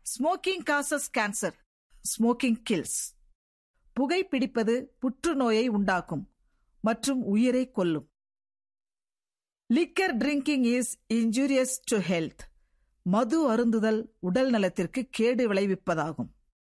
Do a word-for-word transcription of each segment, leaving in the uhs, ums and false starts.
Smoking causes cancer, smoking kills. புகைப்பிடிப்பது புற்றுநோயை உண்டாக்கும் மற்றும் உயிரை கொல்லும். Liquor drinking is injurious to health. மது அருந்துதல் உடல் நலத்திற்கு கேடு விளைவிப்பதாகும்.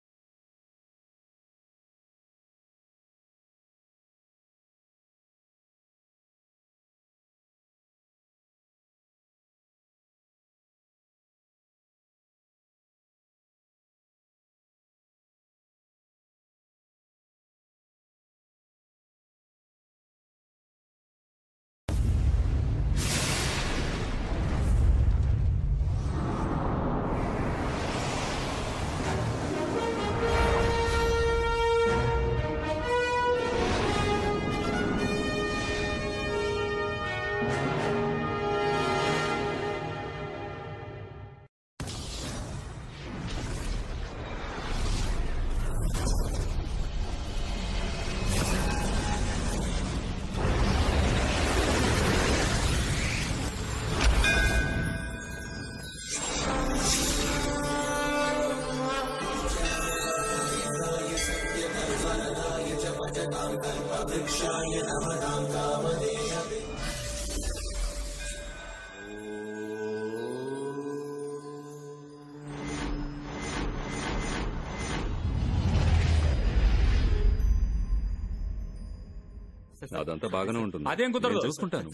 అదంతా బాగానే ఉంటుంది. అదేం కుదరదు, చూసుకుంటాను.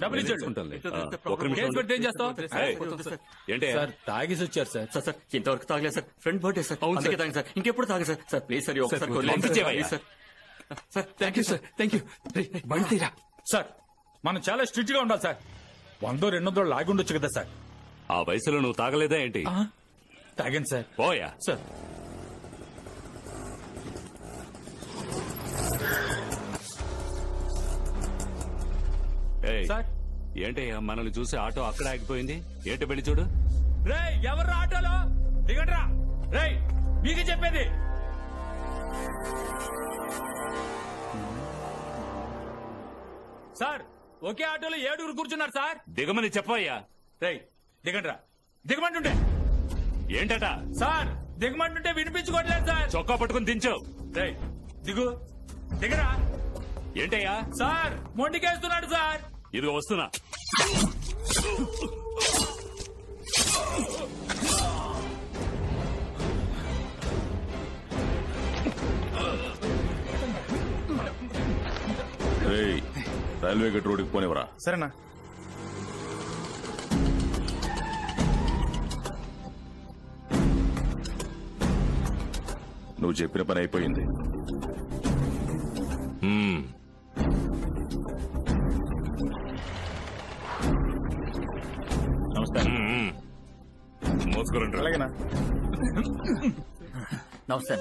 ఏంటి సార్ తాగేసి వచ్చారు సార్? సార్ సార్ ఇంతవరకు తాగలేదు సార్. Friend birthday sir. అందుకే తాగి సార్. ఇంకెప్పుడు తాగ సార్. సార్ ప్లీజ్ సార్ ఒకసారి sir. Sir thank you sir. Thank you. బండిరా సార్, మనం చాలా స్ట్రిక్ట్ గా ఉండాలి సార్. వందో రెండు వందలు లాగి ఉండొచ్చు కదా సార్. ఆ వయసులో నువ్వు తాగలేదా ఏంటి? తాగాను సార్. పోయా సార్. ఏంటయ్యా మనల్ని చూసి ఆటో అక్కడ ఆగిపోయింది? ఏంటి వెళ్ళి చూడు. రే ఎవరు ఆటోలో దిగండ్రా. రే మీకు చెప్పేది. సార్ ఒకే ఆటోలో ఏడుగురు కూర్చున్నారు సార్. దిగమని చెప్పయ్యా. రే దిగండ్రా. దిగమంటుంటే ఏంటట? సార్ దిగమంటుంటే వినిపించుకోవట్లేదు సార్. చొక్కా పట్టుకుని దించు. రే దిగు. దిగరా. ఏంటయ్యా? సార్ మొండికేస్తున్నాడు సార్. ఇదిగో వస్తున్నా. రైల్వే గేట్ రోడ్కి పోనివరా. సరేనా. నువ్వు చెప్పిన పని అయిపోయింది. నమస్కారం. మోసుకురండి. అలాగేనా. నమస్తే.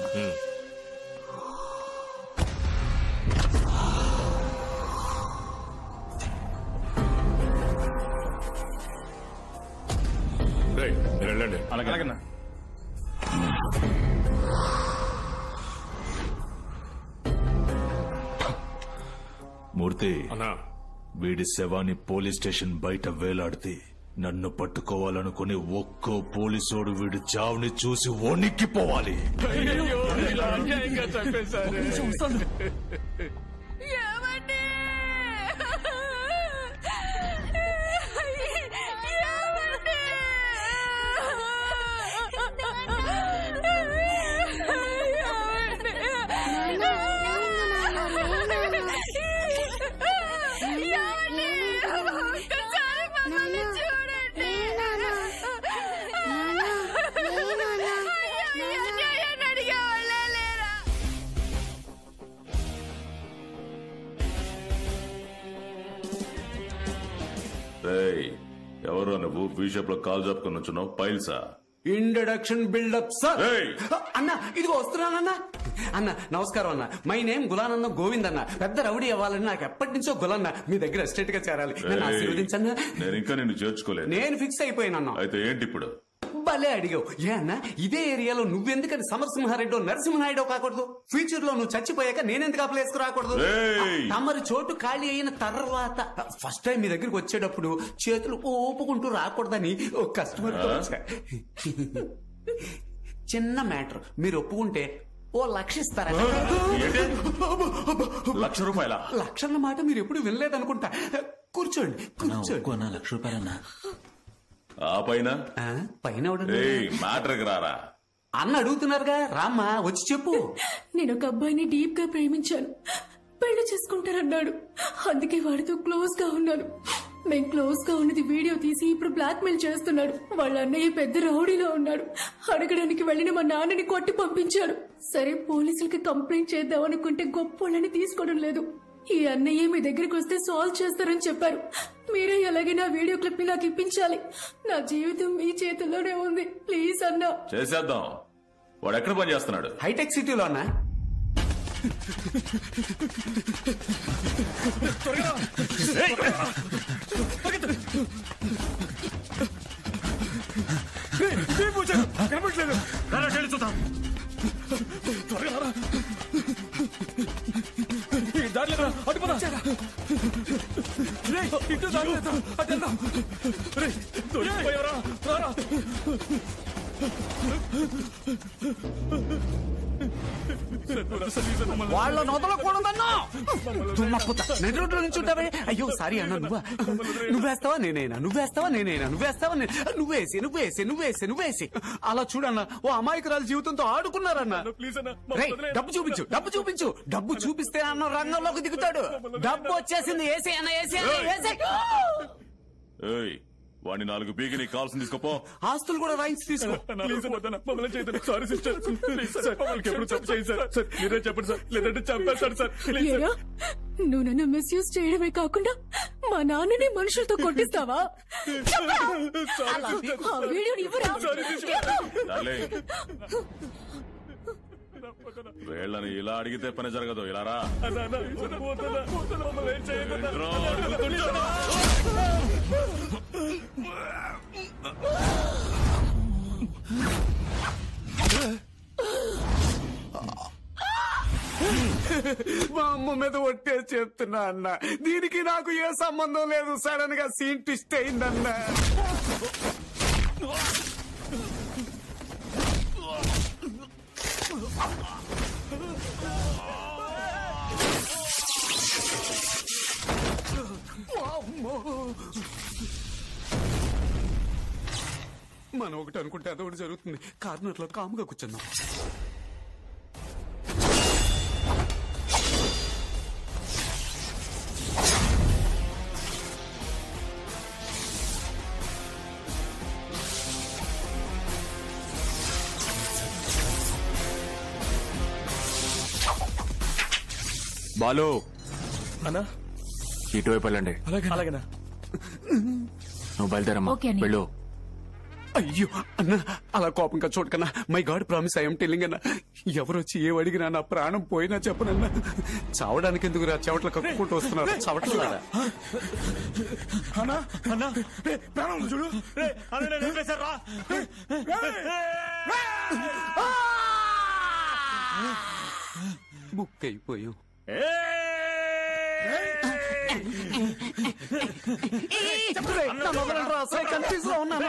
వెళ్ళండి. అలాగేనా. మూర్తి, వీడి శవాన్ని పోలీస్ స్టేషన్ బయట వేలాడితే నన్ను పట్టుకోవాలనుకుని ఒక్కో పోలీసోడు వీడి చావుని చూసి వణిక్కిపోవాలి. ఎవరో నువ్వు బీషప్ లో కాల్ చెప్పుకుని వచ్చున్నావు? పైల్సా? Introduction buildup sir. అన్న ఇదిగో వస్తున్నానన్నా. అన్న నమస్కారం అన్న. మై నేమ్ గులానన్న గోవింద్ అన్న. పెద్ద రౌడీ అవ్వాలని నాకు ఎప్పటి నుంచో గులన్న. మీ దగ్గర ఎస్టేట్ గా చేరాలి. నన్ను ఆశీర్వదించన్నా. నేను ఇంకా నిన్ను చేర్చుకోలేదు. నేను ఫిక్స్ అయిపోయినన్నా. అయితే ఏంటి ఇప్పుడు? భలే అడిగావు. ఏ అన్న ఇదే ఏరియాలో నువ్వెందుకని సమరసింహారెడ్డో నరసింహనాయుడో కాకూడదు? ఫ్యూచర్ లో నువ్వు చచ్చిపోయాక నేనెందుకు ఆ ప్లేస్ కు రాకూడదు? తమరి చోటు ఖాళీ అయిన తర్వాత ఫస్ట్ టైం మీ దగ్గరికి వచ్చేటప్పుడు చేతులు ఊపుకుంటూ రాకూడదని ఒక కస్టమర్ చిన్న మ్యాటర్, మీరు ఒప్పుకుంటే ఓ లక్ష ఇస్తారా? లక్ష రూపాయల లక్షల మాట మీరు ఎప్పుడు వినలేదనుకుంటా. కూర్చోండి కూర్చోండి. లక్ష రూపాయలన్నా ఆ పైన ఆ, పైన ఎవడండి? మ్యాటర్కి రారా అన్న అడుగుతున్నారుగా, రామ్మా వచ్చి చెప్పు. నేను ఒక అబ్బాయిని డీప్ గా ప్రేమించాను, పెళ్లి చేసుకుంటారన్నాడు. అందుకే వాడితో క్లోజ్ గా ఉన్నాను. మేం క్లోజ్ గా ఉన్నది వీడియో తీసి ఇప్పుడు బ్లాక్ మెయిల్ చేస్తున్నాడు. వాళ్ళ అన్నయ్య పెద్ద రౌడీలో ఉన్నాడు. అడగడానికి వెళ్లిన మా నాన్నని కొట్టి పంపించాడు. సరే పోలీసులకి కంప్లైంట్ చేద్దాం అనుకుంటే గొప్పోళ్ళని తీసుకోవడం లేదు. ఈ అన్నయ్య మీ దగ్గరికి వస్తే సాల్వ్ చేస్తారని చెప్పారు. మీరే ఎలాగే నా వీడియో క్లిప్ ని నాకు ఇప్పించాలి. నా జీవితం మీ చేతుల్లోనే ఉంది. ప్లీజ్ అన్నా. చేసేద్దాం. వాడు ఎక్కడ పని చేస్తున్నాడు? హైటెక్ సిటీలో అన్నా. వాళ్ళ నొదలకూడదన్నా. నెట్ రోడ్లో నుంచి ఉంటావే. అయ్యో సారీ అన్న. నువ్వా నువ్వేస్తావా నేనేనా? నువ్వేస్తావా నేనేనా? నువ్వేస్తావా నేను? నువ్వేసి నువ్వేసి నువ్వేసి నువ్వేసి అలా చూడన్నా. ఓ అమాయకురాలు జీవితంతో ఆడుకున్నారన్నా. రేయ్, డబ్బు చూపించు, డబ్బు చూపించు. డబ్బు చూపిస్తే అన్న రంగంలోకి దిగుతాడు. డబ్బు వచ్చేసింది. ఏసీ అన్న ఏసీ అన్న ఏసీ. ఏయ్, వాడిని నాలుగు బీగి నీకు కావాల్సింది తీసుకోపో. ఆస్తులు కూడా రాయించి తీసుకో. ఏరా, నువ్వు నన్ను మిస్యూజ్ చేయడమే కాకుండా మా నాన్నని మనుషులతో కొట్టిస్తావా? ఆ వీడియోని ఇవ్వరా? డార్లింగ్, వీళ్ళని ఇలా అడిగితే పని జరగదు. ఇలా రా. మా అమ్మ మీద ఒట్టే చెప్తున్నా అన్న. దీనికి నాకు ఏ సంబంధం లేదు. సడన్ గా సీన్ ట్విస్ట్ అయిందన్నా. మనం ఒకటి అనుకుంటే అదొకటి జరుగుతుంది. కార్నర్ లో కాముగా కూర్చుందాం. బాలు అన్నా, ఇటువైపు వెళ్ళండి. అలాగేనా? నువ్వు బయలుదేరమ్మా. వెళ్ళు. అయ్యో అన్న, అలా కోపంగా చూడకన్నా. My god promise I'm telling అన్న. ఎవరొచ్చి ఏ అడిగినా నా ప్రాణం పోయినా చెప్పనన్నా. చావడానికి ఎందుకు రా చెవట్లు కక్కుకుంటూ వస్తున్నారు. చవట్లు అన్నా అన్నా, ప్రాణం చూడు. బుక్ అయిపోయాం. కన్ఫ్యూజ్ లో ఉన్నాను.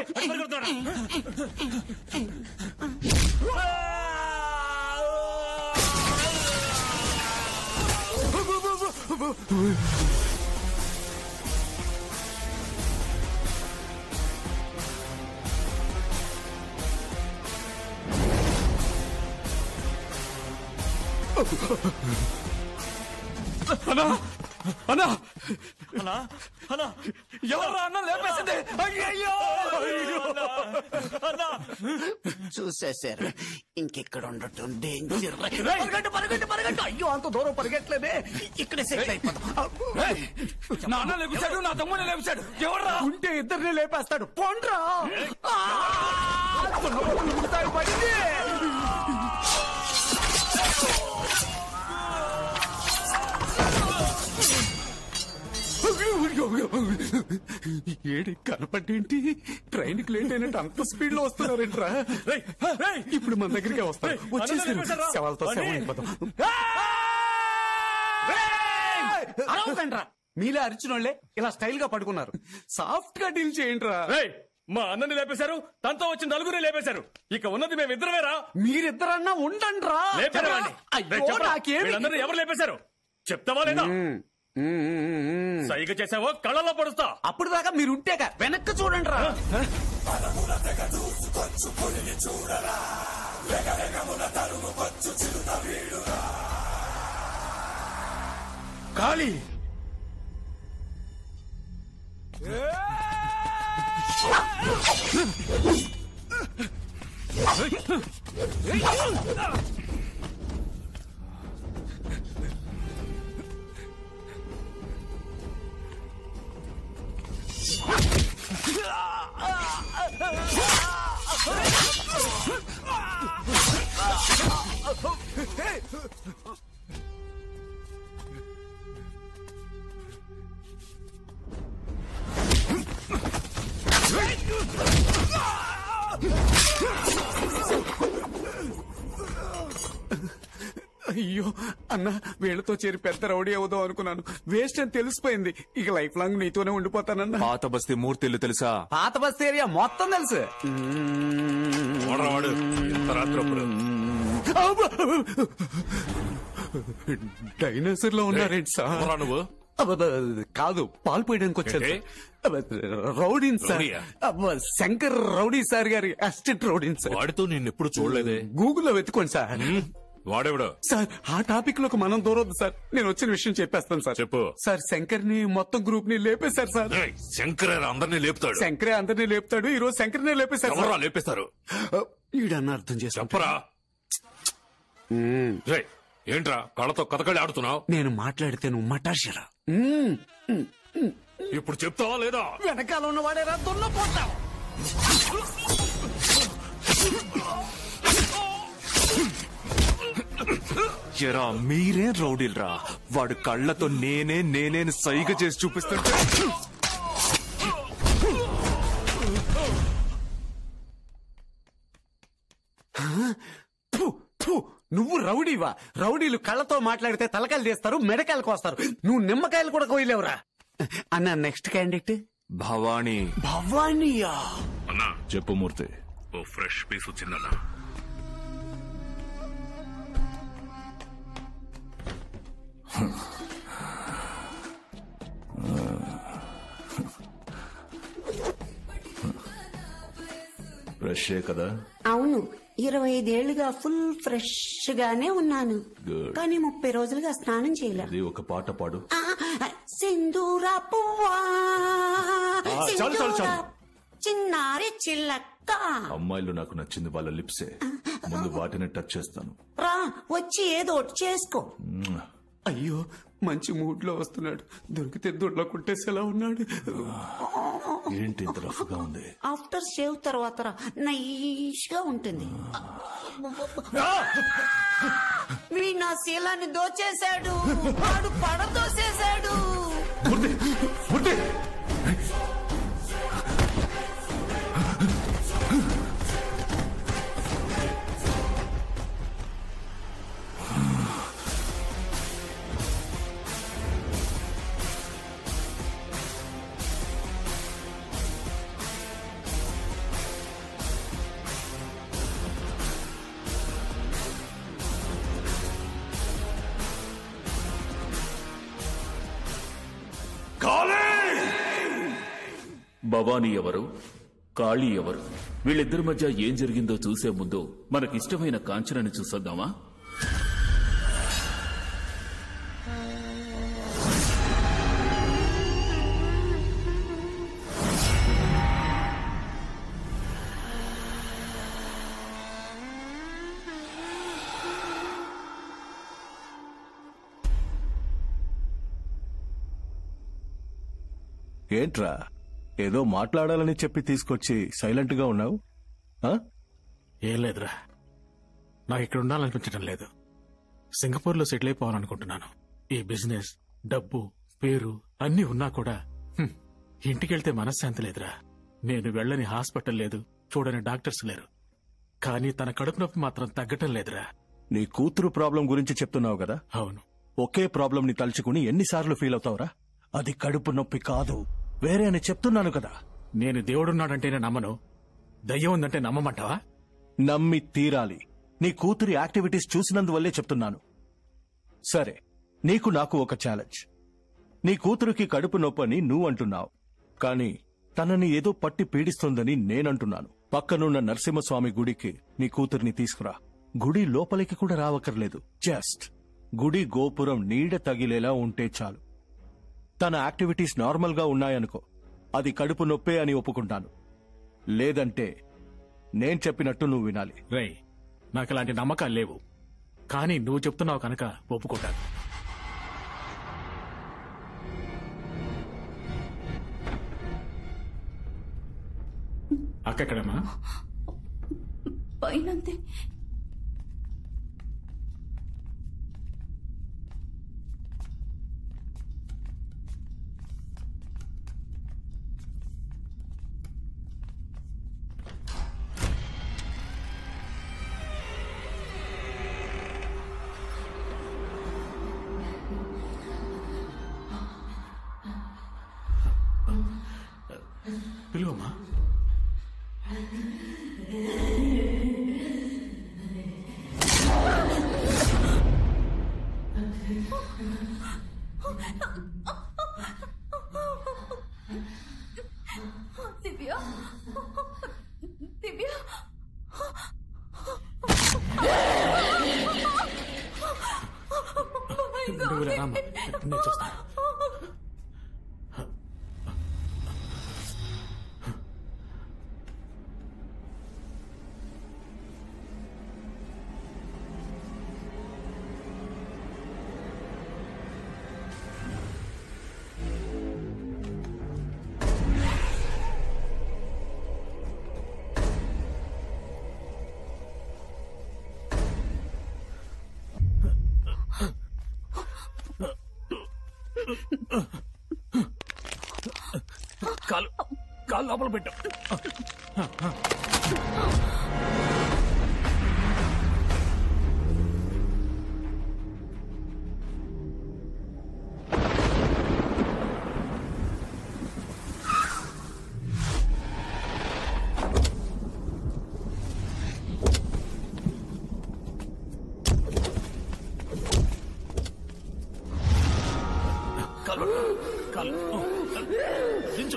అన్నా అన్నా అన్నా అన్నా, ఎవరు అన్న లేపేసింది? అయ్యో అన్నా, చూసేసారు. ఇంకెక్కడ ఉండటం డేంజర్. పరిగెట్టు పరిగెట్టు పరిగెట్టు. అయ్యో అంత దూరం పరిగెట్లేదే. ఇక్కడే సెటిల్ అయిపోతాం. నా అన్న లేపేశాడు, నా తమ్ముడిని లేపేశాడు. ఎవరా ఉంటే ఇద్దరిని లేపేస్తాడు. పోండ్రా. పడింది. ఏడి కనపడేంటి? ట్రైన్ కి లేట్ అయినట్టు అంత స్పీడ్ లో వస్తున్నారేంట్రా? ఇప్పుడు మన దగ్గరికి వస్తారు. వచ్చేసారు. శవాలతో శవం అయిపోతాం. మీలే అరిచిన వాళ్ళే ఇలా స్టైల్ గా పడుకున్నారు. సాఫ్ట్ గా డీల్ చేయండి రా. మా అన్నని లేపేశారు, తనతో వచ్చిన నలుగురే లేపేశారు. ఇక ఉన్నది మేమిద్దరమేరా. మీరిద్దరన్నా ఉండండి రా. లేపారా వాణ్ణి? రేయ్ చెప్పరా, వీళ్ళందరినీ ఎవరు లేపేశారు చెప్తావా లేదా? సైగ చేసావో కళ్ళలో పడుస్తా. అప్పుడు దాకా మీరు ఉంటేగా వెనక్కి చూడండి రా. కాళీ అయ్యో అన్న, వీళ్ళతో చేరి పెద్ద రౌడీ అవుదాం అనుకున్నాను. వేస్ట్ అని తెలిసిపోయింది. ఇక లైఫ్ లాంగ్ నీతోనే ఉండిపోతానన్న. పాత బస్తీ మూర్తిల్లు తెలుసా? పాత బస్తీ ఏరియా మొత్తం తెలుసు. డైనోసర్ లో ఉన్నారేంటి సార్? నువ్వు కాదు, పాలు పోయడానికి వచ్చాను. రౌడీన్ సార్. శంకర్ రౌడీ సార్ గారి అసిస్టెంట్ రౌడీన్ సార్. వాడితో నేను ఎప్పుడు చూడలేదే. గూగుల్లో వెతుకోండి సార్. వాడేవిడ సార్ ఆ టాపిక్ లోకి మనం దూరొద్దు సార్. నేను వచ్చిన విషయం చెప్పేస్తాను సార్. చెప్పు సార్. శంకర్ ని మొత్తం గ్రూప్ ని లేపేశారు సార్. శంకరే అందరినీ లేపుతాడు. శంకరే అందరినీ లేపుతాడు. ఈ రోజు శంకర్నే లేపేశారు. ఎవరా లేపేస్తారు? ఈడన్న అర్థం చేసి చెప్పరా. ఏంట్రా కళ్ళతో కథకళి ఆడుతున్నావు? నేను మాట్లాడితే నువ్వు మటాషరా. ఇప్పుడు చెప్తావా లేదా? వెనకాల ఉన్న వాడేరా దున్నపోతా. ఎరా మీరే రౌడీలరా. వాడు కళ్ళతో నేనే నేనే సైగ చేసి చూపిస్తుంటే నువ్వు రౌడీవా? రౌడీలు కళ్ళతో మాట్లాడితే తలకాయలు తీస్తారు, మెడకాయలు కోస్తారు. నువ్వు నిమ్మకాయలు కూడా కోయలేవురా. అన్న నెక్స్ట్ క్యాండిడేట్ భవానీ. భవానీయా? అన్నా చెప్పు మూర్తి. ఓ ఫ్రెష్ పీస్ వచ్చిందన్నా. ఫ్రెష్ కదా? అవును, ఇరవై ఐదేళ్లుగా ఫుల్ ఫ్రెష్ గానే ఉన్నాను. Good. కానీ ముప్పై రోజులుగా స్నానం చేయలేదు. అది ఒక పాట పాడు. సింధూరా పువ్వా, చాలు చాలు చాలు. సింధూరా చిన్నారి చిల్లక్క. అమ్మాయిలు నాకు నచ్చింది వాళ్ళ లిప్సే. ముందు వాటిని టచ్ చేస్తాను. రా వచ్చి ఏదో ఒకటి చేసుకో. అయ్యో మంచి మూడ్ లో వస్తున్నాడు. దొరికితే దొడ్లో కుట్టేసేలా ఉన్నాడు. ఏంటి ఇంత రఫ్ గా ఉంది? ఆఫ్టర్ షేవ్ తర్వాత నైస్ గా ఉంటుంది. మీ నా శీలాన్ని దోచేశాడు. వాడు పడదోసేశాడు. భవానీ ఎవరు, కాళీ ఎవరు, వీళ్ళిద్దరి మధ్య ఏం జరిగిందో చూసే ముందు మనకిష్టమైన కాంచనని చూసొద్దామా? ఏంట్రా ఏదో మాట్లాడాలని చెప్పి తీసుకొచ్చి సైలెంట్ గా ఉన్నావు? ఏం లేదురా, నాకు ఇక్కడ ఉండాలనిపించడం లేదు. సింగపూర్ లో సెటిల్ అయిపోవాలనుకుంటున్నాను. ఈ బిజినెస్, డబ్బు, పేరు అన్నీ ఉన్నా కూడా హ్మ్, ఇంటికెళ్తే మనశ్శాంతి లేదురా. నేను వెళ్ళని హాస్పిటల్ లేదు, చూడని డాక్టర్స్ లేరు. కానీ తన కడుపు నొప్పి మాత్రం తగ్గటం లేదురా. నీ కూతురు ప్రాబ్లం గురించి చెప్తున్నావు కదా? అవును. ఒకే ప్రాబ్లం ని తలుచుకుని ఎన్నిసార్లు ఫీల్ అవుతావురా? అది కడుపు నొప్పి కాదు, వేరే అని చెప్తున్నాను కదా. నేను దేవుడున్నాడంటేనే నమ్మను, దయ్యం ఉందంటే నమ్మమంటావా? నమ్మి తీరాలి. నీ కూతురి యాక్టివిటీస్ చూసినందువల్లే చెప్తున్నాను. సరే, నీకు నాకు ఒక ఛాలెంజ్. నీ కూతురికి కడుపు నొప్పని నువ్వు అంటున్నావు, కానీ తనని ఏదో పట్టి పీడిస్తోందని నేనంటున్నాను. పక్కనున్న నరసింహస్వామి గుడికి నీ కూతురిని తీసుకురా. గుడి లోపలికి కూడా రావక్కర్లేదు. జస్ట్ గుడి గోపురం నీడ తగిలేలా ఉంటే చాలు. తన యాక్టివిటీస్ నార్మల్ గా ఉన్నాయనుకో, అది కడుపు నొప్పే అని ఒప్పుకుంటాను. లేదంటే నేను చెప్పినట్టు నువ్వు వినాలి. రై, నాకు అలాంటి నమ్మకాలు లేవు, కానీ నువ్వు చెప్తున్నావు కనుక ఒప్పుకుంటాను. అక్కడమ్మా పైనంతే. పిలువమ్మా. దివ్య, దివ్య, నువ్వు ఇలా రామ్మా, నేను చూస్తాను. కాలు కాలు లోపల పెట్టు. కాలు కాలు దించు.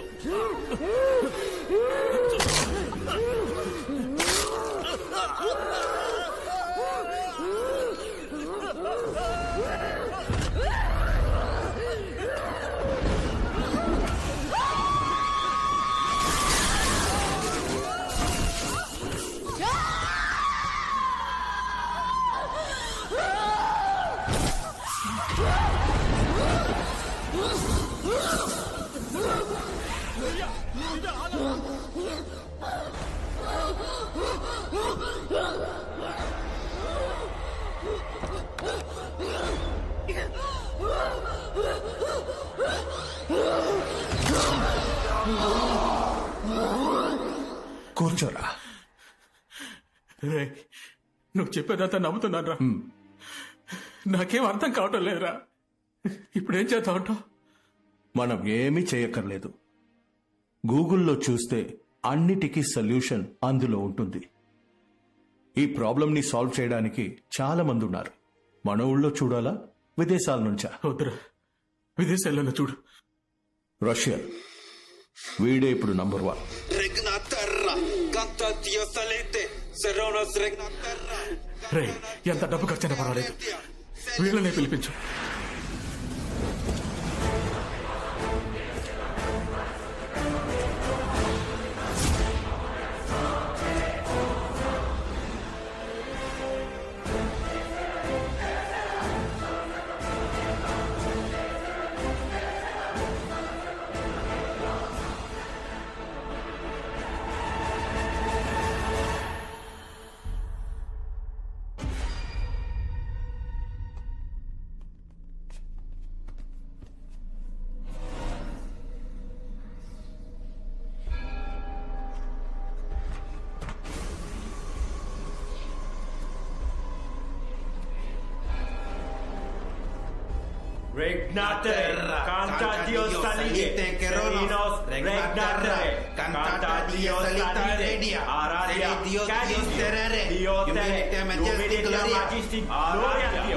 కూర్చోరా. నువ్వు చెప్పేదంతా నమ్ముతున్నాను రా. నాకేం అర్థం కావటం లేదురా. ఇప్పుడేం చేద్దామంటావు? మనం ఏమీ చేయక్కర్లేదు. గూగుల్లో చూస్తే అన్నిటికీ సొల్యూషన్ అందులో ఉంటుంది. ఈ ప్రాబ్లంని సాల్వ్ చేయడానికి చాలా మంది ఉన్నారు. మన ఊళ్ళో చూడాలా, విదేశాల నుంచా? వద్దురా, విదేశాల్లో చూడు. రష్యా, వీడే ఇప్పుడు నంబర్ వన్. రే, ఎంత డబ్బు ఖర్చైనా పర్వాలేదు, వీళ్ళనే పిలిపించు. Regnate, canta Dios salite, Serinos, regnate, Cantata Dio salutare, Aradia, Dio Dios terere, Dio terere, majestic gloria, Aradia Dio.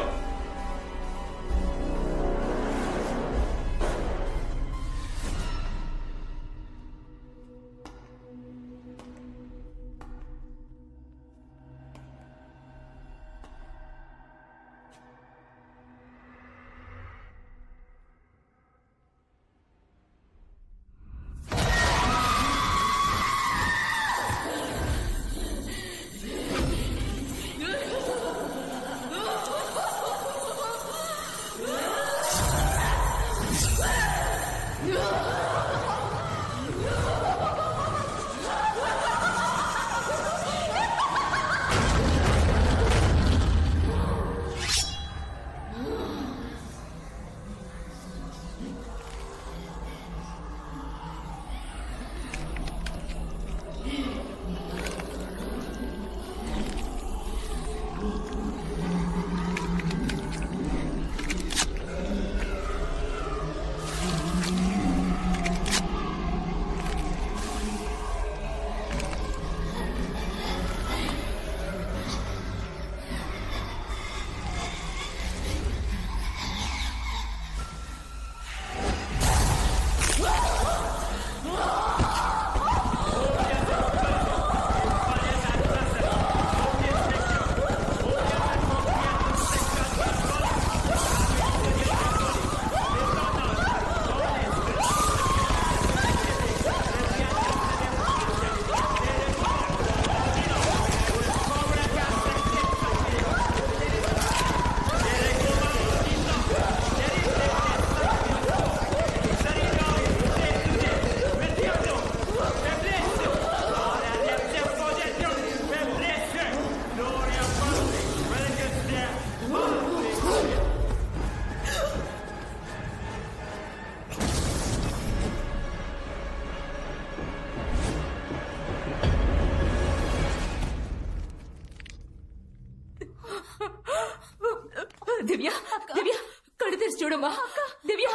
దివ్య దివ్య కళ్ళు తెరిచి చూడమ్మా దివ్య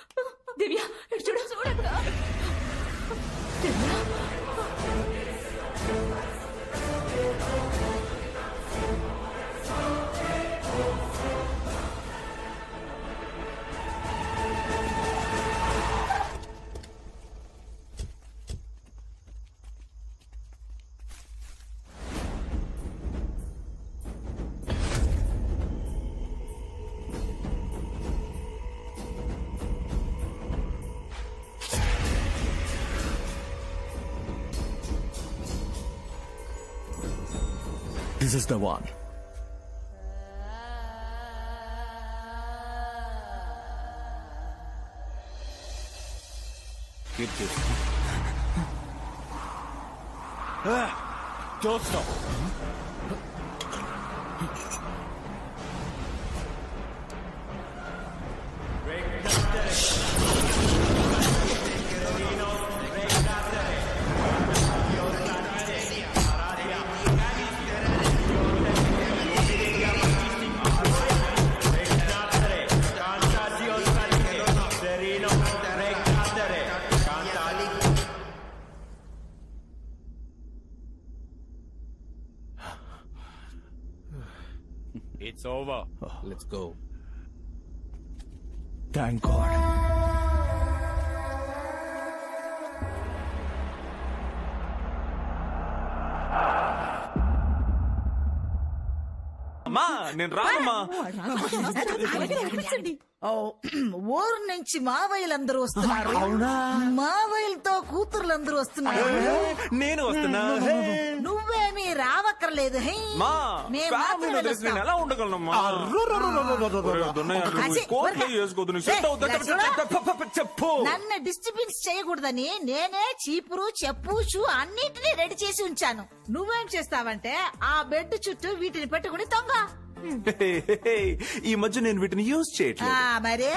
దివ్య ఇటు చూడ చూడక్క దివ్య This is the one. Keep this. Ah, don't stop. It's over. Oh. Let's go. Thank God. అమ్మా నేను రానమ్మా. ఊరు నుంచి మావయ్యలందరూ వస్తున్నారు. మావయ్యలతో కూతురులందరూ వస్తున్నారు. నేను వస్తున్నా. నువ్వేమీ రావక్కర్లేదు. ఎలా ఉండగలనమ్మా? చెప్పు. నన్ను డిస్టర్బెన్స్ చేయకూడదని నేనే చీపురు చెప్పు షూ అన్నిటినీ రెడీ చేసి ఉంచాను. నువ్వేం చేస్తావంటే ఆ బెడ్ చుట్టూ వీటిని పెట్టుకుని తొంగ. ఈ మధ్య నేను వీటిని యూజ్ చేయట్లేదు. మరే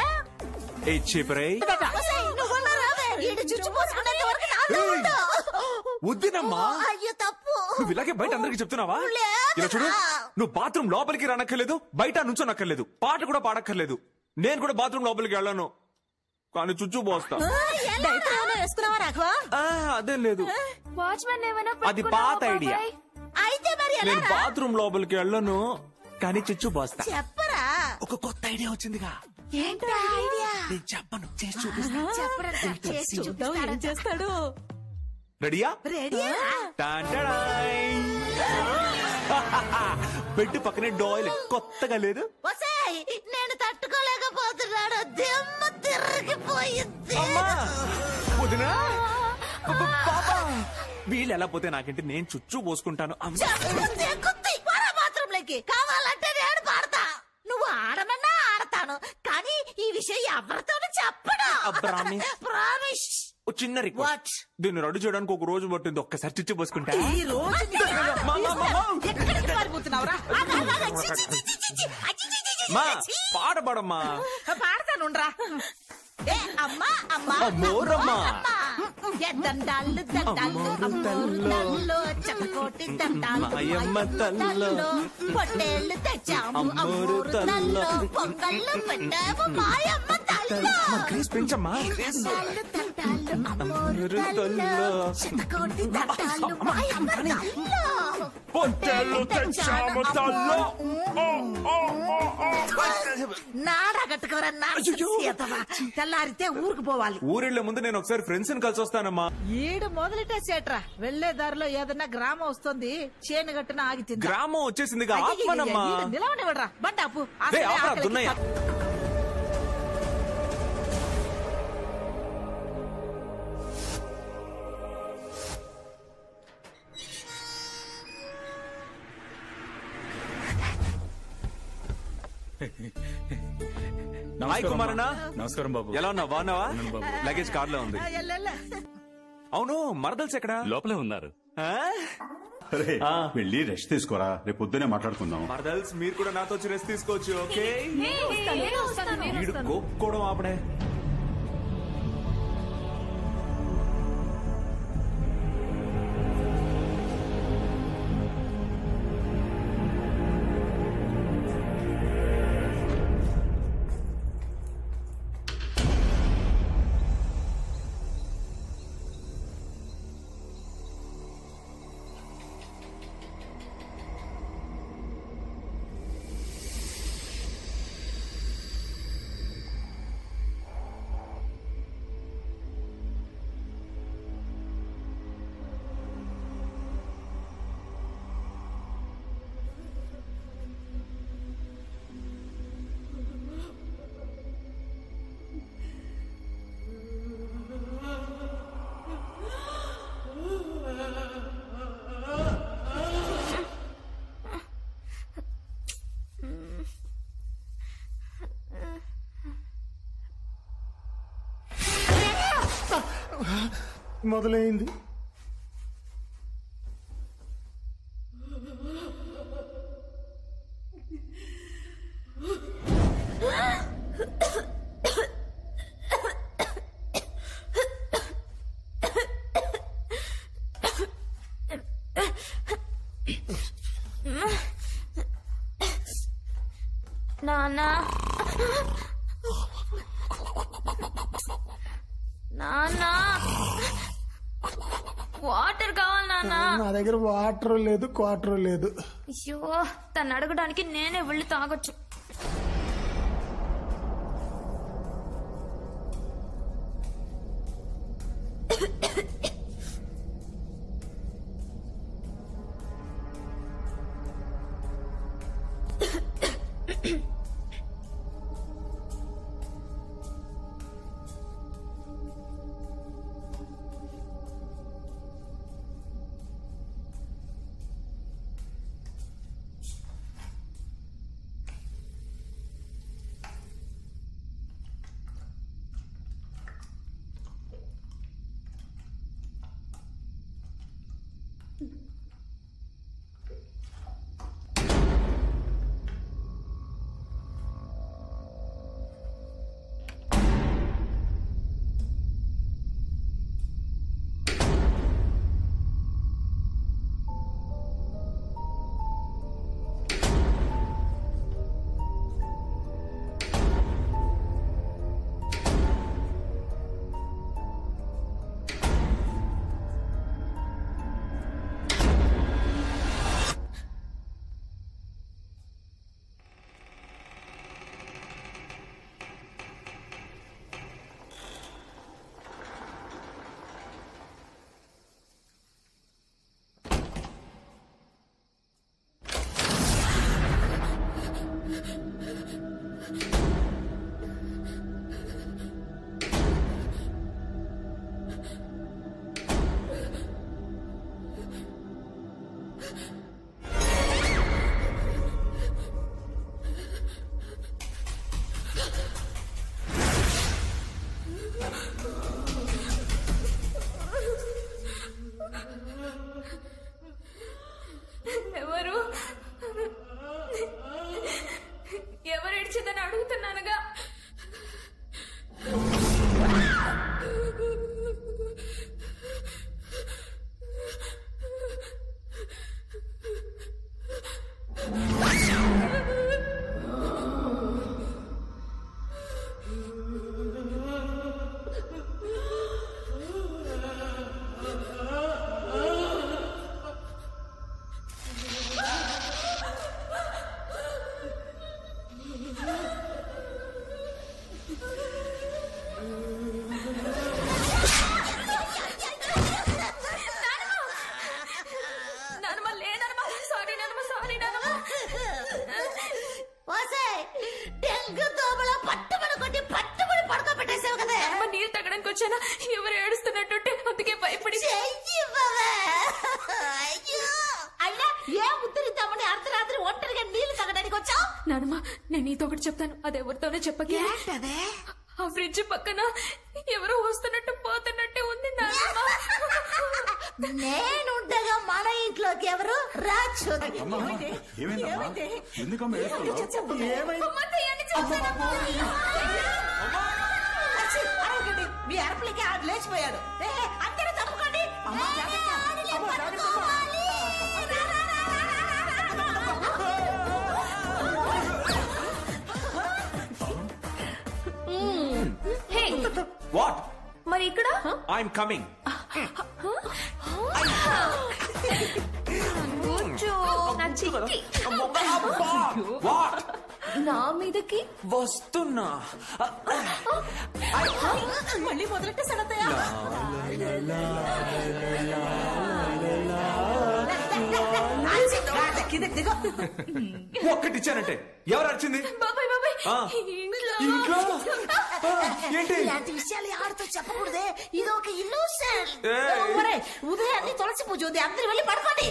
వద్దినమ్మా. అయ్యో తప్పు. నువ్వు ఇలాగే బయట అందరికి చెప్తున్నావా? ఇలా చూడు, నువ్వు బాత్రూమ్ లోపలికి రానక్కర్లేదు, బయట నుంచోనక్కర్లేదు, పాట కూడా పాడక్కర్లేదు. నేను కూడా బాత్రూమ్ లోపలికి వెళ్ళాను, కానీ చుచ్చు పోస్తా. డైపర్ ఏమైనా వేసుకున్నావా రాఘవా? అదేం లేదు, వాచ్మెన్ ఏమైనా అది పాత ఐడియా. అయితే మరి ఎలా నేను రా? బాత్రూమ్ లోపలికి వెళ్ళను, కానీ చుచ్చు పోస్తా. చెప్పరా. ఒక కొత్త ఐడియా వచ్చిందిగా. ఏంటో ఐడియా? నేను చెప్పను, చేసి చూపిస్తా. చెప్పరా, చేసి చూద్దాం ఏం చేస్తాడు. రెడీయా? రెడీయా? బెడ్ పక్కనే డాయిల్ కొత్తగా లేదు. వసాయ్, నేను తట్టుకోలేకపోతున్నాడు, దిమ్మ తిరిగిపోయింది. వదినా, పాపా, వీళ్ళు ఎలా పోతే నాకంటే నేను చుచ్చు పోసుకుంటాను. బాత్రూంలోకి కావాలంటే నేను పాడతా. నువ్వు ఆడమన్నా ఆడతాను, కానీ ఈ విషయం ఎవరితోనూ చెప్పను. ప్రామిస్. ప్రామిస్. ఓ చిన్న రిక్వెస్ట్, దీన్ని రెడీ చేయడానికి ఒక రోజు పట్టింది, ఒక్కసారి చుచ్చు పోసుకుంటా. ఈ రోజు ఎక్కడికి పారిపోతున్నావురా? మా పాట పాడమ్మా. పాడతానుండ్రా. ఏ అమ్మా అమ్మా అమ్మోరమ్మా, దండాలు దండాలు అమ్మోర్లలో చక్కకోటి దండాలు మాయమ్మ తల్లో పొట్టేళ్లు తెచ్చాము అమ్మోరు తల్లో పొంగళ్ళు పెట్టాము మాయమ్మ తల్లో గ్రేస్ పెంచమ్మా. దండాలు దండాలు అమ్మోరు తల్లో చక్కకోటి దండాలు మాయమ్మ తల్లో పొట్టేళ్లు తెచ్చాము తల్లో. నాడా కట్టుకోరన్నా తెల్లారితే ఊరుకు పోవాలి. ఊరెళ్లే ముందు నేను ఒకసారి ఫ్రెండ్స్ ని కలిసి వస్తానమ్మా. ఈడు మొదలెట్టేసేట్రా, వెళ్లే దారిలో ఏదన్నా గ్రామం వస్తుంది, చేను గట్టున ఆగి తిందా. గ్రామం వచ్చేసిందిగా, ఆత్మనమ్మా. నిలవనివ్వడరా బండాపు. దున్నయ్య. హాయ్ కుమారన్నా. నమస్కారం బాబు. ఎలా ఉన్నావు? బాగున్నావా? బాబు. లగేజ్ కార్ లో ఉంది. అవును, మరదల్స్ ఎక్కడా? లోపలే ఉన్నారు. వెళ్ళి రెస్ట్ తీసుకోరా, రేపు పొద్దునే మాట్లాడుకుందాం. మరదల్స్ మీరు కూడా నాతో వచ్చి రెస్ట్ తీసుకోవచ్చు. ఓకే, వీడు గోక్కోవడం ఆపడే. మొదలైంది. నానా నానా వాటర్ కావాలి నానా. నా దగ్గర వాటర్ లేదు, క్వార్టర్ లేదు. అయ్యో, తను అడగడానికి నేనే వెళ్ళి తాగొచ్చు. నానమ్మ లేనమ్మా, సారీ నానమ్మ, సారీ నానమ్మ. డెంగ్యూ దోమల పట్టుబడి కొట్టి పట్టుబడి పడుకోబెట్టేసావు కదా. అమ్మ నీళ్ళు తగ్గడానికి వచ్చానా, ఎవరు ఏడుస్తున్నట్టుంటే అందుకే భయపడి. అయ్యా ఏ ఉద్దరిద్దామని అర్ధరాత్రి ఒంటరిగా నీళ్లు తగ్గడానికి వచ్చావు? నానమ్మ నేను నీతో ఒకటి చెప్తాను, అది ఎవరితోనే చెప్పకే. ఆ ఫ్రిడ్జ్ పక్కన ఎవరో వస్తున్నట్టు పోతున్నట్టే ఉంది నానమ్మ. నేనుండగా మన ఇంట్లోకి ఎవరు రాచ్చు? మీ అరపులకి ఆడు లేచిపోయాడు. అందరూ తప్పుకోండి. వాట్? మరి ఇక్కడ ఐఎమ్ కమింగ్. నా మీదకి వస్తున్నా. మళ్ళీ మొదలెట్టే సడతయా? ఒక్కటిచ్చానంటే ఎవరు వచ్చింది? బాబాయ్ బాబాయ్ ఆ. ఇంట్లో ఏంటి? ఇలాంటి విషయాలు ఆడుతూ చెప్పకూడదే, ఇది ఒక ఇల్యూషన్. ఏయ్. ఉదయాన్నే తులసి పూజ ఉంది, అందరూ వెళ్ళి పడుకోండి.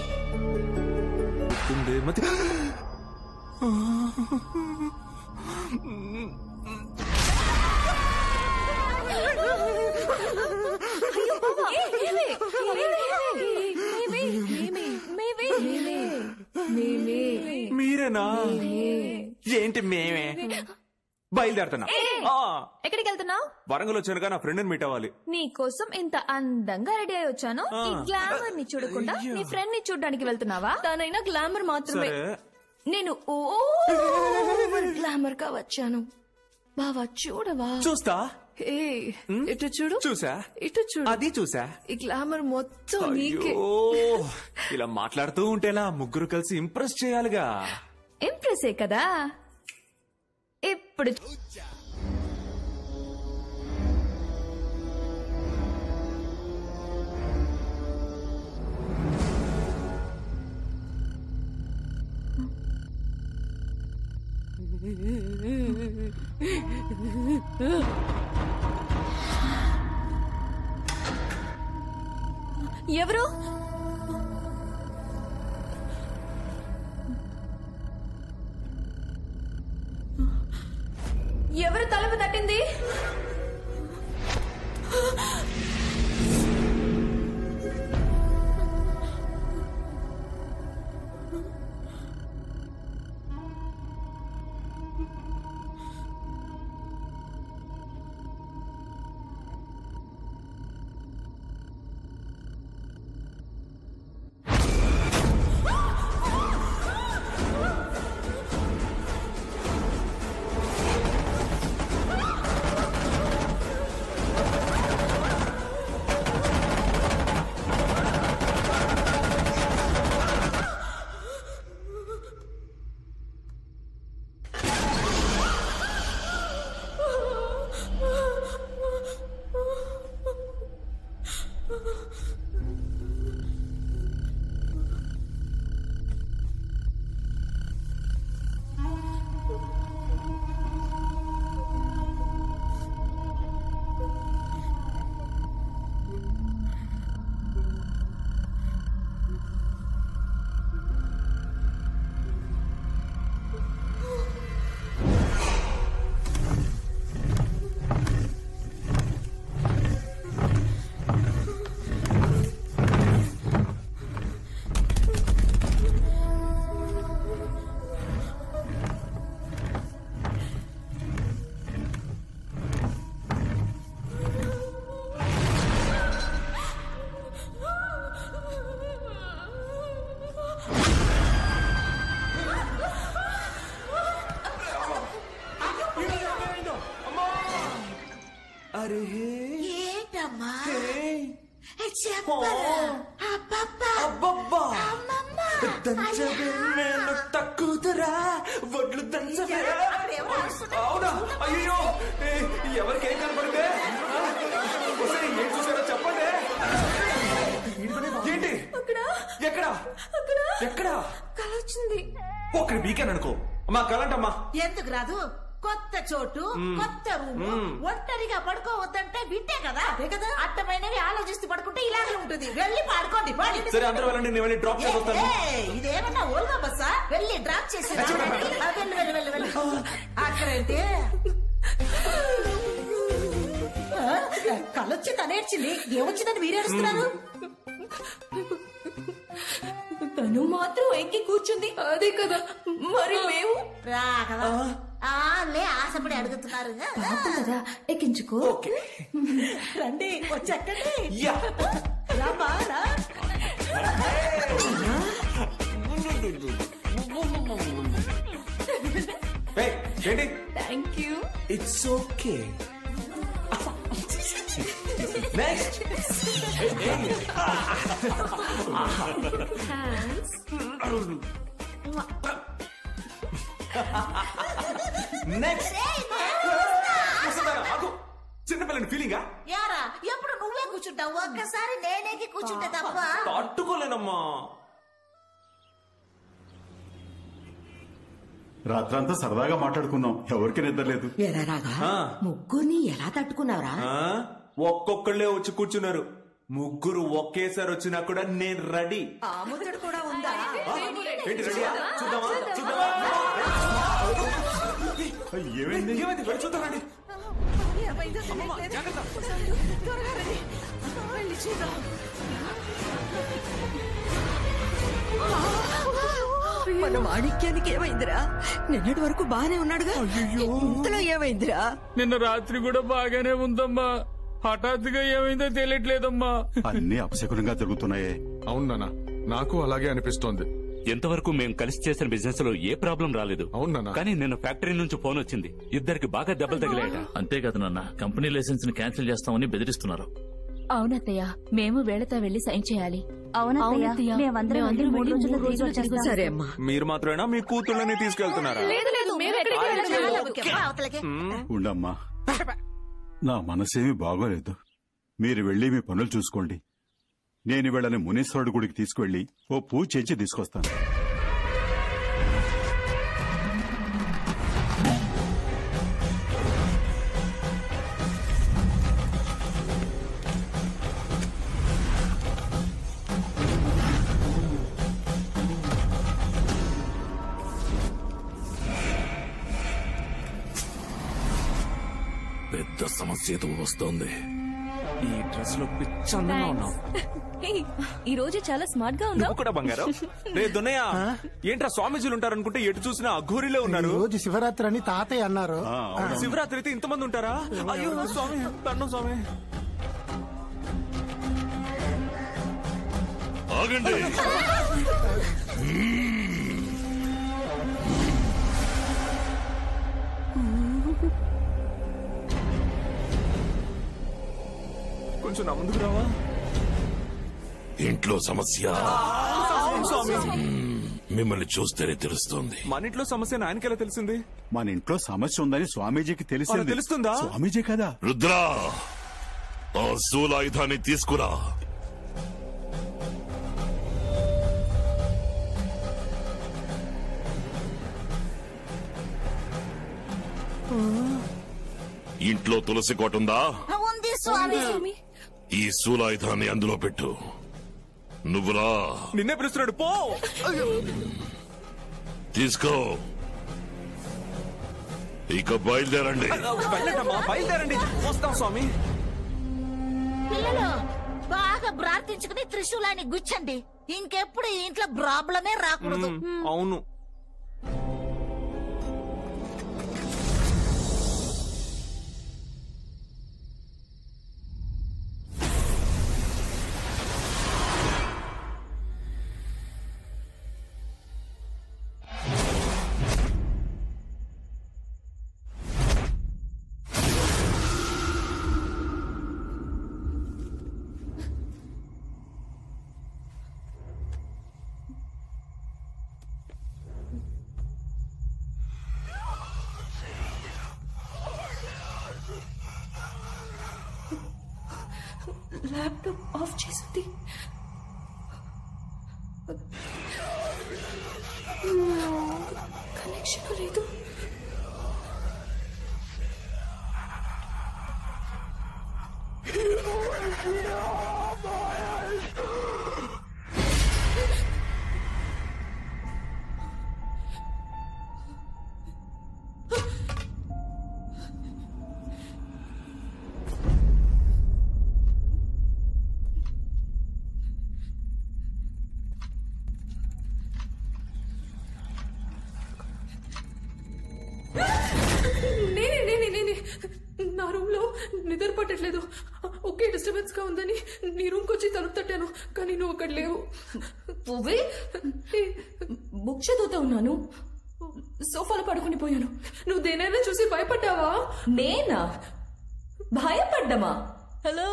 మీరేనా? ఏంటి మేమే? బయలుదేరుతున్నా. ఎక్కడికి వెళ్తున్నావు? వరంగల్ వచ్చానుగా, నా ఫ్రెండ్ మీట్ అవ్వాలి. నీ కోసం ఇంత అందంగా రెడీ అయి వచ్చాను. ఈ గ్లామర్ ని చూడకుండా నీ ఫ్రెండ్ ని చూడడానికి వెళ్తున్నావా? తనైనా గ్లామర్ మాత్రమే, నేను ఓవర్ గ్లామర్ గా వచ్చాను. బావా చూడవా? చూస్తా. ఇటు చూడు. చూసా. ఇటు చూడు. అది చూసా. ఈ గ్లామర్ మొత్తం నీకే. ఇలా మాట్లాడుతూ ఉంటేలా ముగ్గురు కలిసి ఇంప్రెస్ చేయాలిగా. ఇంప్రెసే కదా. ఇప్పుడు ఎవరు? ఎవరు తలుపు తట్టింది? అరే ఏంటమ్మా? అబ్బబ్బా దంచవేళ్ళు తక్కువరా వడ్లు దంచవే. అవునా? అయ్యో ఎవరికేం కనపడితే ఏం చూసారో చెప్పండి. ఏంటి? ఎక్కడా ఎక్కడా కళ వచ్చింది. ఒకటి వీకెండ్ అనుకో అమ్మా కలంటమ్మా. ఎందుకు రాదు? కొత్త చోటు, కొత్త రూము, ఒంటరిగా పడుకోవద్దంటే వింటే కదా కదా అట్టమైనవి ఆలోచిస్తూ పడుకుంటే ఇలాగే ఉంటుంది. వెళ్ళి పడుకోండి. సరే అందరూ వెళ్ళండి, నేను వెళ్ళి డ్రాప్ చేసి వస్తాను. ఇదేమన్నా ఓల్గా బస్సా? వెళ్ళి డ్రాప్ చేసి వెళ్ళి వెళ్ళి వెళ్ళి వెళ్ళి అక్కడైతే కలొచ్చి తనేడ్చింది. ఏమొచ్చిందని మీరు ఏడుస్తున్నారు? తను మాత్రం ఎక్కి కూర్చుంది. అదే కదా మరి మేము రా కదా లే ఆశపడి అడుగుతున్నారు కదా ఎక్కించుకో. రండి వచ్చెక్కండి. రామా రా. Thank you. It's okay. Next next చిన్నపిల్లని ఫీలింగా యారా ఎప్పుడు నువ్వే కూర్చుంటావు, ఒక్కసారి నేనేకి కూర్చుంటే తప్ప తట్టుకోలేనమ్మా. రాత్రంతా సరదాగా మాట్లాడుకున్నాం, ఎవరికి నిద్రలేదు. ఎరాగా ముగ్గురిని ఎలా తట్టుకున్నారా? ఒక్కొక్కళ్ళే వచ్చి కూర్చున్నారు. ముగ్గురు ఒకేసారి వచ్చినా కూడా నేను రెడీ. ఆ ముచ్చడు కూడా ఉందా? ఏంటి రెడీయా? చూద్దామా చూద్దామా. ఏమైంది ఏమైంది వెళ్ళి చూద్దామండి. మన మాణిక్యానికి ఏమైందిరా? నిన్నటి వరకు బానే ఉన్నాడుగా, ఇంతలో ఏమైందిరా? నిన్న రాత్రి కూడా బాగానే ఉందమ్మా, హఠాత్తుగా ఏమైందో తెలియట్లేదమ్మా. అన్ని అపశకునంగా జరుగుతున్నాయే. అవునా, నాకు అలాగే అనిపిస్తోంది. ఎంతవరకు మేము కలిసి చేసిన బిజినెస్ లో ఏ ప్రాబ్లం రాలేదు. అవునా, కానీ నిన్న ఫ్యాక్టరీ నుంచి ఫోన్ వచ్చింది, ఇద్దరికి బాగా దెబ్బలు తగిలాయట. అంతేకాదు నాన్న, కంపెనీ లైసెన్స్ ని క్యాన్సిల్ చేస్తామని బెదిరిస్తున్నారు. అవునత్తయ్య, మేము వేళతో వెళ్లి సైన్ చేయాలి. అవునత్తయ్య, మేమందరం అందరూ మూడు రోజుల్లో తిరిగి వచ్చేస్తాం. సరే అమ్మా. మీరు మాత్రమేనా మీ కూతుళ్ళని తీసుకెళ్తున్నారా? లేదు లేదు, మేము ఎక్కడికి వెళ్ళాలి. ఉండమ్మా, నా మనసేమీ బాగోలేదు. మీరు వెళ్ళి మీ పనులు చూసుకోండి. నేను వీళ్ళని మునీశ్వరుడు గుడికి తీసుకువెళ్లి ఓ పూజ చేసి తీసుకొస్తాను. పెద్ద సమస్యతో వస్తోంది. ఈ డ్రెస్ లో పిచ్చందంగా ఉన్నావు. ఈ రోజు చాలా స్మార్ట్ గా ఉన్నావు. నువ్వు కూడా బంగారం. రే దున్నయ్య, ఏంట్రా స్వామీజీలు ఉంటారనుకుంటే ఎటు చూసినా అఘోరిలో ఉన్నారు. రోజు శివరాత్రి అని తాతయ్య అన్నారు. శివరాత్రి అయితే ఇంతమంది ఉంటారా? అయ్యో స్వామి, దండం స్వామి. ఆగండి. కొంచెం నా ముందుకు రావా? ఇంట్లో సమస్య స్వామి. మిమ్మల్ని చూస్తేనే తెలుస్తుంది. మన ఇంట్లో సమస్య ఆయనకెలా తెలిసింది? మన ఇంట్లో సమస్య ఉందని స్వామీజీకి తెలిసింది. తెలుస్తుందా? స్వామీజీ కదా. రుద్రా, ఆ శూలాయుధాన్ని తీసుకురా. ఇంట్లో తులసి కోట ఉందా? ఉంది స్వామి. ఈ శూలాయుధాన్ని అందులో పెట్టు. నువ్వురా. నిన్నే పిలుస్తున్నాడు, పో. తీసుకో. ఇక బయలుదేరండి. వెళ్ళటమ్మా, బయలుదేరండి. వస్తాం స్వామి. పిల్లలు బాగా ప్రార్థించుకుని త్రిశూలాన్ని గుచ్చండి. ఇంకెప్పుడు ఈ ఇంట్లో ప్రాబ్లమే రాకూడదు. అవును. ల్యాప్టాప్ ఆఫ్ చేసింది. కనెక్షన్ లేదు. నేనే నేనే నేనే నా రూమ్ లో నిద్ర పట్టట్లేదు. ఒకే డిస్టర్బెన్స్ గా ఉందని నీ రూమ్ కి వచ్చి తలుపు తట్టాను, కానీ నువ్వు అక్కడ లేవు. పువ్వే బుక్ చదువుతా ఉన్నాను, సోఫాలో పడుకుని పోయాను. నువ్వు దేనైనా చూసి భయపడ్డావా? నేనా భయపడ్డమా? హలో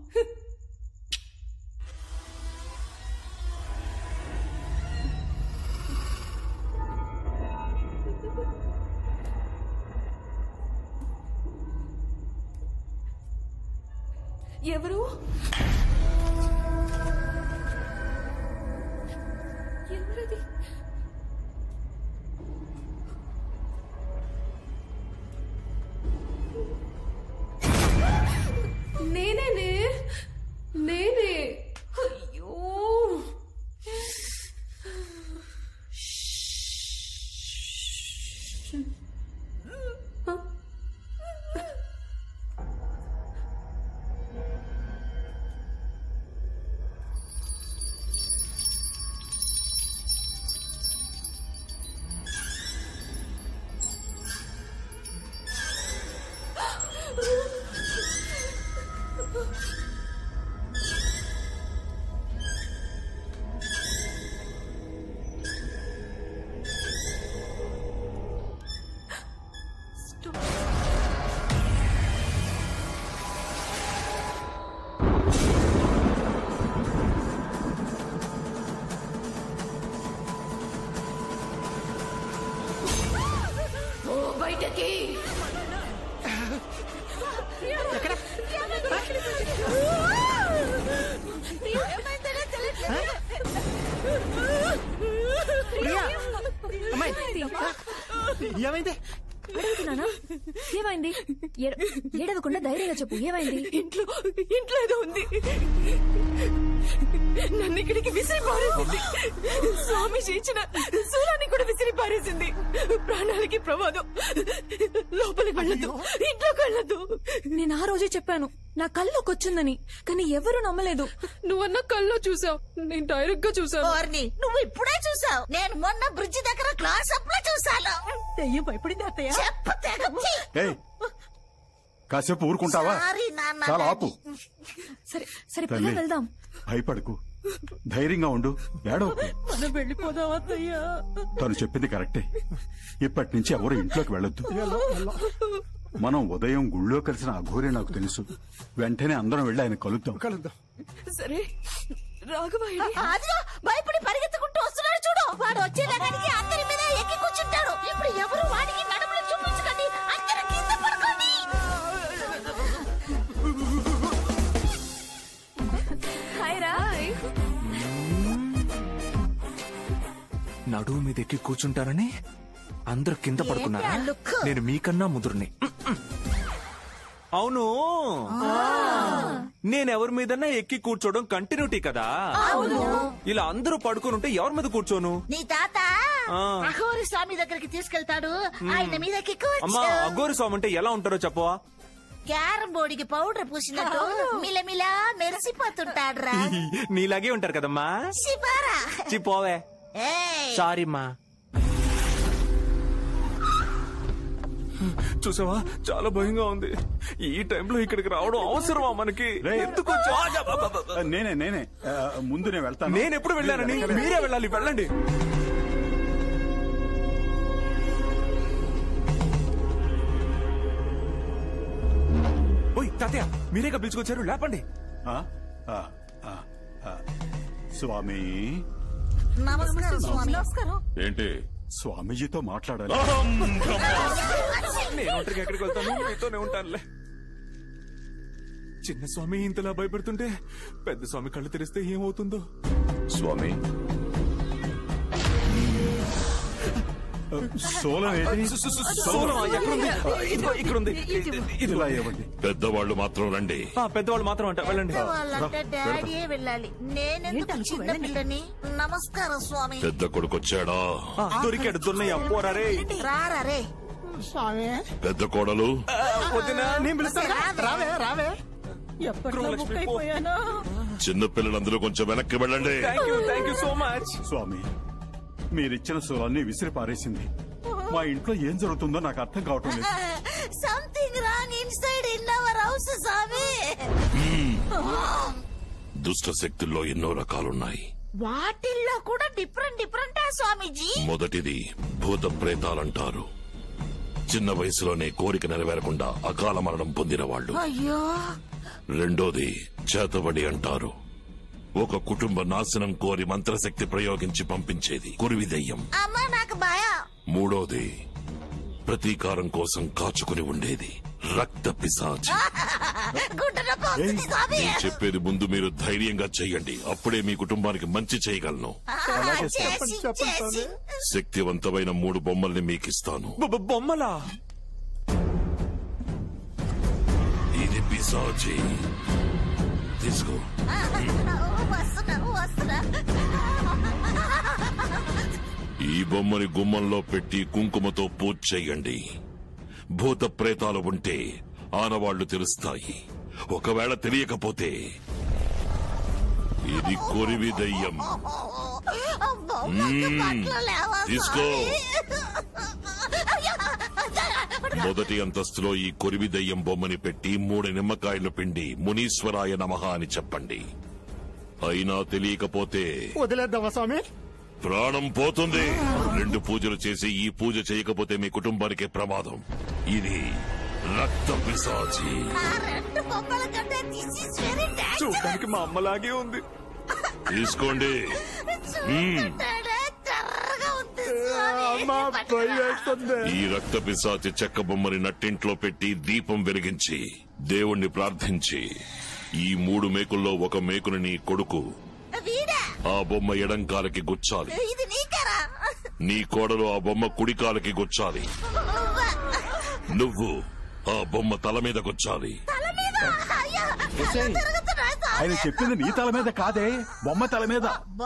ఎవరు? ఎవరది? నేనేనే నేనే. అయ్యో బయటకి ఏమైంది? అడుగుతున్నానా? ఏమైంది? ఏడవకుండా ధైర్యంగా చెప్పు, ఏమైంది? ఇంట్లో ఇంట్లో ఏదో ఉంది, నన్ను ఇక్కడికి విసిరి పారేసింది. స్వామీజీ ఇచ్చిన శూలాన్ని కూడా విసిరి పారేసింది. ప్రాణాలకి ప్రమాదం, లోపలికి వెళ్ళదు, ఇంట్లోకి వెళ్ళదు. నేను ఆ రోజే చెప్పాను నా కల్లోకి వచ్చిందని, కానీ ఎవరు నమ్మలేదు. నువ్వన్న కల్లో చూసావు, నేను డైరెక్ట్ గా చూసాను. నువ్వు ఇప్పుడే చూసావు, నేను మొన్న బ్రిడ్జి దగ్గర క్లాస్ అప్ లో చూసాను. దెయ్యం భయపడింది అత్తయ్య. ఏయ్, కాసేపు ఊరుకుంటావా? చాలా ఆపు. సరే సరే పద వెళ్దాం. భయపడకు, ధైర్యంగా ఉండు, ఏడవకు. మనం వెళ్ళిపోదాం అత్తయ్య. తను చెప్పింది కరెక్టే. ఇప్పటి నుంచి ఎవరు ఇంట్లోకి వెళ్ళొద్దు. మనం ఉదయం గుళ్ళో కలిసిన అఘోరే నాకు తెలుసు. వెంటనే అందరం వెళ్ళి ఆయన కలుద్దాం. కలుద్దాం. సరే రాఘవయ్య అదిగో భయపడి పరిగెత్తుకుంటూ వస్తున్నాడు చూడు. వాడు వచ్చే దగ్గరికి అందరి మీద ఎక్కి కూర్చుంటాడు. ఇప్పుడు ఎవరు వాడికి నడుములు చూపించకండి, అందరూ కింద పడుకోండి. హాయ్ రా. నడువు మీద ఎక్కి కూర్చుంటారని అందరూ కింద పడుకున్నారా? నేను మీకన్నా ముదురుని. అవును, నేనెవరి మీదన్నా ఎక్కి కూర్చోవడం కంటిన్యూటీ కదా. ఇలా అందరూ పడుకుని ఉంటే ఎవరి మీద కూర్చోను? నీ తాత అఘోరి స్వామి దగ్గరికి తీసుకెళ్తాడు, ఆయన మీద ఎక్కి కూర్చో. అమ్మా, అఘోరి స్వామి అంటే ఎలా ఉంటారో చెప్పవా? క్యారం బోర్డుకి పౌడర్ పూసినట్టు మిలమిలా మెరిసిపోతుంటాడు రా. నీలాగే ఉంటారు కదమ్మా. శివారా చిపోవే. సారీ మా. చూసావా, చాలా భయంగా ఉంది. ఈ టైంలో ఇక్కడికి రావడం అవసరమా మనకి? ఎందుకు? నేనే నేనే ముందు నేను వెళ్తాను. నేను ఎప్పుడు వెళ్ళానని? మీరే వెళ్ళాలి, వెళ్ళండి. ఓయ్ తాతయ్య, మీరేగా పిలుచుకొచ్చారు, లేపండి. స్వామి నమస్కారం స్వామి. నమస్కారం. ఏంటి? స్వామీజీతో మాట్లాడాలి. నేను ఒంటరికి ఎక్కడికి వెళ్తాను, మీతోనే ఉంటానులే. చిన్న స్వామి ఇంతలా భయపడుతుంటే పెద్ద స్వామి కళ్ళు తెరిస్తే ఏమవుతుందో. స్వామి, పెద్దవాళ్ళు మాత్రం రండి. పెద్దవాళ్ళు మాత్రం అంట వెళ్ళండి. వాళ్ళంటే డాడీయే వెళ్ళాలి. నేనెందుకు చిన్న పిల్లని? నమస్కారం స్వామి. పెద్ద కొడుకు వచ్చాడా? దొరికాడు దున్నయ్య. పోరారే రారే స్వామి. పెద్ద కోడలు రావే రావే. చిన్న పిల్లలందరూ కొంచెం వెనక్కి వెళ్ళండి. సో మచ్ స్వామి. మీరిచ్చిన సూరాన్ని విసిరి పారేసింది. మా ఇంట్లో ఏం జరుగుతుందో నాకు అర్థం కావటం లేదు. Something wrong inside in our house స్వామి. దుష్ట శక్తుల్లో ఎన్నో రకాలున్నాయి. వాటిల్లో కూడా డిఫరెంట్ డిఫరెంటా స్వామీజీ? మొదటిది భూత ప్రేతాలంటారు. చిన్న వయసులోనే కోరిక నెరవేరకుండా అకాల మరణం పొందిన వాళ్ళు. అయ్యో. రెండోది చేతబడి అంటారు. ఒక కుటుంబ నాశనం కోరి మంత్రశక్తి ప్రయోగించి పంపించేది కురివి దెయ్యం. అమ్మా నాకు భయం. మూడోది ప్రతీకారం కోసం కాచుకుని ఉండేది రక్త పిశాచి. నేను చెప్పేది ముందు మీరు ధైర్యంగా చెయ్యండి. అప్పుడే మీ కుటుంబానికి మంచి చేయగలను. శక్తివంతమైన మూడు బొమ్మల్ని మీకిస్తాను. బొమ్మలా? ఇది పిశాచి. తీసుకో. ఈ బొమ్మని గుమ్మంలో పెట్టి కుంకుమతో పూజ చెయ్యండి. భూత ప్రేతాలు ఉంటే ఆనవాళ్లు తెలుస్తాయి. ఒకవేళ తెలియకపోతే ఇది కొరివి దయ్యం. తీసుకో. మొదటి అంతస్తులో ఈ కొరివి దయ్యం బొమ్మని పెట్టి మూడు నిమ్మకాయలు పిండి మునీశ్వరాయ నమః అని చెప్పండి. అయినా తెలియకపోతే వదిలేద్దామా స్వామి? ప్రాణం పోతుంది. రెండు పూజలు చేసి ఈ పూజ చేయకపోతే మీ కుటుంబానికే ప్రమాదం. ఇది రక్త పిశాచి. చూడడానికి మా అమ్మలాగే ఉంది. తీసుకోండి. ఈ రక్త పిశాచి చెక్క బొమ్మని నట్టింట్లో పెట్టి దీపం వెలిగించి దేవుణ్ణి ప్రార్థించి ఈ మూడు మేకుల్లో ఒక మేకుని నీ కొడుకు ఆ బొమ్మ ఎడంకాలకి గుచ్చాలి. నీ కోడలు ఆ బొమ్మ కుడికాలకి గుచ్చాలి. నువ్వు ఆ బొమ్మ తల మీద గుచ్చాలి. ఆయన చెప్పింది నీ తల మీద కాదే, బొమ్మ తల మీద.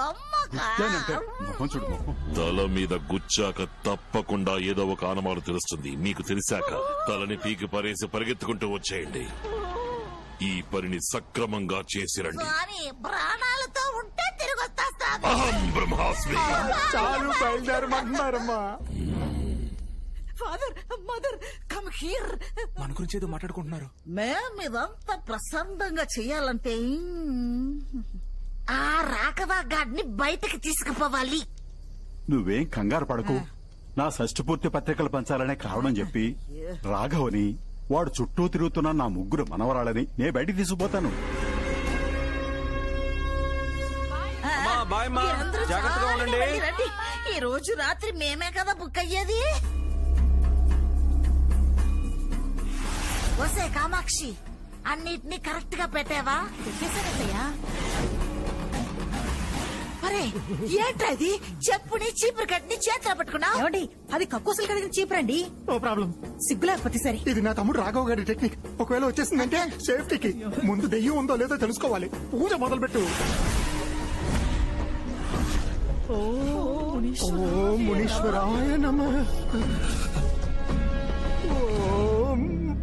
తల మీద గుచ్చాక తప్పకుండా ఏదో ఒక ఆనమాలు తెలుస్తుంది. మీకు తెలిసాక తలని పీకి పరేసి పరిగెత్తుకుంటూ వచ్చేయండి. ఈ పనిని సక్రమంగా చేసిరండి. ప్రాణాలతో ఉంటే తిరిగి వస్తా. అహం బ్రహ్మాస్మి. చాలు బయలుదేరమంటున్నారమ్మా. Father mother come here. మన గురించి ఏదో మాట్లాడుకుంటున్నారు. మేం ఇదంతా ప్రశాంతంగా చెయ్యాలంటే ఆ రాకదా గాడిని బయటకి తీసుకుపోవాలి. నువ్వేం కంగారు పడకు. నా షష్ఠపూర్తి పత్రికలు పంచాలనే కారణం చెప్పి రాఘవని వాడు చుట్టూ తిరుగుతున్న నా ముగ్గురు మనవరాలని నే బయటికి తీసుకుపోతాను. జాగ్రత్తగా ఉండండి. ఈ రోజు రాత్రి మేమే కదా బుక్ అయ్యేది. వసే కామాక్షి, అన్నిటినీ కరెక్ట్ గా పెట్టావా? పెట్టేశానయ్యా. అరే ఏంటది? చెప్పుని చీపురు కట్టిని చేతిలో పెట్టుకున్నా. ఏమండి అది కక్కుసలు కడిగిన చీపురండి. No problem. సిగ్గు లేకపోతే సరే. ఇది నా తమ్ముడు రాఘవ్ గారి టెక్నిక్. ఒకవేళ వచ్చేసిందంటే సేఫ్టీకి ముందు దెయ్యం ఉందో లేదో తెలుసుకోవాలి. పూజ మొదలు పెట్టు. ఓం మునీశ్వరాయ నమః. ఓం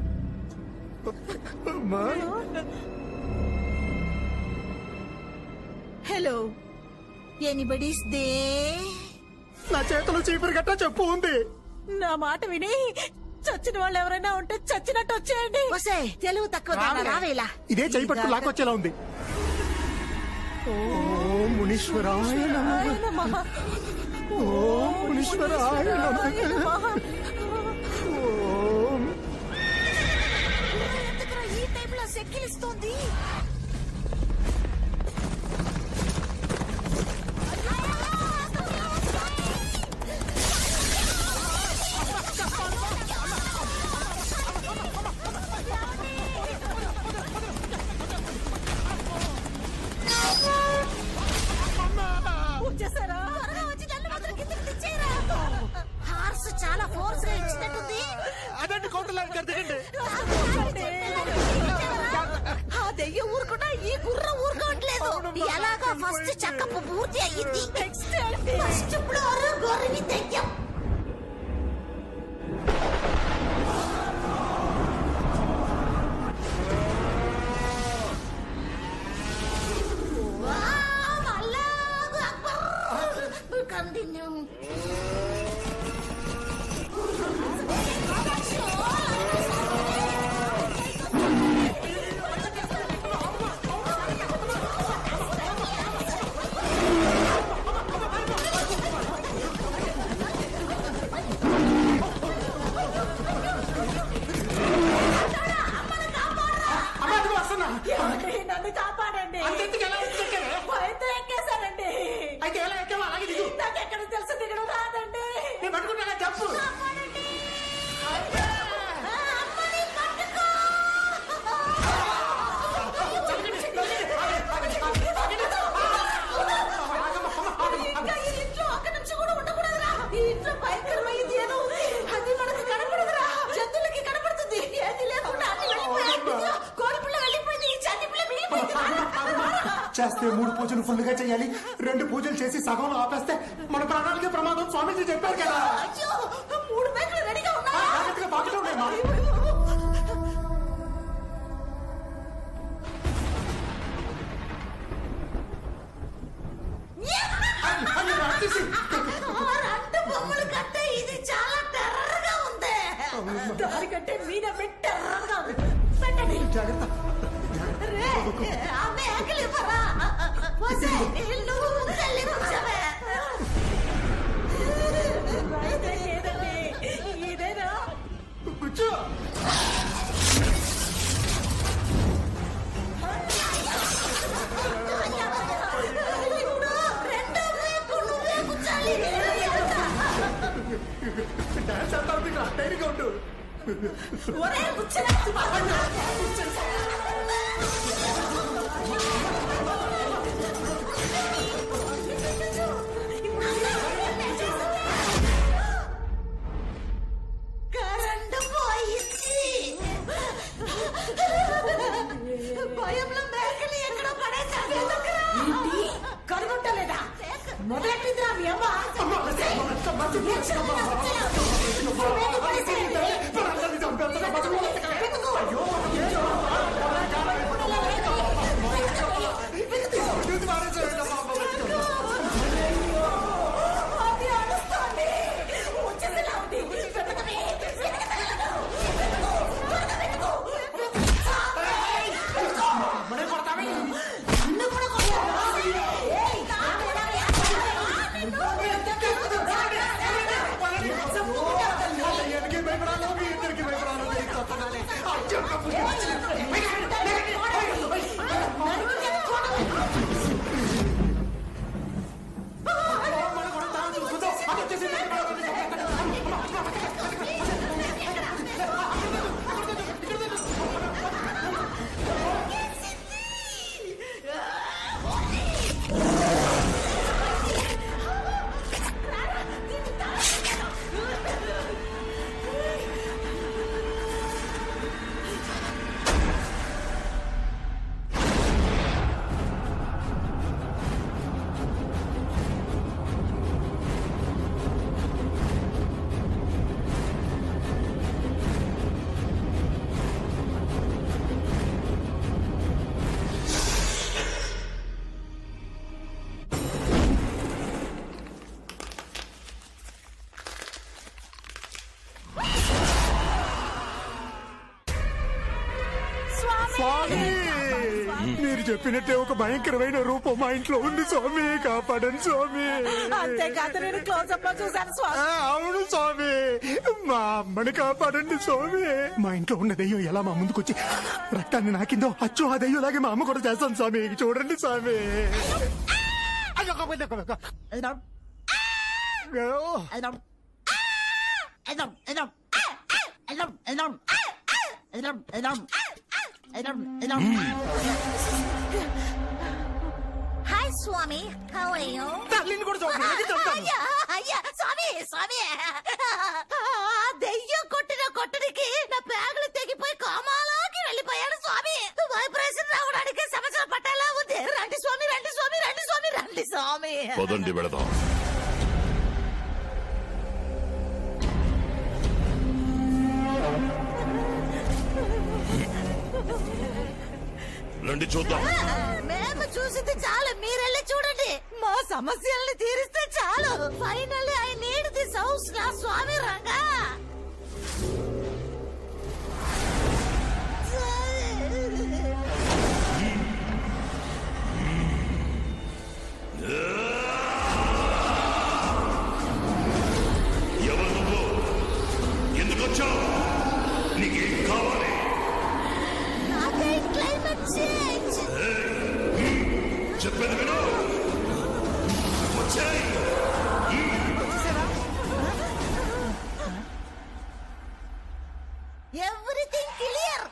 హలో, ఎనీబడీస్ దే? నా చేతిలో చీపురు గట్ట చెప్పు ఉంది. నా మాట విని చచ్చిన వాళ్ళు ఎవరైనా ఉంటే చచ్చినట్టు వచ్చేయండి. వసే తెలుగు తక్కువ రావేలా. ఇదే చేయి పట్టు లాక్కొచ్చేలా ఉంది. ఓం మునీశ్వరాయ నమః. ఓం మునీశ్వరాయ నమః. ఓం. ఈ టైప్ లో సెక్కిలిస్తోంది. వచ్చేసారా? హార్స్ ఆ దెయ్యం ఊరుకున్నా ఈ గుర్రం ఊరుకోవట్లేదు. ఎలాగో ఫస్ట్ చెకప్ పూర్తి అయ్యింది. ఫస్ట్ ఫ్లోర్ గొర్రెని దెయ్యం. Continue. నన్ను కాపాడండి. భయంతో ఎక్కేశానండి. అయితే ఎలా ఎక్కావా? అలాగే దిగు. నాకు ఎక్కడ తెలుసు దిగడం రాదండి. నేను పట్టుకుంటా చెప్పు. ఇంట్లో ఒక్క నిమిషం కూడా ఉండకూడదురా. ఈ ఇంట్లో భయంకరమైంది ఏదో ఉంది. అది మనకు కనపడదురా. జంతువులకి కనపడుతుంది. ఏది లేకుండా అన్ని వెళ్ళిపోయాయి. కోడిపిల్ల వెళ్ళిపోయింది. చంటి పిల్ల వెళ్ళిపోయింది. చేస్తే మూడు పూజలు ఫుల్ గా చేయాలి. రెండు పూజలు చేసి సగంలో ఆపేస్తే మన ప్రాణాలకి ప్రమాదం. స్వామీజీ చెప్పారు కదా. మూడు మేకలు రెడీగా ఉన్నాయి. బాగా ఉన్నాయమ్మా. రెండు బొమ్మలు కట్టే ఇది చాలా టెర్రర్ గా ఉంది. దాని కంటే మీన పెట్టి టెర్రర్ గా ఉంది. పెట్టండి. జాగ్రత్త. ఆ మేకలు ఇవ్వరా? ఇల్లు తల్లి కూర్చోవే. ఇదేనా కూర్చో. డాన్స్ అంతా డైరీగా ఉండు. ఒరే కూర్చోరా. కరెంటు పోయింది. భయంలో మేకలు ఎక్కడ పడేసాను. కనుగొట్టలేదా? మొదలెట్టిందిరా మీ అమ్మ. అది అడుస్తోంది. వచ్చేసేలా ఉంది. నన్ను కూడా మీరు చెప్పినట్టే ఒక భయంకరమైన రూపం మా ఇంట్లో ఉంది స్వామి. కాపాడండి స్వామి. అంతేకాదు నేను క్లోజప్ లో చూశాను స్వామి. అవును స్వామి. మా అమ్మని కాపాడండి స్వామి. మా ఇంట్లో ఉన్న దెయ్యం ఎలా మా ముందుకొచ్చి రక్తాన్ని నాకిందో అచ్చు ఆ దెయ్యం లాగే మా అమ్మ కూడా చేస్తాను స్వామి. చూడండి స్వామి. హాయ్ స్వామి. How are you? తల్లిని కూడా అయ్యా అయ్యా స్వామి స్వామి. దెయ్యం కొట్టిన కొట్టడికి నా పదండి వెళదాం. రండి చూద్దాం. మేము చూసింది చాలు, మీరెళ్ళి చూడండి. మా సమస్యల్ని తీరిస్తే చాలు. Finally I need this house నా స్వామి రంగా. ఎవరు నువ్వు? ఎందుకు వచ్చావు? నీకేం కావాలి? Climate change. చెప్పేది విను. వచ్చేయ్. Everything clear.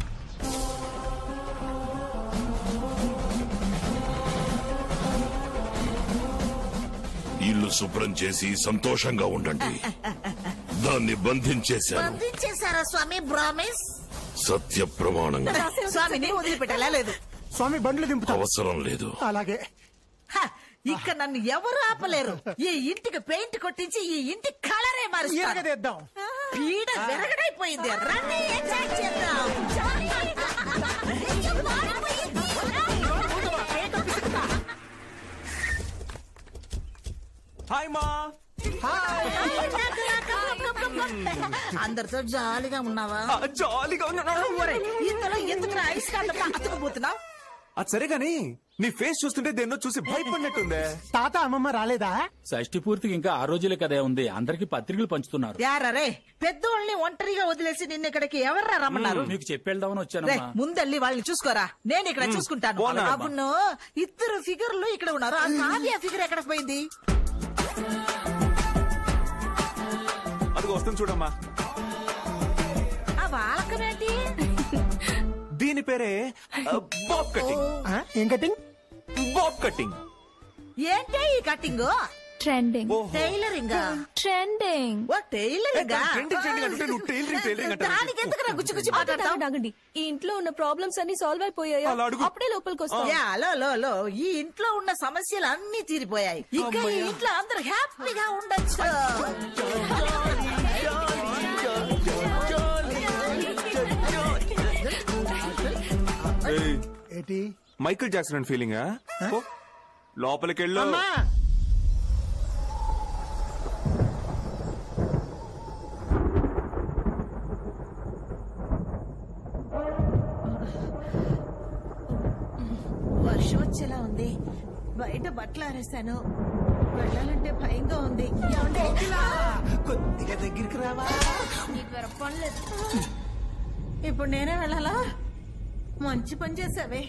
ఇల్లు శుభ్రం చేసి సంతోషంగా ఉండండి. దాన్ని బంధించేశాను. బంధించేశారా స్వామి? ప్రామిస్. సత్య ప్రమాణంగా. స్వామిని వదిలిపెట్టేలా లేదు. స్వామి బండ్లు దింపుతా. అవసరం లేదు. అలాగే. ఇక నన్ను ఎవరు ఆపలేరు. ఈ ఇంటికి పెయింట్ కొట్టించి ఈ ఇంటి కలరే మారుస్తాం. పీడ వెరగడైపోయింది. రండి ఎంజాయ్ చేద్దాం. హాయ్ మా. అందరితో జాలీగా ఉన్నావా? జాలీగా ఉన్నా. ఇంతలో ఎందుకు ఐస్ కాళ్ళ అతుకుపోతున్నావు? అది సరే గాని నీ ఫేస్ చూస్తుంటే దేన్నో చూసి భయపడినట్టుందే. తాత అమ్మమ్మ రాలేదా? షష్టి పూర్తికి ఇంకా ఆ రోజులే కదా ఉంది. అందరికి పత్రికలు పంచుతున్నారు. యారే పెద్దోళ్ళని ఒంటరిగా వదిలేసి నిన్న ఇక్కడికి ఎవర్రా రమ్మన్నారు? మీకు చెప్పేద్దామని వచ్చాను. ముందెళ్ళి వాళ్ళని చూసుకోరా, నేను ఇక్కడ చూసుకుంటాను. అవును, ఇద్దరు ఫిగర్లు ఇక్కడ ఉన్నారు. ఆ కావ్య ఫిగర్ ఎక్కడ పోయింది? అదిగో వస్తుంది చూడమ్మా. ఆ వాలకమేంటి? దీని పేరే బాబ్ కటింగ్. ఏం కటింగ్? Bob cutting. ఏంటి ఈ కటింగ్? ట్రెండింగ్. టైలరింగ్. ట్రెండింగ్. ఓ టైలరింగ్. దానికి ఎందుకు గుచ్చి గుచ్చి మాట్లాడతావు? ఈ ఇంట్లో ఉన్న ప్రాబ్లమ్స్ అన్ని సాల్వ్ అయిపోయాయి. అప్పుడే లోపలికి వస్తాయి. ఈ ఇంట్లో ఉన్న సమస్యలు అన్ని తీరిపోయాయి. ఇక ఈ ఇంట్లో అందరూ హ్యాపీగా ఉండొచ్చు. ఏంటి మైకిల్ జాక్సన్ అని ఫీలింగా? లోపలికి వెళ్ళు. వర్షం వచ్చేలా ఉంది. బయట బట్టలు ఆరేసాను. వెళ్ళాలంటే భయంగా ఉంది. కొద్దిగా దగ్గరికి రావా? ఇప్పుడు నేనే వెళ్ళాలా? మంచి పని చేసావే.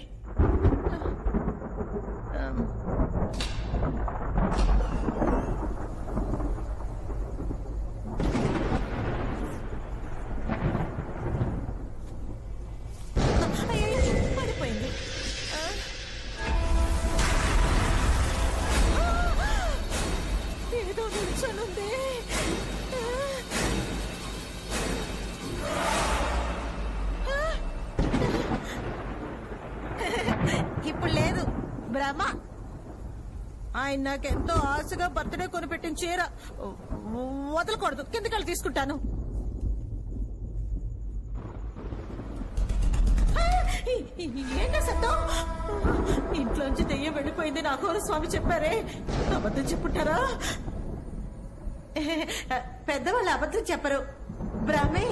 పడిపోయింది. ఏదో నిల్చొనుంది. ఇప్పుడు లేదు బ్రహ్మ. ఆయన నాకెంతో ఆశగా బర్త్డే కొనిపెట్టిన చీర వదలకూడదు. కిందకెళ్ళి తీసుకుంటాను. ఏంటో శబ్దం? ఇంట్లోంచి దెయ్యం వెళ్ళిపోయింది. నా కోరు స్వామి చెప్పారే. అబద్ధం చెప్పుంటారా? పెద్దవాళ్ళు అబద్ధం చెప్పరు బ్రహ్మే.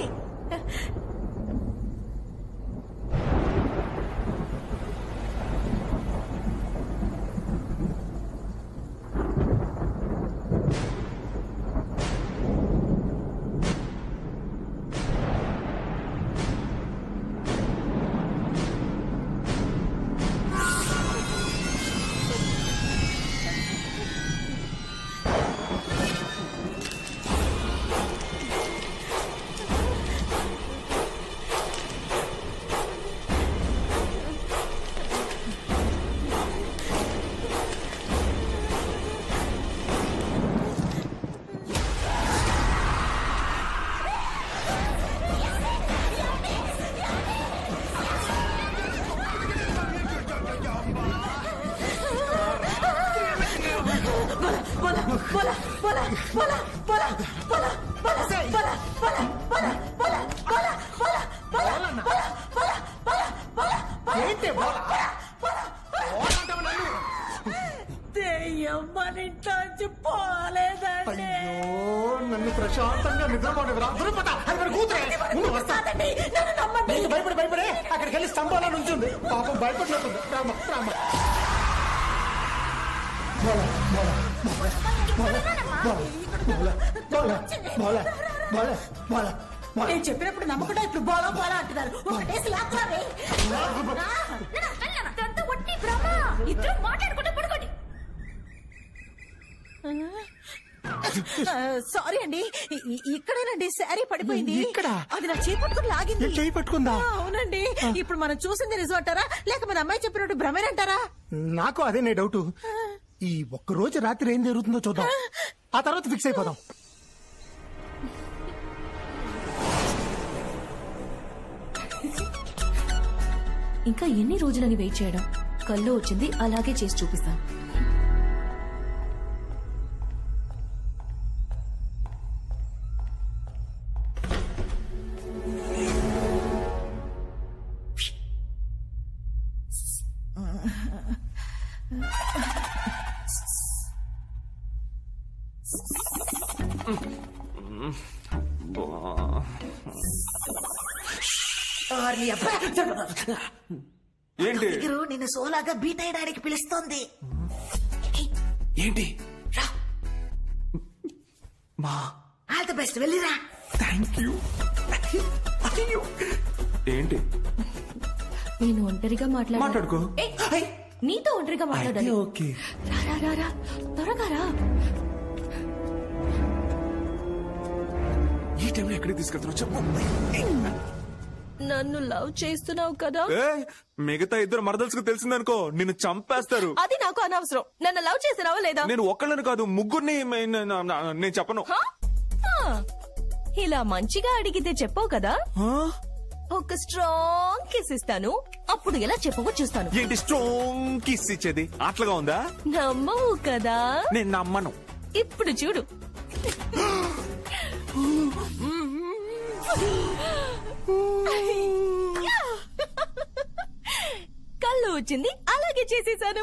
పోలా పోలా పోలా పోలా పోలా పోలా పోలా పోలా పోలా పోలా పోలా పోలా పోలా పోలా పోలా పోలా ఏంటి పోలా పోలా దెయ్యం మన ఇంట్లోంచి పోలేదండి. అయ్యో నన్ను ప్రశాంతంగా నిద్రపోనివ్వరా దురుపట అది మన కూతురే ముందు వస్తానండి నన్ను నమ్మండి. నీకు భయపడి భయపడే అక్కడికి వెళ్ళి స్తంభాల నుంచుంది పాపం భయపడినట్టుంది రామ రామ బోలా బోలా బోలా బోలా బోలా బోలా బోలా బోలా నేను చెప్పినప్పుడు నమ్మకుండా ఇప్పుడు బోలా బోలా అంటున్నారు. ఒకటేసి లాక్రావే. ఇద్దరు మాట్లాడుకుంటే పడుకోండి. సారీ అండి, ఇక్కడేనండి శారీ పడిపోయింది. ఇక్కడ అది నా చేయి పట్టుకుని లాగింది. చేయి పట్టుకుందా? అవునండి. ఇప్పుడు మనం చూసింది నిజం అంటారా లేక మన అమ్మాయి చెప్పినట్టు భ్రమేనంటారా? నాకు అదే నే డౌట్. ఈ ఒక్క రోజు రాత్రి ఏం జరుగుతుందో చూద్దాం, ఆ తర్వాత ఫిక్స్ అయిపోదాం. ఇంకా ఎన్ని రోజులని వెయిట్ చేయడం? కళ్ళు వచ్చింది, అలాగే చేసి చూపిస్తాను. ఏంటి నిన్ను సోలాగా బీట్ అయ్యడానికి పిలుస్తోంది. ఏంటి మా ఆల్ ది బెస్ట్, వెళ్ళిరా. Thank you. ఏంటి నేను ఒంటరిగా మాట్లాడ మాట్లాడుకో. నీతో ఒంటరిగా మాట్లాడాలి. ఓకే రా రా రా త్వరగా రా. ఈ టైంలో ఎక్కడికి తీసుకెళ్తున్నావు చెప్పు. నన్ను లవ్ చేస్తున్నావు కదా? మిగతా ఇద్దరు మరదలుసుకు తెలిసిందనుకో నిన్ను చంపేస్తారు. అది నాకు అనవసరం. నన్ను లవ్ చేస్తున్నావా లేదా? నేను ఒక్కళ్ళని కాదు ముగ్గురిని నేను చెప్పను. ఇలా మంచిగా అడిగితే చెప్పవు కదా. ఒక స్ట్రాంగ్ కిస్ ఇస్తాను, అప్పుడు ఎలా చెప్పవో చూస్తాను. ఏంటి స్ట్రాంగ్ కిస్ ఇచ్చేది? అట్లగా ఉందా? నమ్మవు కదా? నేను నమ్మను. ఇప్పుడు చూడు. కళ్ళు వచ్చింది, అలాగే చేసేసాను.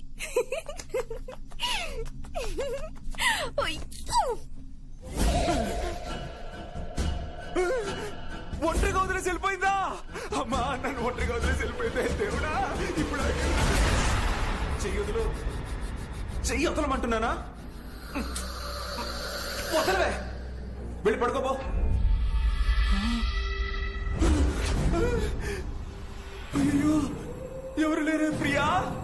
ఒంటరిగా వదిలేసి వెళ్ళిపోయిందా? అమ్మా నన్ను ఒంటరిగా వదిలేసి వెళ్ళిపోయిందే దేవుడా. ఇప్పుడు చెయ్యొదులు చెయ్యొదలమంటున్నానా? వదలవే, వెళ్ళి పడుకోబో. అయ్యో ఎవరు లేరే ప్రియా?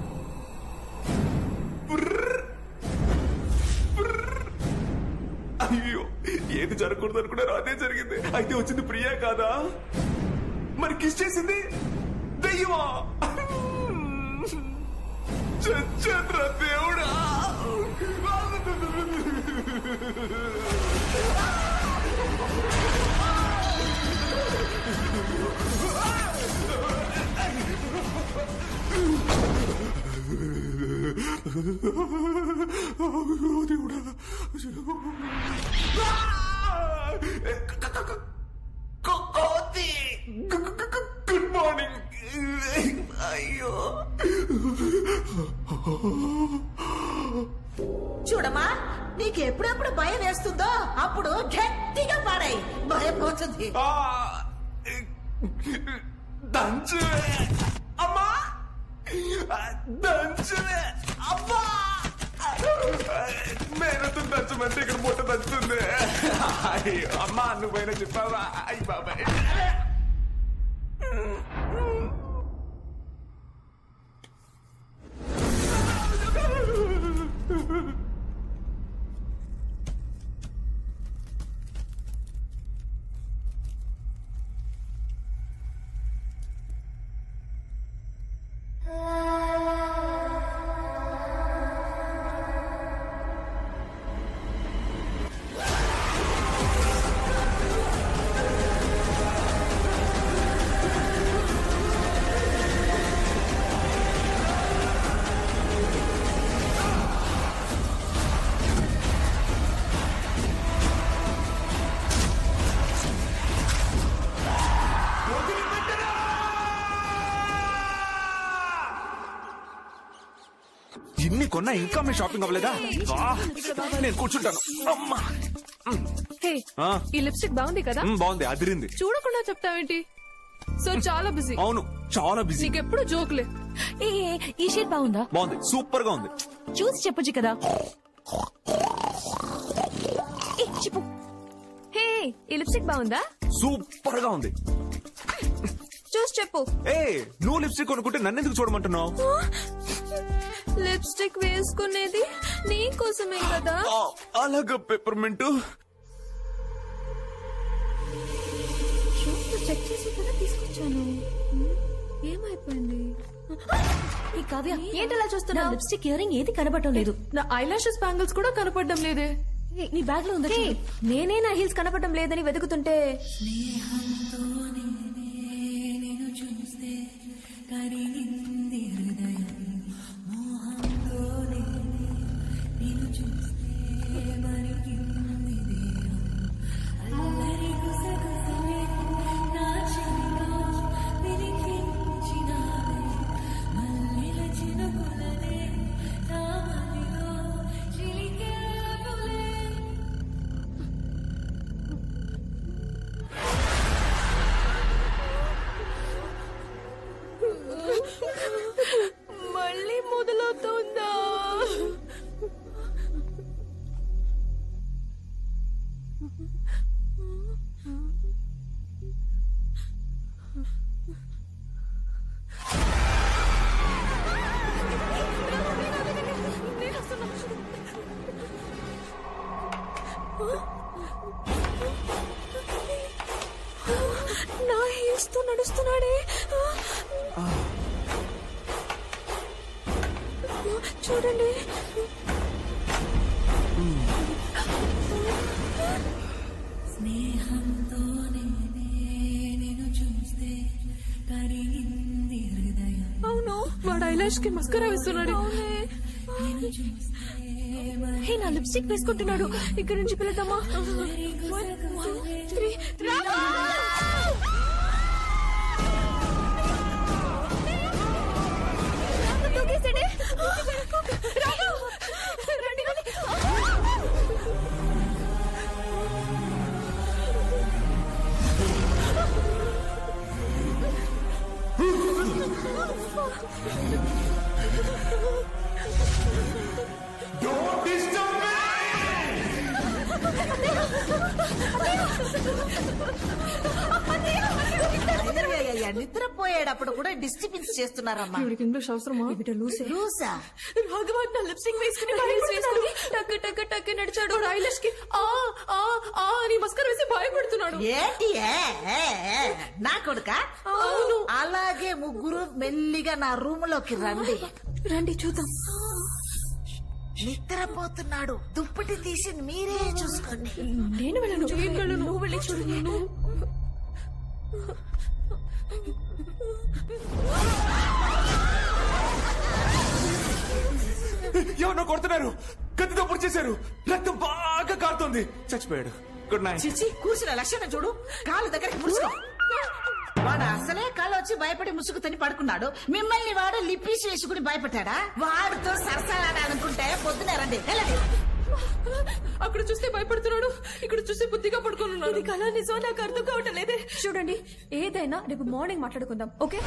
అయ్యో ఏది జరగకూడదు అనుకున్నారో అదే జరిగింది. అయితే వచ్చింది ప్రియా కాదా? మరి కిస్ చేసింది దెయ్యమా? చంద్ర దేవుడా. దేవుడా. Good morning. అయ్యో చూడమ్మా, నీకు ఎప్పుడెప్పుడు భయం వేస్తుందో అప్పుడు గట్టిగా పాడాయి, భయం పోతుంది. దంచు అమ్మా, దంచు అమ్మా. మేనతో దంచమంటే ఇక్కడ మూట దంచుతుంది. అయ్యో అమ్మా, నువ్వైనా చెప్పావా? అయ్యి బాబాయ్. అన్న ఇంకా మీ షాపింగ్ అవ్వలేదా? వా, నేను కూర్చుంటాను. అమ్మా. హే, ఆ, ఈ లిప్స్టిక్ బాగుంది కదా? మ్, బాగుంది, అదిరింది. చూడకుండా చెప్తావేంటి? సో చాలా బిజీ. అవును, చాలా బిజీ. నీకెప్పుడు జోకులే. ఏ ఈ షేడ్ బాగుందా? బాగుంది, సూపర్ గా ఉంది. చూసి చెప్పొచ్చు కదా. ఏ, చెప్పు. హే, ఈ లిప్స్టిక్ బాగుందా? సూపర్ గా ఉంది. చూసి చెప్పు. ఏ, నువ్వు లిప్స్టిక్ కొనుక్కుంటే నన్ను ఎందుకు చూడమంటున్నావు? లిప్స్టిక్ వేసుకునేది నీ కోసమే కదా. అలాగా పెప్పర్మెంట్. చెక్ చేసి కదా తీసుకొచ్చాను. ఏమైపోయింది? ఈ కావ్య ఏంటలా చూస్తున్నా? లిప్స్టిక్ ఇయర్ రింగ్ ఏది కనపడటం లేదు. నా ఐలాషెస్ బ్యాంగిల్స్ కూడా కనపడడం లేదే. నీ బ్యాగ్ లో ఉందా? నేనే నా హీల్స్ కనపడడం లేదని వెతుకుతుంటే మళ్ళీ మొదలవుతుందా? నా హీల్స్ తో నడుస్తున్నాడే. చూడండి. అవును, వాడు ఐలాష్ కి మస్కరా వేస్తున్నాడు. హే, నా లిప్స్టిక్ వేసుకుంటున్నాడు. ఇక్కడ నుంచి పిలుద్దామా? నిద్రపోయేటప్పుడు కూడా డిస్టర్బెన్స్ చేస్తున్నారమ్మా. ఇంగ్లీష్ అవసరమా? లూసా రాఘవన్ నా లిప్స్టిక్ వేసుకుని హీల్స్ వేసుకుని టక్ టక్ టక్ నడిచాడు. ఐలాష్ కి ఆ ఆ ఆ అని మస్కర్ వేసి భయపడుతున్నాడు. ఏంటి నా కొడుక? అవును. అలాగే ముగ్గురు మెల్లిగా నా రూమ్ లోకి రండి. రండి చూద్దాం. నిద్రపోతున్నాడు. దుప్పటి తీసి మీరే చూసుకోండి. నేను వెళ్ళను. నువ్వు వెళ్ళి చూడు. ఎవరో కొడుతున్నారు, కత్తితో పొడి చేశారు, రక్తం బాగా కారుతోంది. చచ్చిపోయాడు. Good night. చిచి, కూర్చున్న లక్షణం చూడు. కాలు దగ్గరికి ముసుకో. వాడు అసలే కాలు వచ్చి భయపడి ముసుగు తిని పడుకున్నాడు. మిమ్మల్ని వాడు లిప్పీసి వేసుకుని భయపడ్డా? వాడితో సరసాలాడాలనుకుంటే పొద్దునే రండి. అక్కడ చూస్తే భయపడుతున్నాడు, ఇక్కడ చూస్తే బుద్ధిగా పడుకున్నాడు. ఇది కళ నిజం నాకు అర్థం కావటం లేదే. చూడండి, ఏదైనా రేపు మార్నింగ్ మాట్లాడుకుందాం, ఓకే?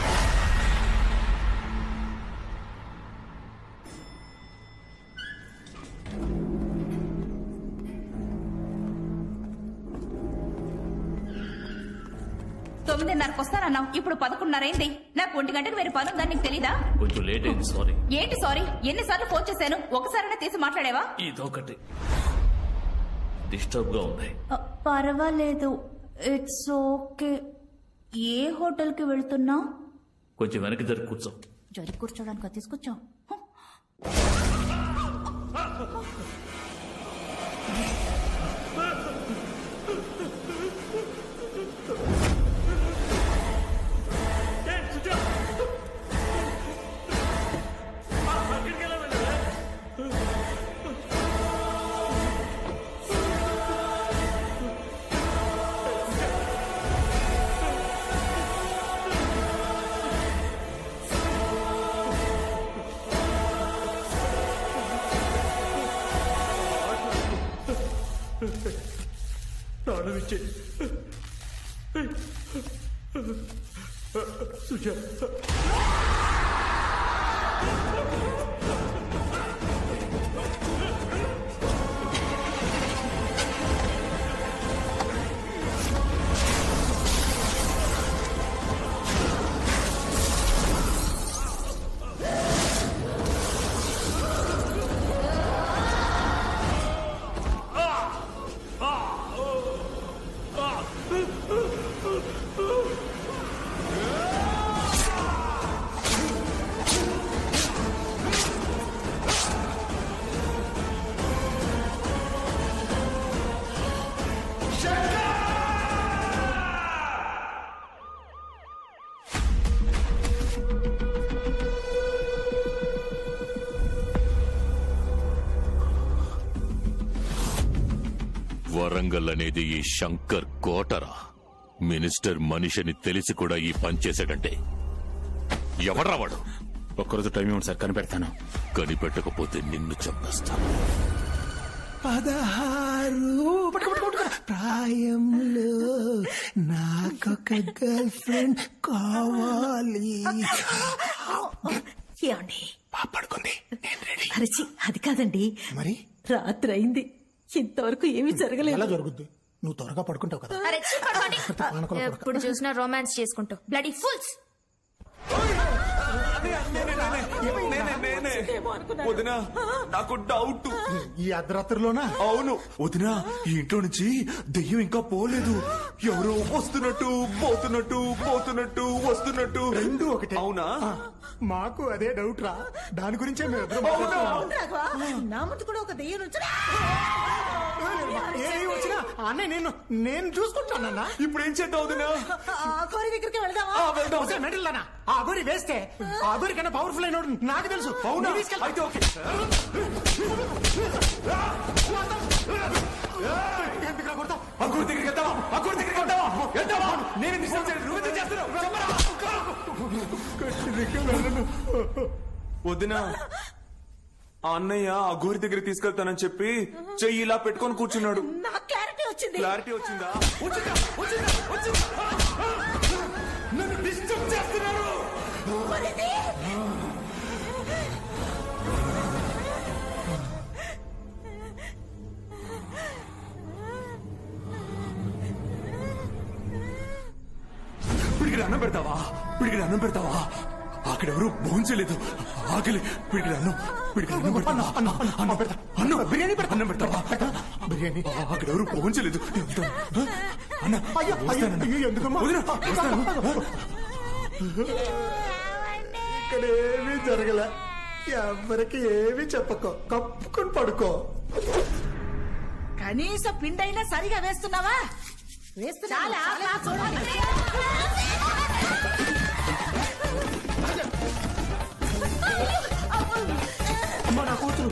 తొమ్మిదిన్నరకు వస్తానన్నావు, ఇప్పుడు పదకొండున్నర అయింది. నాకు ఒంటి గంటకు వేరే పని ఉందని నీకు తెలీదా? కొంచెం లేట్ అయింది, సారీ. ఏంటి సారీ? ఎన్నిసార్లు ఫోన్ చేశాను, ఒకసారైనా తీసి మాట్లాడేవా? ఇదొకటి డిస్టర్బ్ గా ఉంది. పర్వాలేదు, ఇట్స్ ఓకే. ఏ హోటల్ కి వెళ్తున్నా? కొంచెం వెనక్కి జరిగి కూర్చో. జరిగి కూర్చోడానికి తీసుకొచ్చావు. తాళం ఇచ్చే సుజాత. వరంగల్ అనేది ఈ శంకర్ కోటరా. మినిస్టర్ మనిషిని తెలిసి కూడా ఈ పని చేశాడంటే ఎవడ్రా వాడు? ఒక్కరోజు టైం ఇవ్వండి సార్, కనిపెడతాను. కనిపెట్టకపోతే నిన్ను చంపేస్తాను. పదహారు ప్రాయంలో నాకొక గర్ల్ ఫ్రెండ్ కావాలి. ఏమండి పడుకుంది, నేను రెడీ. అరచి అది కాదండి, మరి రాత్రి అయింది, ఇంతవరకు ఏమీ జరగలేదు. ఎలా జరుగుద్ది? నువ్వు త్వరగా పడుకుంటావు కదా. ఎప్పుడు చూసినా రొమాన్స్ చేసుకుంటావు. Bloody fools. వదినా నాకు డౌట్. ఈ అర్ధరాత్రిలోనా? అవును వదినా, ఈ ఇంట్లో నుంచి దెయ్యం ఇంకా పోలేదు. ఎవరో వస్తున్నట్టు పోతున్నట్టు పోతున్నట్టు వస్తున్నట్టు. రెండు ఒకటే. అవునా? మాకు అదే డౌట్ రా, దాని గురించే మేము ఇద్దరం మాట్లాడుతున్నాం. నా ముందు కూడా ఒక దెయ్యం నుంచి ఏ వచ్చినా అన్నయ్య నేను నేను చూసుకుంటానన్నా. ఇప్పుడు ఏం చేద్దాం వదినా? కోరి దగ్గరికి వెళ్దామా? వెళ్దాం. మెడల్లానా ఆ గోరి వేస్తే ఆ గోరి కన్నా పవర్ఫుల్ అయినోడు నాకు తెలుసు. అవునా? అయితే ఓకే. ఎందుకు కొడతావు? ఆ గుడి దగ్గరికి వెళ్తావా? ఆ గుడి దగ్గరికి వెళ్తావా? వెళ్తావా? నేను డిస్టర్బ్ చేయను. నువ్వు ఎందుకు చేస్తున్నావు? వదినా, ఆ అన్నయ్య ఆ గోరి దగ్గర తీసుకెళ్తానని చెప్పి చెయ్యి ఇలా పెట్టుకొని కూర్చున్నాడు. నాకు క్లారిటీ వచ్చింది. క్లారిటీ వచ్చిందా? వచ్చిందా? వచ్చిందా? వచ్చిందా? నన్ను డిస్టర్బ్ చేస్తున్నారు. పిడికిడి అన్నం పెడతావా? పిడికిడి అన్నం పెడతావా? అక్కడెవరు భోంచలేదు. ఆకలి. పిడికిడి అన్నం పిడికిడి అన్నం పెడతావా? అన్న అన్నం పెడతా. అన్నం బిర్యానీ పెడతా. అన్నం పెడతావా? బిర్యానీ. అక్కడెవరు భోంచలేదు. అన్న ఎందుకమ్మా ఇక్కడ ఏమీ జరగలే. ఎవరికి ఏమీ చెప్పకో, కప్పుకొని పడుకో. కనీసం పిండైనా సరిగా వేస్తున్నావా? వేస్తున్నా. మన కూతురు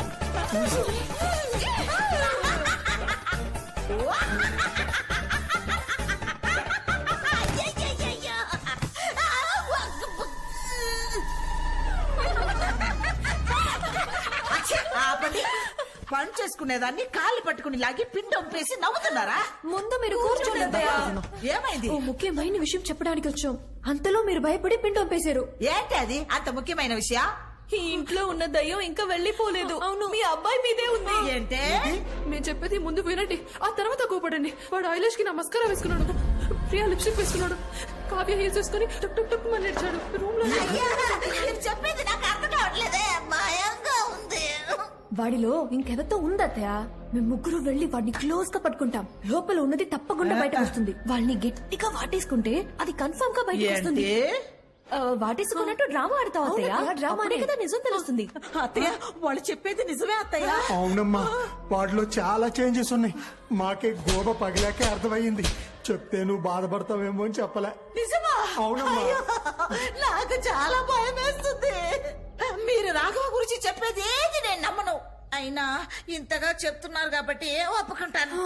పని చేసుకునేదాన్ని కాళ్ళు పట్టుకుని లాగి పిండి ఒంపేసి నవ్వుతున్నారా? ముందు మీరు కూర్చోండి. ఏమైంది? ఓ ముఖ్యమైన విషయం చెప్పడానికి వచ్చాం, అంతలో మీరు భయపడి పిండి ఒంపేశారు. ఏంటి అది అంత ముఖ్యమైన విషయం? ఈ ఇంట్లో ఉన్న దయ్యం ఇంకా వెళ్లిపోలేదు. అవును, మీ అబ్బాయి మీదే ఉంది. ఏంటే? నేను చెప్పేది ముందు వినండి, ఆ తర్వాత కోపడండి. వాడు ఐలాష్ కి నమస్కారం వేసుకున్నాడు, ప్రియా లిప్స్టిక్ వేసుకున్నాడు, కావ్య హీల్స్ వేసుకుని టుక్ టుక్ టుక్ మని నడిచాడు రూమ్ లో. చెప్పేది నాకు అర్థం కావట్లేదే, భయంగా ఉంది. వాడిలో ఇంకెవరితో ఉందత్తయ్య. మేము ముగ్గురు వెళ్లి వాడిని క్లోజ్ గా పట్టుకుంటాం. లోపల ఉన్నది తప్పకుండా బయటకు వస్తుంది. వాళ్ళని గట్టిగా వాటేసుకుంటే అది కన్ఫర్మ్ గా బయటకు వస్తుంది. వాటేసుకున్నట్టు డ్రామా ఆడతావు అత్తయ్య. డ్రామా అనే కదా నిజం తెలుస్తుంది. అత్తయ్య వాళ్ళు చెప్పేది నిజమే అత్తయ్య. అవునమ్మా, వాటిలో చాలా చేంజెస్ ఉన్నాయి. మాకే గోబ పగిలాకే అర్థమయ్యింది. చెప్తే నువ్వు బాధపడతావేమో అని చెప్పలే. నిజమా? అవునమ్మా. నాకు చాలా భయం వేస్తుంది. మీరు రాఘవ గురించి చెప్పేది ఏది నేను నమ్మను. అయినా ఇంతగా చెప్తున్నారు కాబట్టి ఒప్పుకుంటాను.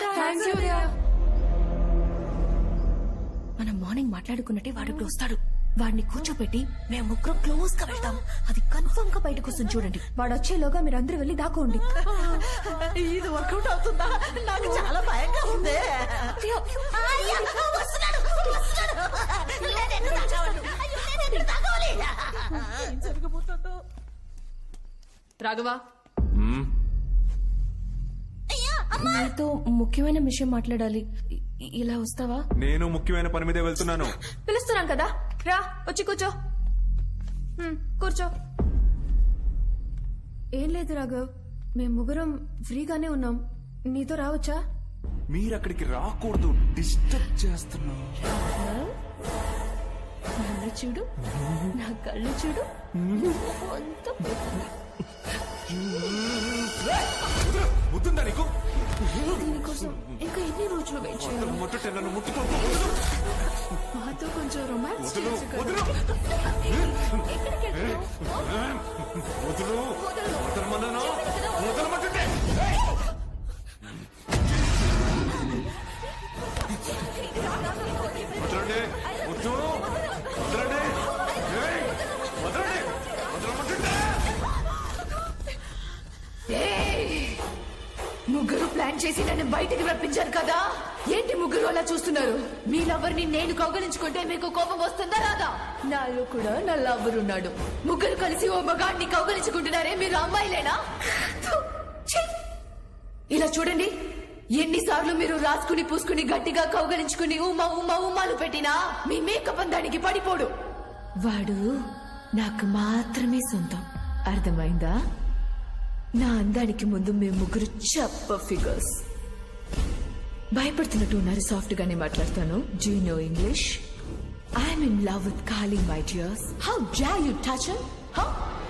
మనం మార్నింగ్ మాట్లాడుకున్నట్టే వాడు ఇప్పుడు వస్తాడు. వాడిని కూర్చోబెట్టి మేము ముగ్గురం క్లోజ్ గా వెళ్తాం. అది కన్ఫర్మ్ గా బయటకు వస్తుంది చూడండి. వాడు వచ్చేలోగా మీరు అందరూ వెళ్ళి దాకోండి. ఇది వర్కౌట్ అవుతుందా? నాకు చాలా భయంగా ఉంది. రాఘవా, నీతో ముఖ్యమైన విషయం మాట్లాడాలి. ఇ- ఇలా వస్తావా? నేను ముఖ్యమైన పని మీదే వెళ్తున్నాను. పిలుస్తున్నాం కదా, రా వచ్చి కూర్చో. హ్మ్, కూర్చో. ఏం లేదు రాఘవ్, మేము ముగ్గురం ఫ్రీగానే ఉన్నాం. నీతో రావచ్చా? మీరు అక్కడికి రాకూడదు, డిస్టర్బ్ చేస్తున్నా. నన్ను చూడు, నా కళ్ళు చూడు. అంతా పోతుంది. ముద్దుందా నీకు? దీనికోసం ఇంకా ఎన్ని రోజులు వెయిట్ చేయాలి? ముట్టుటే నన్ను ముట్టుకో. మాతో కొంచెం రొమాన్స్ వదులు, చేయొచ్చు కదా? వదులు. ఎక్కడికి వెళ్తున్నావు? వదులు, వదలమన్నాను. వదలమంటుంటే. వదలండి, వద్దు, వదలండి. ఏయ్, వదలండి, వదలమంటుంటే. ముగ్గురు ప్లాన్ చేసి నన్ను బయటికి రప్పించారు కదా. ఏంటి ముగ్గురు అలా చూస్తున్నారు? మీ లవర్ని నేను కౌగలించుకుంటే మీకు కోపం వస్తుందా రాదా? నాలో కూడా నా లవర్ ఉన్నాడు. ముగ్గురు కలిసి ఓ మగాడిని కౌగలించుకుంటున్నారే, మీరు అమ్మాయిలేనా? ఛీ! ఇలా చూడండి, ఎన్నిసార్లు మీరు రాసుకుని పూసుకుని గట్టిగా కౌగలించుకుని ఉమా ఉమా ఉమాలు పెట్టినా మీ మేకప్ అందానికి పడిపోడు. వాడు నాకు మాత్రమే సొంతం. అర్థమైందా? నా అందానికి ముందు మేము ముగ్గురు చప్ప ఫిగర్స్. భయపడుతున్నట్టు ఉన్నారు. సాఫ్ట్ గానే మాట్లాడతాను. Do you know English? I'm in love with Kali my dears. How dare you touch him? How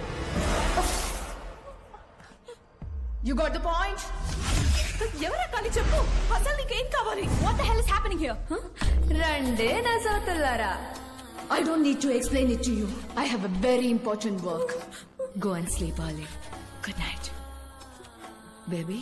you got the point? ఎవరా కాళీ చెప్పు, అసలు నీకేం కావాలి? What the hell is happening here? రండే నా సోదరులారా. I don't need to explain it to you. I have a very important work. Go and sleep early. Good night. Baby.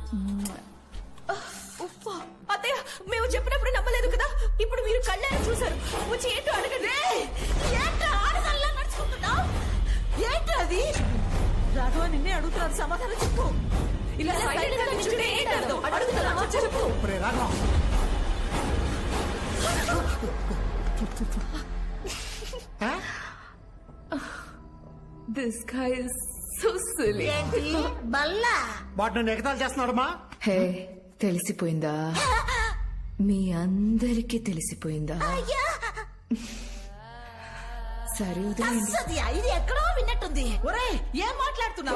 అత్తయ్య, మేము చెప్పినప్పుడు నమ్మలేదు కదా. ఇప్పుడు మీరు కళ్ళారా చూసారు. వచ్చి ఏంటో అడగండి. ఏంటో ఆడగల్లా నడుచుకుంటున్నావు? ఏంటో అది? రాఘవ నిన్నే అడుగుతున్నారు, సమాధానం చెప్పు. ఇలా సైలెంట్ గా నిల్చుంటే ఏంటి అర్థం? అడుగుతున్నావా? చెప్పు. This guy is so silly. Balla వాడు నన్ను ఎగతాలు చేస్తున్నాడమ్మా. హే, తెలిసిపోయిందా? మీ అందరికీ తెలిసిపోయిందా? సరే వదిలేండి. అస్సది ఇది ఎక్కడో విన్నట్టుంది. ఒరే, ఏం మాట్లాడుతున్నావు?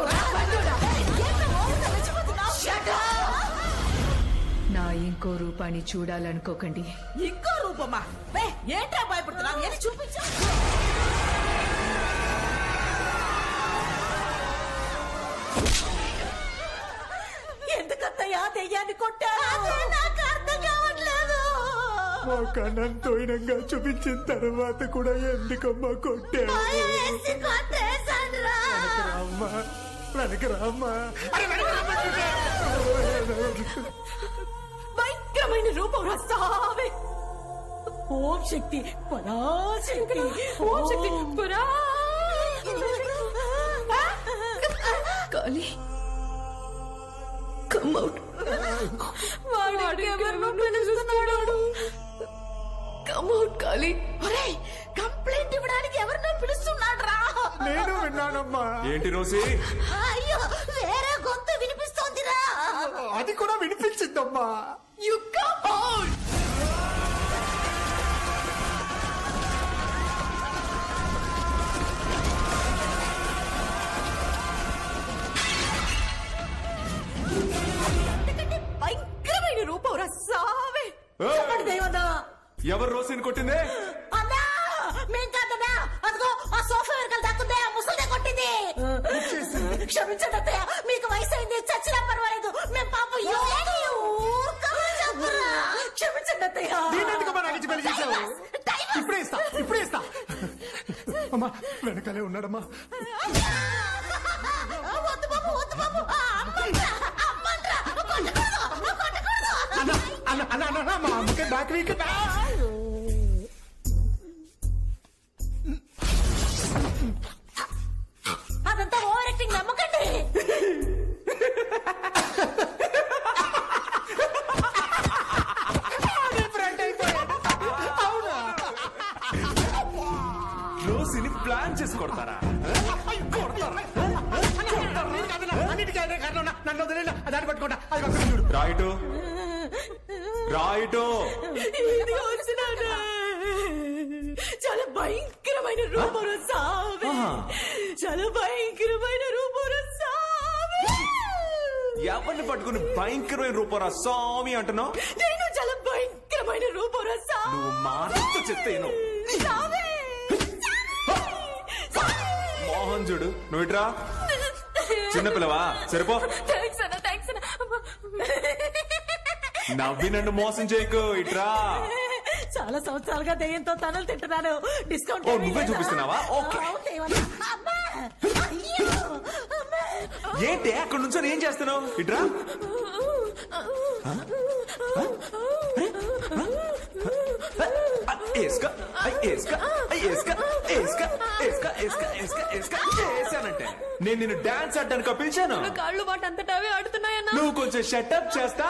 నా ఇంకో రూపాన్ని చూడాలనుకోకండి. ఇంకో రూపమా? ఏంట్రా భయపడుతున్నావు? ఏది చూపించు. ఎందుకత్తయ్యా దెయ్యాన్ని కొట్టారు? నాకు అర్థం కావట్లేదు. ఒక అనంతోయినంగా చూపించిన తర్వాత కూడా ఎందుకమ్మా కొట్టావు? రామ్మా, వెనక రామ్మా. భయంకరమైన రూపం రాస్తావే. ఓం శక్తి పరాశక్తి, ఓం శక్తి పరా. Kali, come out. వాడు ఎవరినో పిలుస్తున్నాడు. Come out Kali. ఒరే, కంప్లైంట్ ఇవ్వడానికి ఎవరినో పిలుస్తున్నాడు రా. నేను విన్నానమ్మా. ఏంటి రోజీ? అయ్యో, వేరే గొంతు వినిపిస్తోందిరా. అది కూడా వినిపించిందమ్మా. You come out. భయంకరమైన రూపం రసావే. చెప్పండి దేవన్నా. ఎవరు రోజీని కొట్టిందే? అన్నా, మేం కాదన్నా. అదిగో ఆ సోఫా వెనకాల దాక్కుందే, ఆ ముసలిదే కొట్టింది. క్షమించండి అత్తయ్య, మీకు వయసు అయింది, చచ్చినా పర్వాలేదు. మేము పాపం క్షమించండి అత్తయ్య. నేనెందుకమ్మా నాకు ఇచ్చి పెళ్లి చేశావు? ఇప్పుడే ఇస్తా, ఇప్పుడే ఇస్తా. అమ్మా, వెనకాలే ఉన్నాడమ్మా. వద్దు బాబు, వద్దు బాబు. అమ్మంట్రా, అమ్మంట్రా. కొట్టకూడదు, కొట్టకూడదు. అన్న అన్న అన్న అన్న మా అమ్మకే బ్యాక్ వీక్. కొడతారా అన్నిటికీ అదే కారణం. నన్ను వదిలేనా దాన్ని పట్టుకుంటా. అది పక్కన చూడు. రాయిటు రాయిటు ఇది వచ్చినానా? చాలా భయంకరమైన రూపం సామి. చాలా భయంకరమైన రూపం సామి. ఎవరిని పట్టుకుని భయంకరమైన రూపరా స్వామి అంటున్నావు? నేను చాలా భయంకరమైన రూపం సామి. నువ్వు మాటతో చెప్తేను మోహన్ చూడు నువ్వు ఇట్రా. చిన్నపిల్లవా సరిపో. థ్యాంక్స్ అన్న, థ్యాంక్స్ అన్న. నవ్వి నన్ను మోసం చేయకు ఇట్రా. చాలా సంవత్సరాలుగా దెయ్యంతో తనలు తింటున్నాను. డిస్కౌంట్ ఓ నువ్వే చూపిస్తున్నావా? ఓకే. ఏంటి అక్కడ నుంచి ఏం చేస్తున్నావు? ఇట్రా. వేసానంటే నేను నిన్ను డాన్స్ ఆడడానికి పిలిచాను. కాళ్ళు మాట అంతటావే ఆడుతున్నాయన్నా. నువ్వు కొంచెం షటప్ చేస్తా.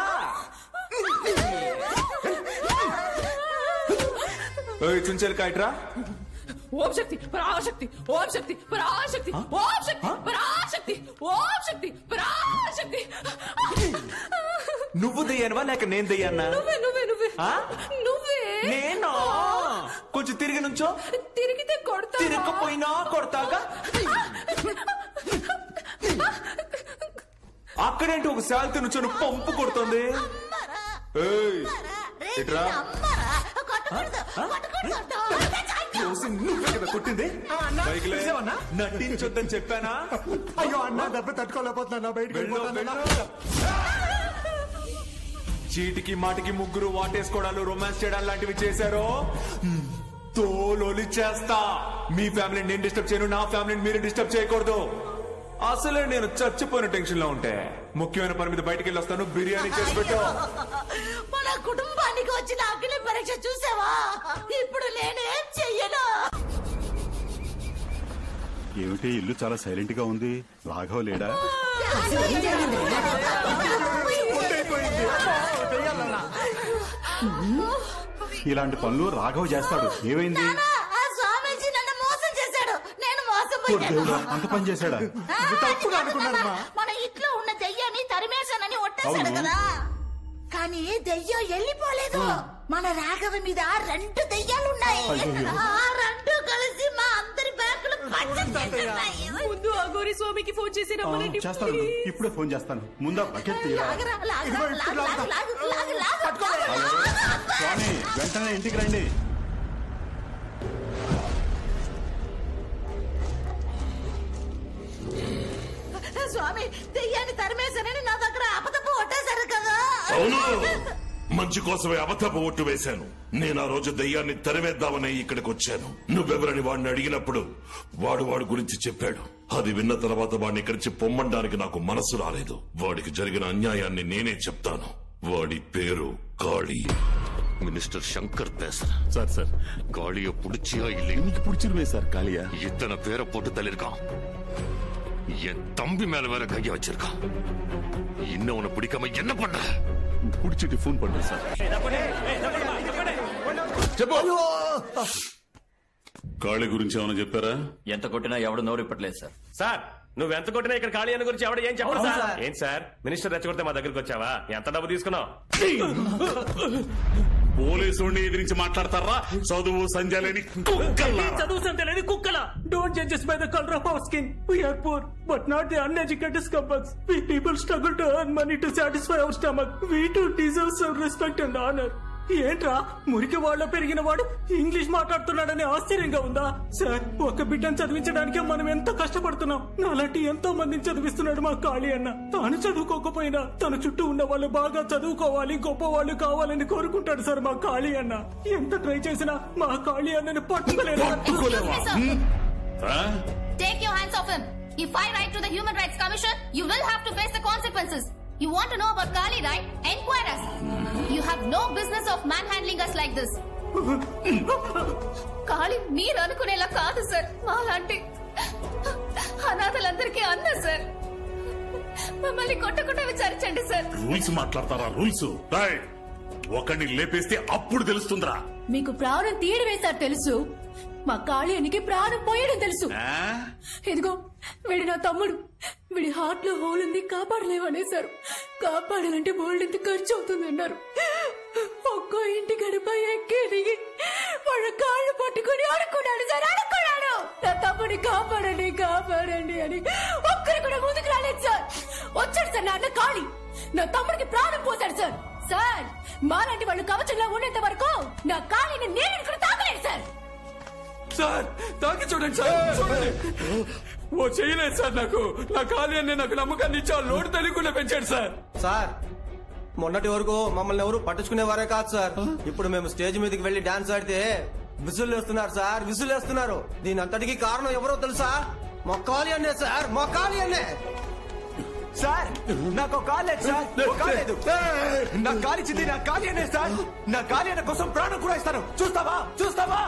చుంచెలు కాయట్రా. ఓం శక్తి పరాశక్తి, ఓం శక్తి పరాశక్తి, ఓం శక్తి పరాశక్తి, ఓం శక్తి పరాశక్తి. నువ్వు దెయ్యానువా లేక నేను దెయ్యాన్నా? నువ్వే నువ్వే నువ్వే నువ్వే. నేను కొంచెం తిరిగి నుంచో. తిరిగితే కొడతా. తిరగకపోయినా కొడతాగా. అక్కడేంటి ఒక శాంతి నుంచో పంపు కొడుతుంది. ఇట్రా. నువ్వే కదా కొట్టింది. నటించొద్దని చెప్పానా? అయ్యో అన్న దెబ్బ తట్టుకోలేకపోతున్నా. బయటకు వెళ్ళిపోతున్నా. చీటికి మాటికి ముగ్గురు వాటేసుకోవడాలు రొమాన్స్ చేయడాలు లాంటివి చేశారో తోలొలి చేస్తా. మీ ఫ్యామిలీని నేను డిస్టర్బ్ చేయను, నా ఫ్యామిలీని మీరు డిస్టర్బ్ చేయకూడదు. అసలే నేను చచ్చిపోయిన టెన్షన్ లో ఉంటే ముఖ్యమైన పని మీద బయటికి వెళ్ళి వస్తాను. బిర్యానీ చేసి పెట్టు. మన కుటుంబానికి వచ్చిన అగ్ని పరీక్ష చూసావా? ఇప్పుడు నేనేం చెయ్యను. ఏమిటి ఇల్లు చాలా సైలెంట్ గా ఉంది. రాఘవ లేడా? ఇలాంటి పనులు రాఘవ చేస్తాడు. ఏమైంది? స్వామీజీ నన్ను మోసం చేశాడు. నేను మోసపోయాను. అంత పని చేశాడా? తప్పుగా అనుకున్నారమ్మా. మన ఇంట్లో ఉన్న దెయ్యాన్ని తరిమేశానని ఒట్టేశాడు కదా. కానీ దెయ్యం వెళ్ళిపోలేదు. మన రాఘవ మీద రెండు దెయ్యాలు ఉన్నాయి. ఆ రెండు కలిసి మా అందరి బ్యాంకులు పచ్చచేస్తున్నాయి. ముందు ఆ గోరి స్వామికి ఫోన్ చేసి రమ్మనండి. చేస్తాను, ఇప్పుడే ఫోన్ చేస్తాను. ముందా బకెట్ తీయరా. స్వామి వెంటనే ఇంటికి రండి. స్వామి దెయ్యాన్ని తరిమేశానని నా దగ్గర అబద్ధపు ఒట్టేశారు కదా. అవును, మంచి కోసమే అబద్ధపు ఒట్టు వేశాను. నేను ఆ రోజు దయ్యాన్ని తరివేద్దామని ఇక్కడికి వచ్చాను. నువ్వెవరని వాడిని అడిగినప్పుడు వాడు వాడి గురించి చెప్పాడు. అది విన్న తర్వాత వాడిని ఇక్కడి నుంచి పొమ్మండానికి నాకు మనసు రాలేదు. వాడికి జరిగిన అన్యాయాన్ని నేనే చెప్తాను. వాడి పేరు కాళీ. மினிஸ்டர் சங்கர் பேசுறேன். சார் சார் காளிய புடிச்சியா இல்லை? இன்னைக்கு புடிச்சிருவே சார் காளியா. இத்தனை பேரை போட்டு தள்ளிருக்கான். என் தம்பி மேல வேற கைய வச்சிருக்கான். இன்னும் உன்னை பிடிக்காம என்ன பண்ற? புடிச்சிட்டு போன் பண்றேன் சார். కాళీ గురించి ఏమైనా చెప్పారా? ఎంత కొట్టినా ఎవడు నోరు ఇప్పట్లేదు సార్. సార్ నువ్వు ఎంత కొట్టినా ఇక్కడ ఖాళీ అని గురించి ఎవడు ఏం చెప్పడు సార్. ఏంటి సార్ మినిస్టర్ రెచ్చగొడితే మా దగ్గరికి వచ్చావా? ఎంత డబ్బు తీసుకున్నావు? పోలీసుని ఎదిరించి మాట్లాడతారా? చదువు సంజయ్ లేని కుక్కల్లా. చదువు సంజయ్ లేని కుక్కలా. Don't judge us by the color of our skin. We are poor, but not the uneducated scumbags. We people struggle to earn money to satisfy our stomach. We too deserve some respect and honor. ఏంట్రా మురికి వాళ్ళ పెరిగిన వాడు English మాట్లాడుతున్నాడని ఆశ్చర్యంగా ఉందా? Sir ఒక బిడ్డను చదివించడానికే మనం ఎంత కష్టపడుతున్నాం. నాలాంటి ఎంతో మందిని చదివిస్తున్నాడు మా కాళీ అన్న. తాను చదువుకోకపోయినా తన చుట్టూ ఉన్న వాళ్ళు బాగా చదువుకోవాలి, గొప్ప వాళ్ళు కావాలని కోరుకుంటాడు సార్ మా కాళీ అన్న. ఎంత ట్రై చేసినా మా కాళీ అన్నని పట్టుకోలేదు. Take your hands off him. If I write to the Human Rights Commission, you will have to face the consequences. You want to know about Kali, right? Enquire us. You have no business of manhandling us like this. కాళీ మీరు అనుకునేలా కాదు sir. మాలాంటి అనాథలందరికీ అన్న sir. మమ్మల్ని కొట్టకుండా విచారించండి sir. Rules మాట్లాడతారా? Rules ఒకడిని లేపేస్తే అప్పుడు తెలుస్తుందిరా. మీకు ప్రాణం తీయడమే సార్ తెలుసు, మా కాళీనికి ప్రాణం పోయడం తెలుసు. ఇదిగో వీడి నా తమ్ముడు, వీడి హార్ట్ లో హోల్ ఉంది, కాపాడలేవనేశారు. కాపాడాలంటే బోల్డ్ ఎంత ఖర్చు అవుతుంది అన్నారు. ఒక్కో ఇంటి గడప ఎక్కి దిగి వాళ్ళ కాళ్ళు పట్టుకుని అడుక్కున్నాడు సార్, అడుక్కున్నాడు నా తమ్ముడిని కాపాడండి కాపాడండి అని. ఒక్కరు కూడా ముందుకు రాలేదు సార్. వచ్చాడు సార్ నా అన్న కాళీ, నా తమ్ముడికి ప్రాణం పోశాడు సార్. సార్ మాలాంటి వాళ్ళు కవచంలో ఉండేంత వరకు నా కాళీని నేను ఇక్కడ తాకలేదు సార్. సార్ తాకి చూడండి సార్, చూడండి. ఓ చేయలేదు సార్, నాకు నా కాళీ అనే నాకు నమ్మకాన్ని ఇచ్చా, లోటు తెలియకుండా పెంచాడు సార్. సార్ మొన్నటి వరకు మమ్మల్ని ఎవరు పట్టించుకునేవారే కాదు సార్. ఇప్పుడు మేము స్టేజ్ మీదకి వెళ్లి డాన్స్ ఆడితే విసులు వేస్తున్నారు సార్, విసులు వేస్తున్నారు. దీని అంతటికి కారణం ఎవరో తెలుసా? మొక్కాలి అన్నే సార్, మొక్కాలి అన్నే. సార్ నాకు కాలేదు సార్, కాలేదు. నా కాలి చింది నా కాలి అనే సార్. నా కాలి అనే కోసం ప్రాణం కూడా ఇస్తాను. చూస్తావా చూస్తావా?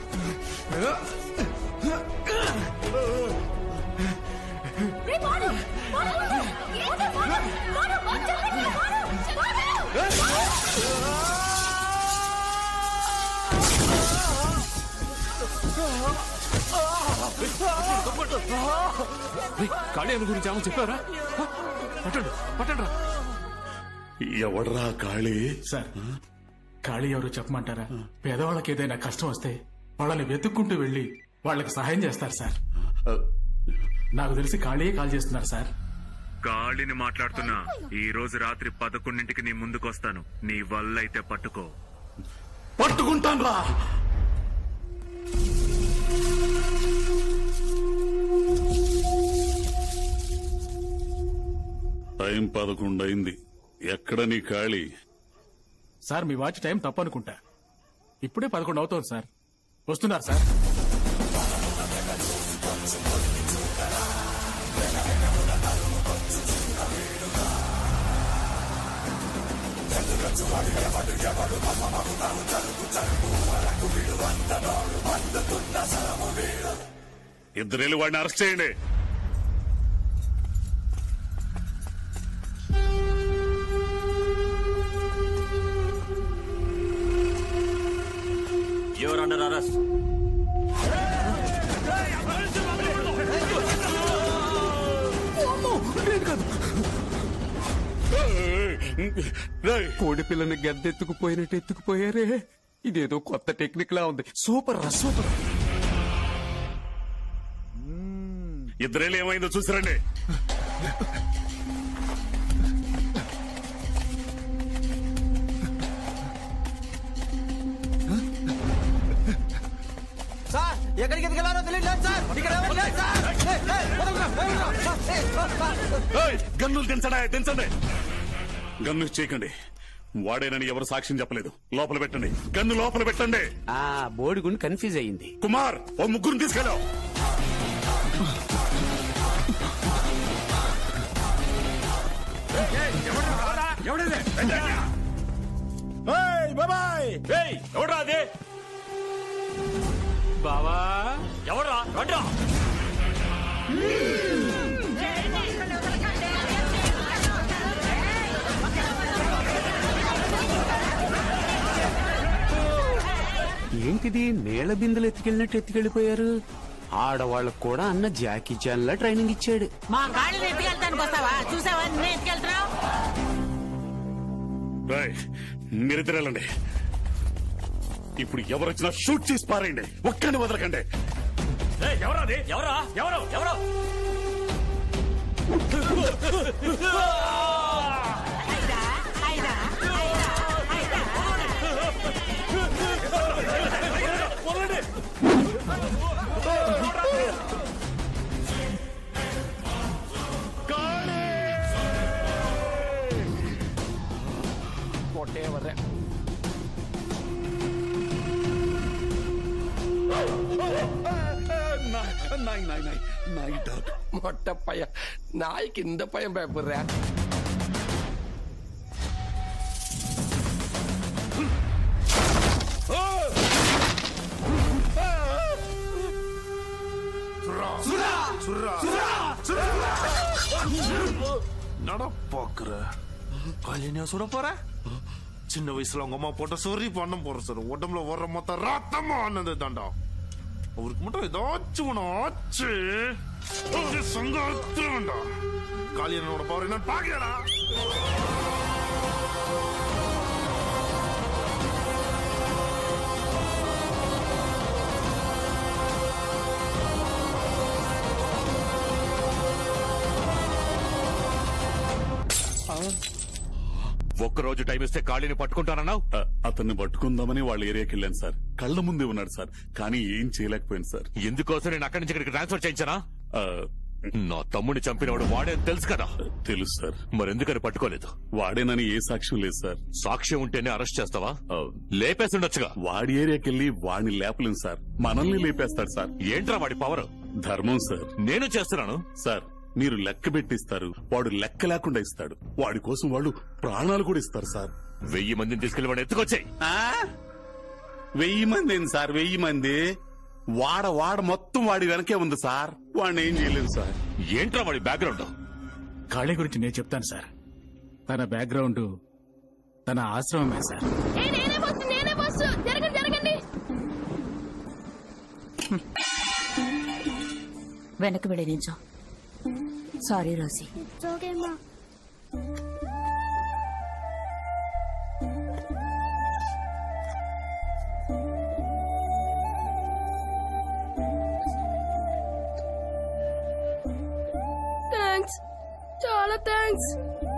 కాళీ గురించి ఏమో చెప్పారా? పట్టండి పట్టండి. ఎవడరా కాళీ? సార్ కాళీ ఎవరు చెప్పమంటారా? పేదవాళ్ళకి ఏదైనా కష్టం వస్తే వాళ్ళని వెతుక్కుంటూ వెళ్లి వాళ్ళకి సహాయం చేస్తారు సార్. నాకు తెలిసి కాళీయే కాల్ చేస్తున్నారు సార్. కాళీని మాట్లాడుతున్నా. ఈ రోజు రాత్రి పదకొండింటికి నీ ముందుకు వస్తాను. నీ వల్ల అయితే పట్టుకో. పట్టుకుంటాను రా. టైం పదకొండు అయింది. ఎక్కడ నీ ఖాళీ? సార్ మీ వాచ్ టైం తప్పనుకుంటా. ఇప్పుడే పదకొండు అవుతోంది సార్. వస్తున్నారు సార్. ఇద్దరేళ్ళు వాడిని అరెస్ట్ చేయండి. You're under arrest. కోడి పిల్లని గద్దెత్తుకుపోయినట్టు ఎత్తుకుపోయారే. ఇదేదో కొత్త టెక్నిక్ లా ఉంది. సూపర్ రా సూపర్. ఇద్దరేళ్ళు ఏమైందో చూసిరండి. సార్ ఎక్కడికి ఎదిగలారో తెలియట్లేదు సార్. ఇక్కడ ఎవరు లేరు సార్. గన్నులు దించడా దించండి. గన్ను చేయకండి. వాడేనని ఎవరు సాక్ష్యం చెప్పలేదు. లోపల పెట్టండి. గన్ను లోపల పెట్టండి. ఆ బోడిగుండి కన్ఫ్యూజ్ అయింది. కుమార్ ఓ ముగ్గురు తీసుకెళ్ళావు. ఎవడ్రా అది? బావా ఎవడ్రా? రండ్రా. ఏంటిది నీళ్ల బిందెలు ఎత్తుకెళ్ళినట్టు ఎత్తుకెళ్ళిపోయారు. ఆడవాళ్ళకు కూడా అన్న జాకీ చాన్ లా ట్రైనింగ్ ఇచ్చాడు. మా గాడిని ఎత్తుకెళ్తానికి వస్తావా? చూసావా నేను ఎత్తుకెళ్తున్నావు. మీరిద్దరు వెళ్ళండి. ఇప్పుడు ఎవరొచ్చినా షూట్ చేసి పారేయండి. ఒక్కడిని వదలకండి. ఎవరా అది? ఎవరా? ఎవరు? ఎవరు? కొట్టేవర్రే. మొట్టపయ్య నాయి కింద పయ్యం పేపర్రా. நடப்பாக்குற கல்யாணம் சுட போற சின்ன வயசுல உங்க அம்மா போட்ட சொறி பண்ணம் போற சார் உடம்புல வர்ற மொத்த ரத்தமா ஆனது தாண்டா அவருக்கு மட்டும் ஏதாச்சும் ஒண்ணு ஆச்சு சங்காத்திரம்டா. காளியனோட பவர் என்னன்னு பாக்கலடா. ఒక్కరోజు టైం ఇస్తే ఖాళీని పట్టుకుంటానన్నావు. అతన్ని పట్టుకుందామని వాళ్ళ ఏరియాకి వెళ్ళాను సార్. కళ్ళ ముందే ఉన్నాడు సార్, కానీ ఏం చేయలేకపోయాను సార్. ఎందుకోసం నేను అక్కడి నుంచి ఇక్కడికి ట్రాన్స్ఫర్ చేయించానా? నా తమ్ముడిని చంపినవాడు వాడే తెలుసు కదా. తెలుసు సార్. మరెందుకని పట్టుకోలేదు? వాడేనని ఏ సాక్ష్యం లేదు సార్. సాక్ష్యం ఉంటేనే అరెస్ట్ చేస్తావా? లేపేసి ఉండొచ్చుగా. వాడి ఏరియాకి వెళ్ళి వాడిని లేపలేం సార్, మనల్ని లేపేస్తాడు సార్. ఏంట్రా వాడి పవర్? ధర్మం సార్. నేను చేస్తున్నాను సార్. మీరు లెక్క పెట్టిస్తారు, వాడు లెక్క లేకుండా ఇస్తాడు. వాడి కోసం వాళ్ళు ప్రాణాలు కూడా ఇస్తారు సార్. వెయ్యి మందిని తీసుకెళ్లి వాడు ఎత్తుకొచ్చాయి. వెయ్యి మంది ఏంది సార్? వెయ్యి మంది వాడ వాడ మొత్తం వాడి వెనకే ఉంది సార్. వాడిని ఏం చేయలేదు సార్. ఏంట్రా వాడి బ్యాక్గ్రౌండ్? ఖాళీ గురించి నేను చెప్తాను సార్. తన బ్యాక్గ్రౌండ్ తన ఆశ్రమమే సార్. వెనక్కి వెళ్ళి నించో. Sorry Rosie. థ్యాంక్స్, చాలా థ్యాంక్స్.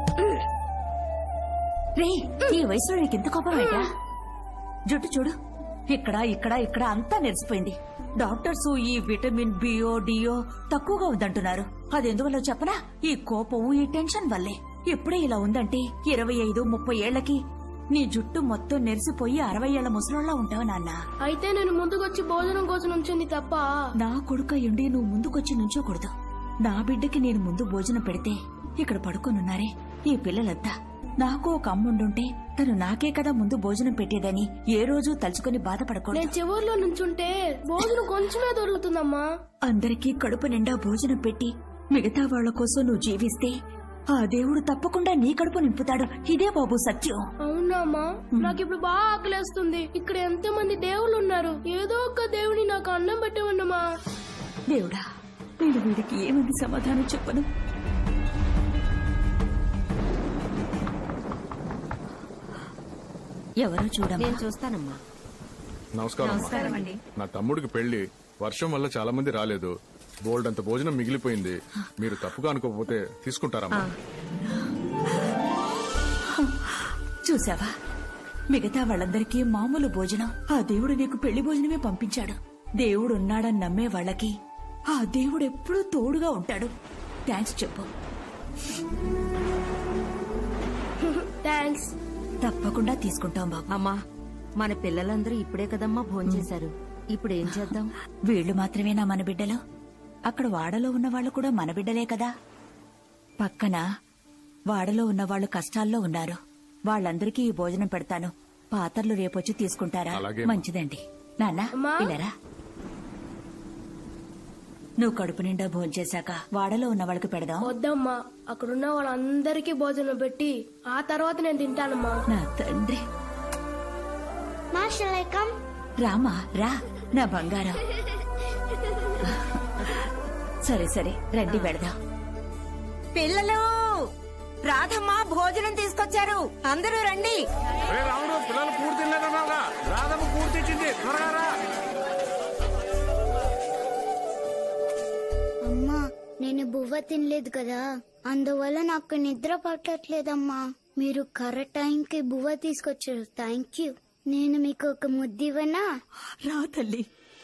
రే, ఈ వయసులో నీకు ఎంత కోపం ఏంటా? జుట్టు చూడు, ఇక్కడ ఇక్కడ ఇక్కడ అంతా నెరిసిపోయింది. డాక్టర్స్ ఈ విటమిన్ బిఓ డిఓ తక్కువగా ఉందంటున్నారు. అదెందువల్ల చెప్పనా? ఈ కోపం, ఈ టెన్షన్ వల్లే. ఇప్పుడే ఇలా ఉందంటే ఇరవై ఐదు ముప్పై ఏళ్లకి నీ జుట్టు మొత్తం నెరిసిపోయి అరవై ఏళ్ల ముసలోళ్ళ ఉంటావు నాన్న. అయితే నేను ముందుకొచ్చి భోజనం కోసం నుంచింది తప్ప. నా కొడుకయ్యుండి నువ్వు ముందుకొచ్చి నుంచోకూడదు. నా బిడ్డకి నేను ముందు భోజనం పెడితే ఇక్కడ పడుకొనున్నారే ఈ పిల్లలంతా. నాకు ఒక అమ్ముండుంటే తను నాకే కదా ముందు భోజనం పెట్టేదని ఏ రోజు తలుచుకుని బాధపడకూడదు. నేను చివర్లో నుంచుంటే భోజనం కొంచెమే దొరుకుతుందమ్మా. అందరికీ కడుపు నిండా భోజనం పెట్టి మిగతా వాళ్ల కోసం నువ్వు జీవిస్తే ఆ దేవుడు తప్పకుండా నీ కడుపు నింపుతాడు. ఇదే బాబు సత్యం. అవునమ్మా, నాకు ఇప్పుడు బాగా ఆకలేస్తుంది. ఇక్కడ ఎంతో మంది దేవుళ్ళు ఉన్నారు. ఏదో ఒక దేవుని నాకు అన్నం పెట్టమన్నమా. దేవుడా, నేను వీడికి ఏమని సమాధానం చెప్పను? ఎవరో చూడమ్మా. నేను చూస్తానమ్మా. నమస్కారం. నమస్కారం అండి. నా తమ్ముడికి పెళ్లి వర్షం వల్ల చాలా మంది రాలేదు. బోల్డ్ అంత భోజనం మిగిలిపోయింది. మీరు తప్పుగా అనుకోకపోతే తీసుకుంటారమ్మా. చూసావా, మిగతా వాళ్ళందరికీ మామూలు భోజనం, ఆ దేవుడు నీకు పెళ్లి భోజనమే పంపించాడు. దేవుడు ఉన్నాడని నమ్మే వాళ్ళకి ఆ దేవుడు ఎప్పుడూ తోడుగా ఉంటాడు. థ్యాంక్స్ చెప్పు. థ్యాంక్స్. తప్పకుండా తీసుకుంటాం బాబు. అమ్మా, మన పిల్లలందరూ ఇప్పుడే కదమ్మా భోంచేశారు. ఇప్పుడు ఏం చేద్దాం? వీళ్లు మాత్రమేనా మన బిడ్డలు? అక్కడ వాడలో ఉన్న వాళ్ళు కూడా మన బిడ్డలే కదా. పక్కన వాడలో ఉన్న వాళ్ళు కష్టాల్లో ఉన్నారు. వాళ్ళందరికీ ఈ భోజనం పెడతాను. పాత్రలు రేపొచ్చి తీసుకుంటారా? మంచిదండి. నాన్న, పిల్లరా, నువ్వు కడుపు నిండా భోంచేశాక వాడలో ఉన్న వాళ్ళకి పెడదాం. వద్దమ్మా, అక్కడున్న వాళ్ళందరికీ భోజనం పెట్టి ఆ తర్వాత నేను తింటానమ్మా. నా తండ్రి. రామా రా, నా బంగారం. సరే సరే, రండి పెడదాం. పిల్లలు, రాధమ్మ భోజనం తీసుకొచ్చారు, అందరూ రండి. రాముడు, పిల్లలు పూర్తి తినలేదన్నావుగా, రాధమ్మ పూర్తి ఇచ్చింది, త్వరగా రా. అమ్మా, నేను బువ్వ తినలేదు కదా, అందువల్ల నాకు నిద్ర పట్టట్లేదమ్మా. మీరు కరెక్ట్ టైంకి బువ్వ తీసుకొచ్చారు. Thank you. నేను మీకు ఒక ముద్దివ్వనా? రా తల్లి.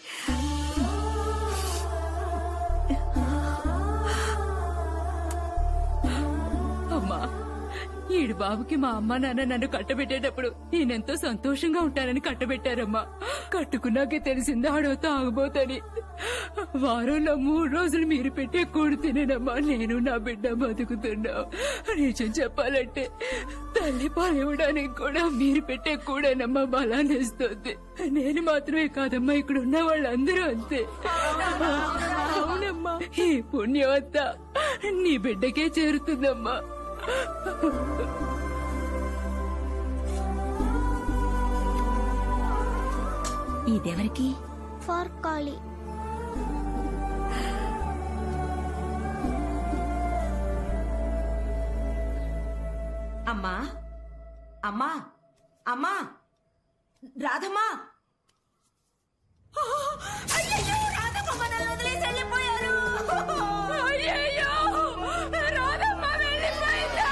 అమ్మా, ఈడు బాబుకి మా అమ్మ నాన్న నన్ను కట్టబెట్టేటప్పుడు నేనెంతో సంతోషంగా ఉంటానని కట్టబెట్టారమ్మా. కట్టుకున్నాకే తెలిసింది ఆడో తాగబోతని. వారంలో మూడు రోజులు మీరు పెట్టే కూడు తినేనమ్మా నేను నా బిడ్డ బతుకుతున్నావు. నిజం చెప్పాలంటే తల్లి పాలివ్వడానికి కూడా మీరు పెట్టే కూడేనమ్మా బలాన్ని ఇస్తుంది. నేను మాత్రమే కాదమ్మా, ఇక్కడ ఉన్న వాళ్ళందరూ అంతే. అవునమ్మా, ఈ పుణ్యం అంతా నీ బిడ్డకే చేరుతుందమ్మా. ఇదెవరికి? ఫర్ కాళీ. అమ్మా అమ్మా అమ్మా రాధమ్మా అయ్యయ్యో, రాధమ్మ మనల్ని వదిలేసి వెళ్ళిపోయారు. అయ్యయ్యో, రాధమ్మ వెళ్ళిపోయిందా?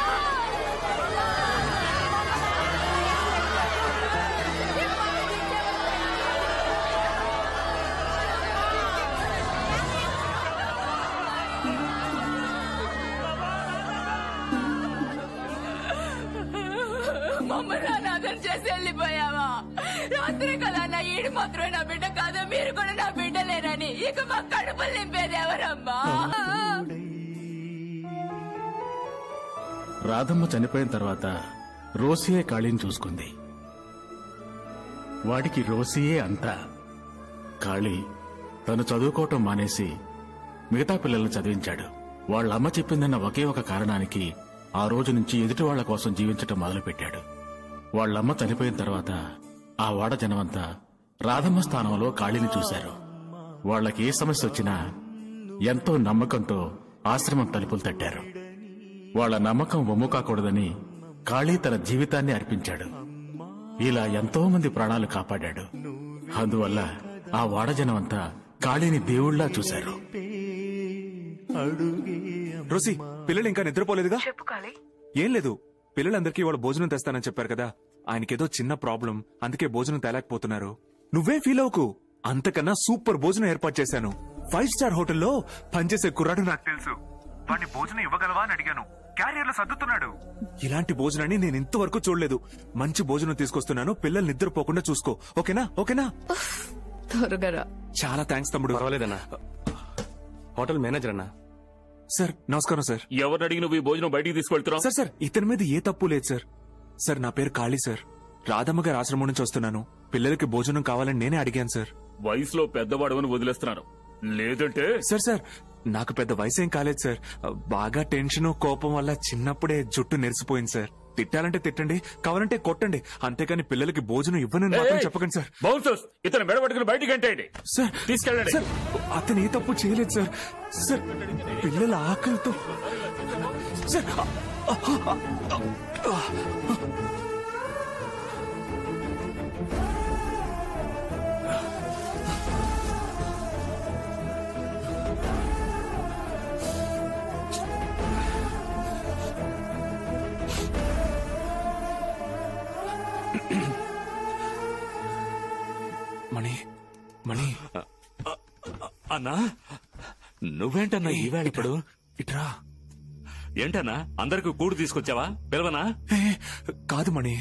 మమ్మల్ని అనాథం చేసి వెళ్ళిపోయావా? రాత్రి కదా నా ఈడు మాత్రమే నా బిడ్డ కాదు, మీరు కూడా నా బిడ్డ లేరని ఇక మా కడుపులు నింపేది ఎవరమ్మా? రాధమ్మ చనిపోయిన తర్వాత రోసియే కాళీని చూసుకుంది. వాడికి రోసియే అంతా. కాళీ తను చదువుకోవటం మానేసి మిగతా పిల్లల్ని చదివించాడు. వాళ్ళ అమ్మ చెప్పిందన్న ఒకే ఒక కారణానికి ఆ రోజు నుంచి ఎదుటి వాళ్ల కోసం జీవించటం మొదలుపెట్టాడు. వాళ్ళమ్మ చనిపోయిన తర్వాత ఆ వాడ జనమంతా రాధమ్మ స్థానంలో కాళీని చూశారు. వాళ్లకి ఏ సమస్య వచ్చినా ఎంతో నమ్మకంతో ఆశ్రమం తలుపులు తట్టారు. వాళ్ల నమ్మకం వమ్ము కాకూడదని కాళీ తన జీవితాన్ని అర్పించాడు. ఇలా ఎంతో మంది ప్రాణాలు కాపాడాడు. అందువల్ల ఆ వాడ జనమంతా కాళీని దేవుళ్లా చూశారు. రోసి, పిల్లలు ఇంకా నిద్రపోలేదుగా? చెప్పు కాళీ. ఏం లేదు, పిల్లలందరికీ వాళ్ళ భోజనం తెస్తానని చెప్పారు కదా. ఆయనకేదో చిన్న ప్రాబ్లం, అందుకే భోజనం తేలేకపోతున్నారు. నువ్వే ఫీల్ అవ్వకు, అంతకన్నా సూపర్ భోజనం ఏర్పాటు చేశాను. ఫైవ్ స్టార్ హోటల్లో పనిచేసే కుర్రాడు నాకు తెలుసు. వాడిని భోజనం ఇవ్వగలవా అని అడిగాను. క్యారియర్లో సర్దుతున్నాడు. ఇలాంటి భోజనాన్ని నేను ఇంతవరకు చూడలేదు. మంచి భోజనం తీసుకొస్తున్నాను, పిల్లలు నిద్రపోకుండా చూసుకో. ఓకేనా? ఓకేనా? త్వరగా. చాలా థ్యాంక్స్ తమ్ముడు. పర్వాలేదన్నా. హోటల్ మేనేజర్ అన్నా. సార్ నమస్కారం సార్. ఎవరిని అడిగి నువ్వు ఈ భోజనం బయటికి తీసుకెళ్తున్నావు? సార్ సార్ ఇతని మీద ఏ తప్పు లేదు సార్. సార్ నా పేరు కాళీ సార్. రాధమ్మ గారి ఆశ్రమం నుంచి వస్తున్నాను. పిల్లలకి భోజనం కావాలని నేనే అడిగాను సార్. వయసులో పెద్దవాడవని వదిలేస్తున్నాను, లేదంటే. సార్ సార్ నాకు పెద్ద వయసు ఏం కాలేదు సార్. బాగా టెన్షన్ కోపం వల్ల చిన్నప్పుడే జుట్టు నెరిసిపోయింది సార్. తిట్టాలంటే తిట్టండి, కావాలంటే కొట్టండి, అంతేకాని పిల్లలకి భోజనం ఇవ్వనని మాత్రం చెప్పకండి సార్. బౌన్సర్స్ ఇతను మెడబట్టుకుని బయటికి అంటేయండి. సార్ తీసుకెళ్ళండి. సార్ అతను ఏ తప్పు చేయలేదు సార్. సార్ పిల్లల ఆకలితో సార్. మణి మణి అన్నా, నువ్వేంటన్నా ఈవేళ ఇప్పుడు ఇట్రా. ఏంటన్నా అందరికి కూడు తీసుకొచ్చావా? పిలవనా? కాదు మణి,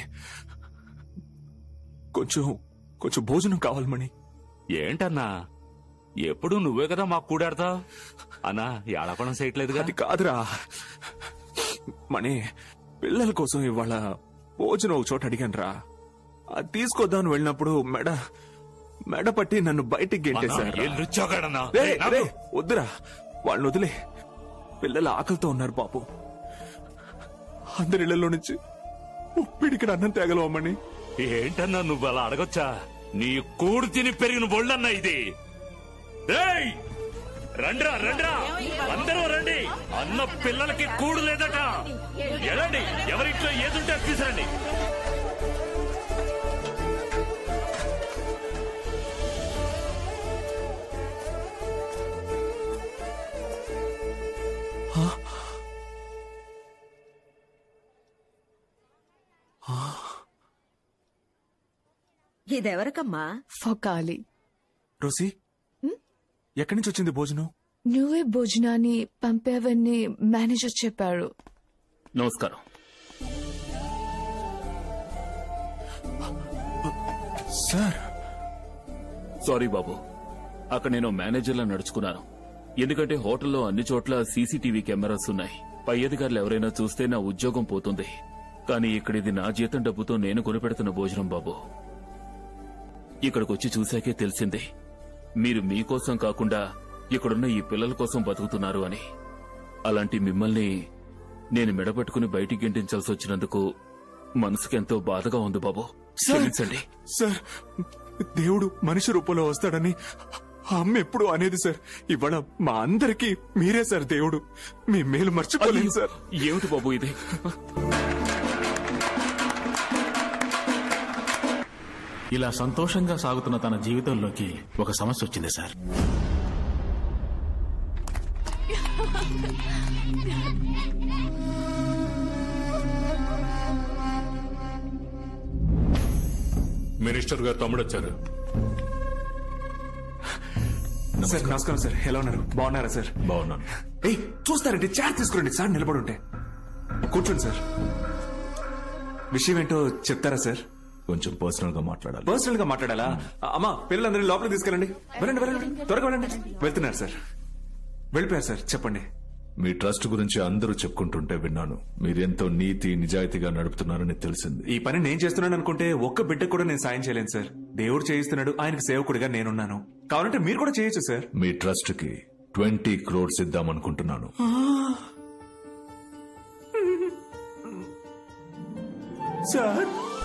కొంచెం కొంచెం భోజనం కావాలి మణి. ఏంటన్నా ఎప్పుడు నువ్వే కదా మాకు కూడాడతావు అన్నా, ఏడపడం చేయట్లేదుగా. అది కాదురా మణి, పిల్లల కోసం ఇవాళ భోజనం ఒక చోట అడిగాను రా. అది తీసుకొద్దామని వెళ్ళినప్పుడు మెడ మెడ పట్టి నన్ను బయటికి గెంటేశారు. వద్దురా, వాళ్ళని వదిలే. పిల్లల ఆకలితో ఉన్నారు పాపం. అందరి ఇళ్లలో నుంచి పిడికిన అన్నం తేగలవమ్మని. ఏంటన్నా నువ్వు అలా అడగొచ్చా? నీ కూడు తిని పెరిగిన బొళ్ళన్నా ఇది. రండ్రా రండ్రా, అందరూ రండి. అన్న పిల్లలకి కూడు లేదట. ఎలాండి, ఎవరింట్లో ఏదుంటే అది తీసురండి. ఇదెవరికమ్మా? ఫకాలి. రోసి, ఎక్కడి నుంచి వచ్చింది భోజనం? నువ్వే భోజనాన్ని పంపేవని మేనేజర్ చెప్పారు. నమస్కారం. సార్ సారీ బాబు, అక్కడ నేను మేనేజర్లా నడుచుకున్నాను. ఎందుకంటే హోటల్లో అన్ని చోట్ల సీసీటీవీ కెమెరాస్ ఉన్నాయి. పై అధికారులు ఎవరైనా చూస్తే నా ఉద్యోగం పోతుంది. కానీ ఇక్కడ ఇది నా జీతం డబ్బుతో నేను కొనిపెడుతున్న భోజనం బాబు. ఇక్కడికొచ్చి చూశాకే తెలిసింది మీరు మీకోసం కాకుండా ఇక్కడున్న ఈ పిల్లల కోసం బతుకుతున్నారు అని. అలాంటి మిమ్మల్ని నేను మెడపట్టుకుని బయటికి గెంటించాల్సి వచ్చినందుకు మనసుకెంతో బాధగా ఉంది బాబు. క్షమించండి. సార్, దేవుడు మనిషి రూపంలో వస్తాడని అమ్మ ఎప్పుడు అనేది సార్. ఇవాళ మా అందరికీ మీరే సార్ దేవుడు. మీ మేలు మర్చిపోలేదు సార్. ఏమిటి బాబు ఇది? ఇలా సంతోషంగా సాగుతున్న తన జీవితంలోకి ఒక సమస్య వచ్చింది సార్. మినిస్టర్ గారు తమ్ముడు వచ్చారు. సార్ నమస్కారం సార్, ఎలా ఉన్నారు? బాగున్నారా సార్? బాగున్నాను. ఏయ్ చూస్తారంటే చాట్ తీసుకురండి సార్, నిలబడి ఉంటే. కూర్చోండి సార్. విషయం ఏంటో చెప్తారా సార్? కొంచెం పర్సనల్ గా మాట్లాడాలి. పర్సనల్ గా మాట్లాడాలా? అమ్మా పిల్లలందరినీ లోపలికి తీసుకెళ్ళండి. వెళ్ళండి వెళ్ళండి, త్వరగా వెళ్ళండి. వెళ్తున్నారు సార్. వెళ్ళిపోయారు సార్. చెప్పండి. మీ ట్రస్ట్ గురించి అందరూ చెప్పుకుంటుంటే విన్నాను. మీరెంతో నీతి నిజాయితీగా నడుపుతున్నారని తెలిసింది. ఈ పని నేను చేస్తున్నాను అనుకుంటే ఒక్క బిడ్డకు కూడా నేను సాయం చేయలేను సార్. దేవుడు చేయిస్తున్నాడు, ఆయనకు సేవకుడిగా నేనున్నాను. కావాలంటే మీరు కూడా చేయొచ్చు సార్. మీ ట్రస్ట్ కి ట్వంటీ క్రోడ్స్ ఇద్దామనుకుంటున్నాను. సార్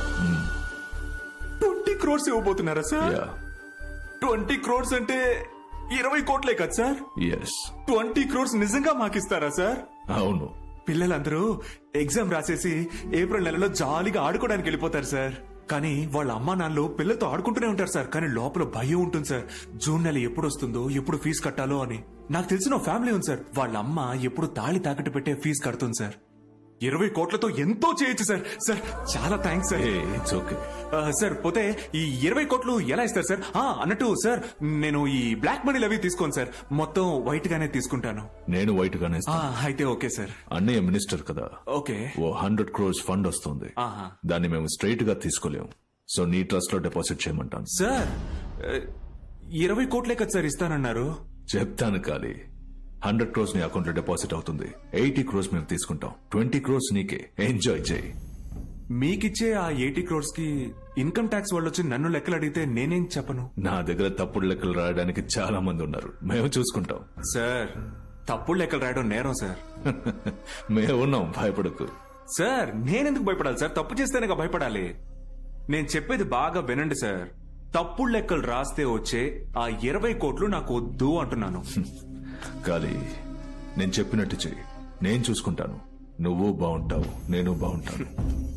ట్వంటీ క్రోడ్స్ ఇవ్వబోతున్నారా సార్? ట్వంటీ క్రోడ్స్ అంటే ఇరవై కోట్లే కదా సార్? ఎస్. ట్వంటీ క్రోడ్స్ నిజంగా మాకిస్తారా సార్? అవును. పిల్లలందరూ ఎగ్జామ్ రాసేసి ఏప్రిల్ నెలలో జాలీగా ఆడుకోవడానికి వెళ్ళిపోతారు సార్. కానీ వాళ్ళ అమ్మా నాన్నలు పిల్లలతో ఆడుకుంటూనే ఉంటారు సార్. కానీ లోపల భయం ఉంటుంది సార్. జూన్ నెల ఎప్పుడు వస్తుందో, ఎప్పుడు ఫీజు కట్టాలో అని. నాకు తెలిసిన ఫ్యామిలీ ఉంది సార్. వాళ్ళ అమ్మ ఎప్పుడు తాళి తాకట్టు పెట్టే ఫీజు కడుతుంది సార్. ఇరవై కోట్లతో ఎంతో చేయొచ్చు సార్. సార్ చాలా thanks sir. It's okay sir. పోతే ఈ ఇరవై కోట్లు ఎలా ఇస్తారు సార్? అన్నట్టు సార్, నేను ఈ బ్లాక్ మనీలు అవి తీసుకోను సార్. మొత్తం వైట్ గానే తీసుకుంటాను. నేను వైట్ గానే అయితే ఓకే సార్. అన్నయ్య మినిస్టర్ కదా. ఓకే. ఓ హండ్రెడ్ క్రోర్స్ ఫండ్ వస్తుంది. దాన్ని మేము స్ట్రైట్ గా తీసుకోలేము. సో నీ ట్రస్ట్ లో డిపాజిట్ చేయమంటాను. సార్ ఇరవై కోట్లే కదా సార్ ఇస్తానన్నారు? చెప్తాను కాలి. హండ్రెడ్ క్రోర్స్ నీ అకౌంట్ లో డిపాజిట్ అవుతుంది. ఎయిటీ క్రోర్స్ మేము తీసుకుంటాం. ట్వంటీ క్రోర్స్ నీకే. ఎంజాయ్ చేయి. మీకిచ్చే ఆ ఎయిటీ క్రోర్స్ కి ఇన్కమ్ ట్యాక్స్ వాళ్ళు వచ్చి నన్ను లెక్కలు అడిగితే నేనేం చెప్పను? నా దగ్గర తప్పుడు లెక్కలు రాయడానికి చాలా మంది ఉన్నారు. మేము చూసుకుంటాం. సార్ తప్పుడు లెక్కలు రాయడం నేరం సార్. మేము ఉన్నాం, భయపడకు. సార్ నేనెందుకు భయపడాలి సార్? తప్పు చేస్తేనే భయపడాలి. నేను చెప్పేది బాగా వినండి సార్. తప్పుడు లెక్కలు రాస్తే వచ్చే ఆ ఇరవై కోట్లు నాకు వద్దు అంటున్నాను. కాలి, నేను చెప్పినట్టు చెయ్యి. నేను చూసుకుంటాను. నువ్వు బాగుంటావు, నేను బాగుంటాను.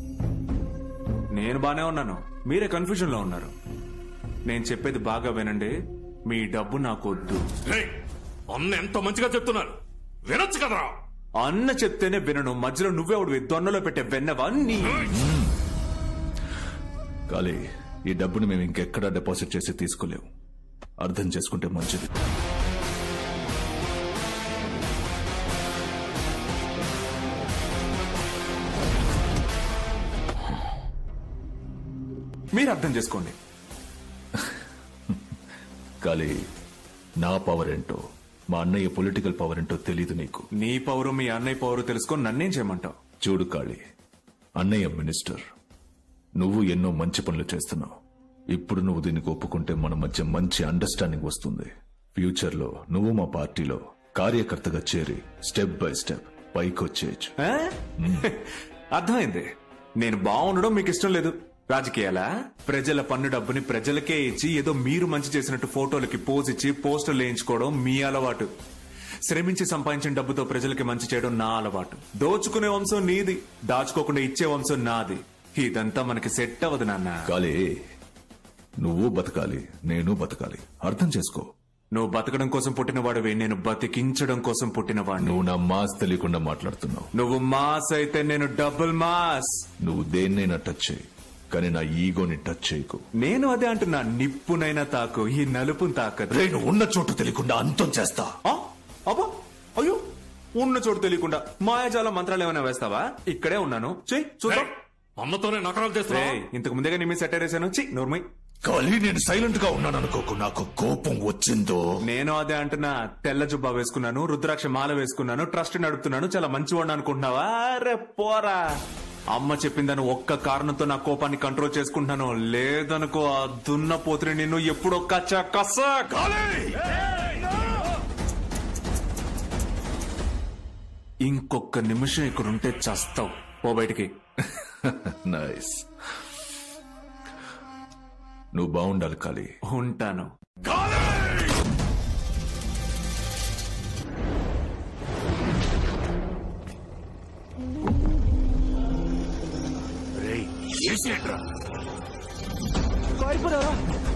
నేను బానే ఉన్నాను, మీరే కన్ఫ్యూజన్ లో ఉన్నారు. నేను చెప్పేది బాగా వినండి. మీ డబ్బు నాకు వద్దు. అన్న ఎంత మంచిగా చెప్తున్నారు, వినొచ్చు కదరా? అన్న చెప్తేనే వినను. మధ్యలో నువ్వెవడు దొన్నలో పెట్టే వెన్నవన్నీ. కాలి, ఈ డబ్బుని మేము ఇంకెక్కడా డిపాజిట్ చేసి తీసుకోలేము. అర్థం చేసుకుంటే మంచిది. మీరు అర్థం చేసుకోండి. కాలి, నా పవర్ ఏంటో, మా అన్నయ్య పొలిటికల్ పవర్ ఏంటో తెలీదు నీకు. నీ పవరు మీ అన్నయ్య పవరు తెలుసుకొని నన్నేం చేయమంటావు? చూడు కాళీ, అన్నయ్య మినిస్టర్, నువ్వు ఎన్నో మంచి పనులు చేస్తున్నావు. ఇప్పుడు నువ్వు దీనికి ఒప్పుకుంటే మన మధ్య మంచి అండర్స్టాండింగ్ వస్తుంది. ఫ్యూచర్ లో నువ్వు మా పార్టీలో కార్యకర్తగా చేరి స్టెప్ బై స్టెప్ పైకి వచ్చేయచ్చు. అర్థమైంది. నేను బాగుండడం మీకు ఇష్టం లేదు. రాజకీయాలా? ప్రజల పన్ను డబ్బుని ప్రజలకే ఇచ్చి ఏదో మీరు మంచి చేసినట్టు ఫోటోలకి పోజ్ ఇచ్చి పోస్టర్లు వేయించుకోవడం మీ అలవాటు. శ్రమించి సంపాదించిన డబ్బుతో ప్రజలకి మంచి చేయడం నా అలవాటు. దోచుకునే వంశం నీది, దాచుకోకుండా ఇచ్చే వంశం నాది. ఇదంతా మనకి సెట్ అవ్వదు నాన్న. కాలే, నువ్వు బతకాలి, నేను బతకాలి. అర్థం చేసుకో. నువ్వు బతకడం కోసం పుట్టిన వాడివి, నేను బతికించడం కోసం పుట్టిన వాడిని. నువ్వు నా మాస్ తెలియకుండా మాట్లాడుతున్నావు. నువ్వు మాస్ అయితే నేను డబుల్ మాస్. నువ్వు దేన్నైనా టచ్ చేయి, కానీ నా ఈగోని టచ్ చేయకు. నేను అదే అంటున్నా. నిప్పునైనా తాకు, ఈ నలుపుని తాకదు. నేను ఉన్న చోటు తెలియకుండా అంతం చేస్తా. అబ్బా, అయ్యో, ఉన్న చోటు తెలియకుండా మాయాజాల మంత్రాలు ఏమైనా వేస్తావా? ఇక్కడే ఉన్నాను, చెయ్యి చూద్దాం. అన్నతోనే నకరాలు చేస్తా. ఇంతకు ముందేగా నీ మీద సెటర్ వేసాను. చి నోర్మై. కాలి, నేను సైలెంట్ గా ఉన్నాను అనుకోకు, నాకు కోపం వచ్చిందో. నేను అదే అంటున్నా. తెల్ల జుబ్బా వేసుకున్నాను, రుద్రాక్ష మాల వేసుకున్నాను, ట్రస్ట్ నడుపుతున్నాను, చాలా మంచివాడిని అనుకుంటున్నావా? అరే పోరా. అమ్మ చెప్పిందని ఒక్క కారణంతో నా కోపాన్ని కంట్రోల్ చేసుకుంటున్నాను. లేదనుకో ఆ దున్న పోతుని నిన్ను ఎప్పుడో కచ్చా కసా. ఇంకొక నిమిషం ఇక్కడుంటే చస్తావు. పో బయటికి. నైస్. నువ్వు బాగుండాలి కాలి. ఉంటాను. పారిపోరారా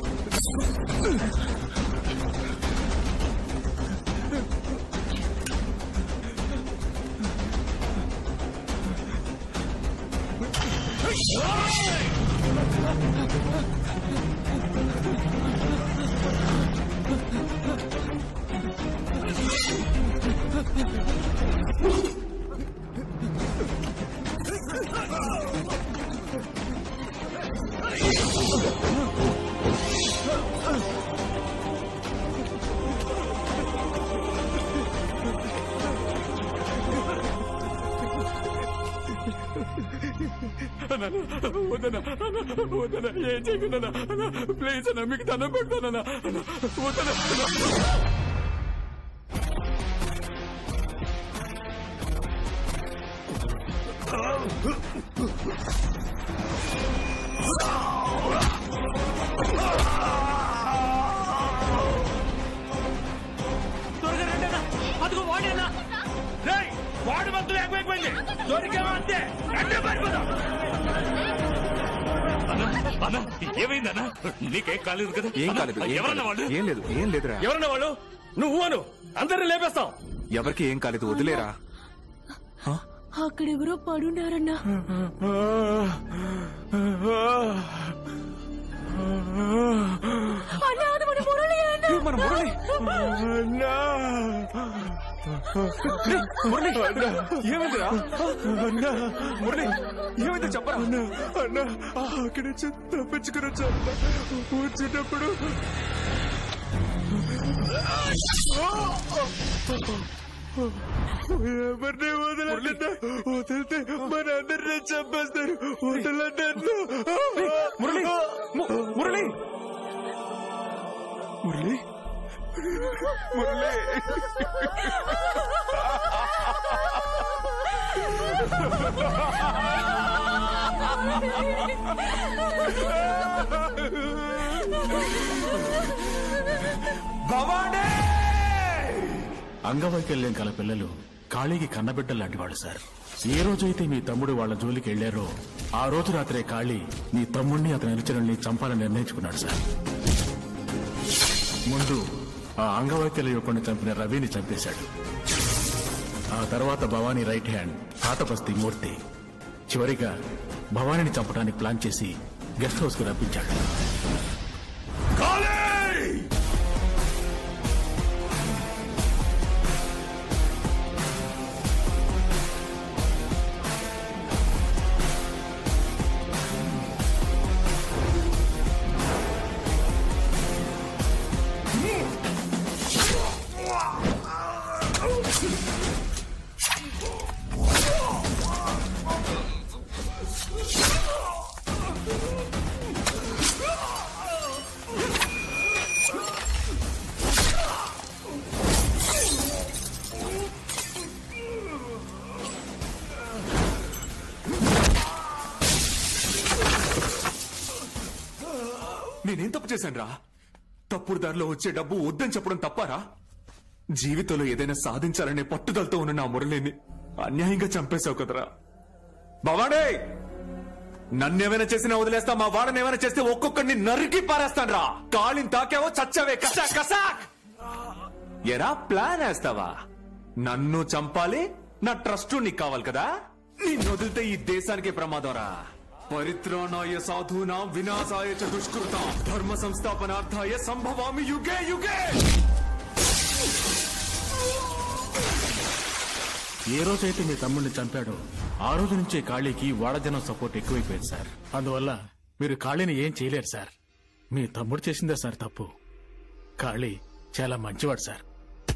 వదనా వదనా ఏం చేయకుండా ప్లీజ్ అన్న మీకు దండం పెడతానన్నా వదనా త్వరగా రండి అన్న అదిగో వాడేనా రేయ్ వాడు మొత్తం ఎక్కువైపోయింది దొరికామా అంతే అంటే పడిపోదాం అన్నా ఏమైందన్నా నీకేం కాలేదు కదా ఏం కాలేదు ఎవరన్నా వాళ్ళు ఏం లేదు ఏం లేదురా ఎవరన్నా వాళ్ళు నువ్వు అను అందరిని లేపేస్తాం ఎవరికి ఏం కాలేదు వదిలేరా అక్కడెవరో పడున్నారన్నా అన్నా అది మన మురళి అన్నా మన మురళి మురళి ఏమైందిరా అన్నా మురళి ఏమైందో చెప్పరా అన్నా అక్కడి నుంచి తప్పించుకుని వచ్చా వచ్చేటప్పుడు ఎవరిని వదలకుండా వదిలితే మన అందరినీ చంపేస్తారు వదలంటే మురళి మురళి మురళి మురళి భవానీ అంగవైకల్యం కల పిల్లలు కాళీకి కన్నబిడ్డలు లాంటి వాళ్ళు సార్. ఏ రోజైతే మీ తమ్ముడు వాళ్ళ జోలికి వెళ్లారో ఆ రోజు రాత్రే కాళీ మీ తమ్ముడిని అతని అనుచరుల్ని చంపాలని నిర్ణయించుకున్నాడు సార్. ముందు ఆ అంగవైకల్య యువకుడిని చంపిన రవిని చంపేశాడు. ఆ తర్వాత భవానీ రైట్ హ్యాండ్ తాతపస్తి మూర్తి చివరిగా భవానీని చంపడానికి ప్లాన్ చేసి గెస్ట్ హౌస్ కు రప్పించాడు. నేనేం తప్పు చేశాను రా? తప్పుడు దారిలో వచ్చే డబ్బు వద్దని చెప్పడం తప్పారా? జీవితంలో ఏదైనా సాధించాలనే పట్టుదలతో ఉన్న నా మురళిని అన్యాయంగా చంపేశావు కదరా భవానీ. నన్నేమైనా చేసినా వదిలేస్తా, మా వాడని ఏమైనా చేస్తే ఒక్కొక్కడిని నరికి పారేస్తాను రా. కాళిని తాకావో చచ్చావే కసా కసా. ఎరా ప్లాన్ వేస్తావా? నన్ను చంపాలి, నా ట్రస్ట్ నీకు కావాలి కదా. నిన్ను వదిలితే ఈ దేశానికే ప్రమాదం రా. పరిత్రాణాయ సాధూనా వినాశాయ చ దుష్కృతాం ధర్మ సంస్థాపనార్థాయ సంభవామి యుగే యుగే. ఏ రోజైతే మీ తమ్ముడిని చంపాడో ఆ రోజు నుంచే కాళీకి వాడజనం సపోర్ట్ ఎక్కువైపోయింది సార్. అందువల్ల మీరు కాళీని ఏం చేయలేరు సార్. మీ తమ్ముడు చేసిందే సార్ తప్పు. కాళీ చాలా మంచివాడు సార్.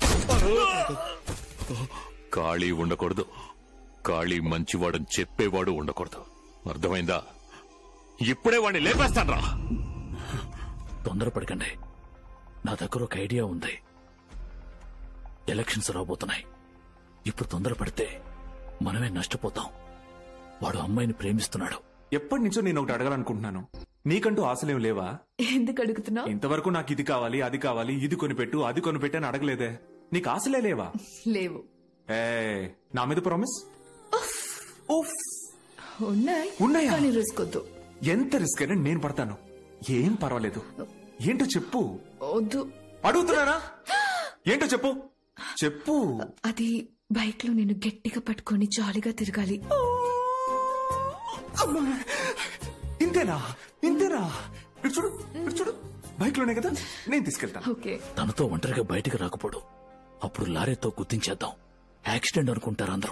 కాళీ ఉండకూడదు, కాళీ మంచివాడని చెప్పేవాడు ఉండకూడదు. అర్థమైందా? ఇప్పుడే వాడిని లేపేస్తాన్రా. తొందరపడకండి, నా దగ్గర ఒక ఐడియా ఉంది. ఎలక్షన్స్ రాబోతున్నాయి. ఇప్పుడు తొందరపడితే మనమే నష్టపోతాం. వాడు అమ్మాయిని ప్రేమిస్తున్నాడు. ఎప్పటి నుంచో నేను ఒకటి అడగాలనుకుంటున్నాను. నీకంటూ ఆశలేం లేవా? ఎందుకు అడుగుతున్నావు? ఇంతవరకు నాకు ఇది కావాలి అది కావాలి ఇది కొనిపెట్టు అది కొనిపెట్టు అని అడగలేదే. నీకు ఆశలే లేవా? లేవు. ఏ నా మీద ప్రామిస్? ఉన్నాయి ఉన్నాయా? కానీ రిస్క్ వద్దు. ఎంత రిస్క్ అయినా నేను పడతాను. ఏం పర్వాలేదు. ఏంటో చెప్పు. వద్దు. అడుగుతున్నానా? ఏంటో చెప్పు చెప్పు. అది బైక్ లో నేను గట్టిగా పట్టుకొని జాలీగా తిరగాలి. ఇంతేనా? ఇంతేనా? ఇటు చూడు, ఇటు చూడు. బైక్ లోనే కదా, నేను తీసుకెళ్తాను. తనతో ఒంటరిగా బయటికి రాకపోడు. అప్పుడు లారీతో గుర్తించేద్దాం. యాక్సిడెంట్ అనుకుంటారు అందరూ.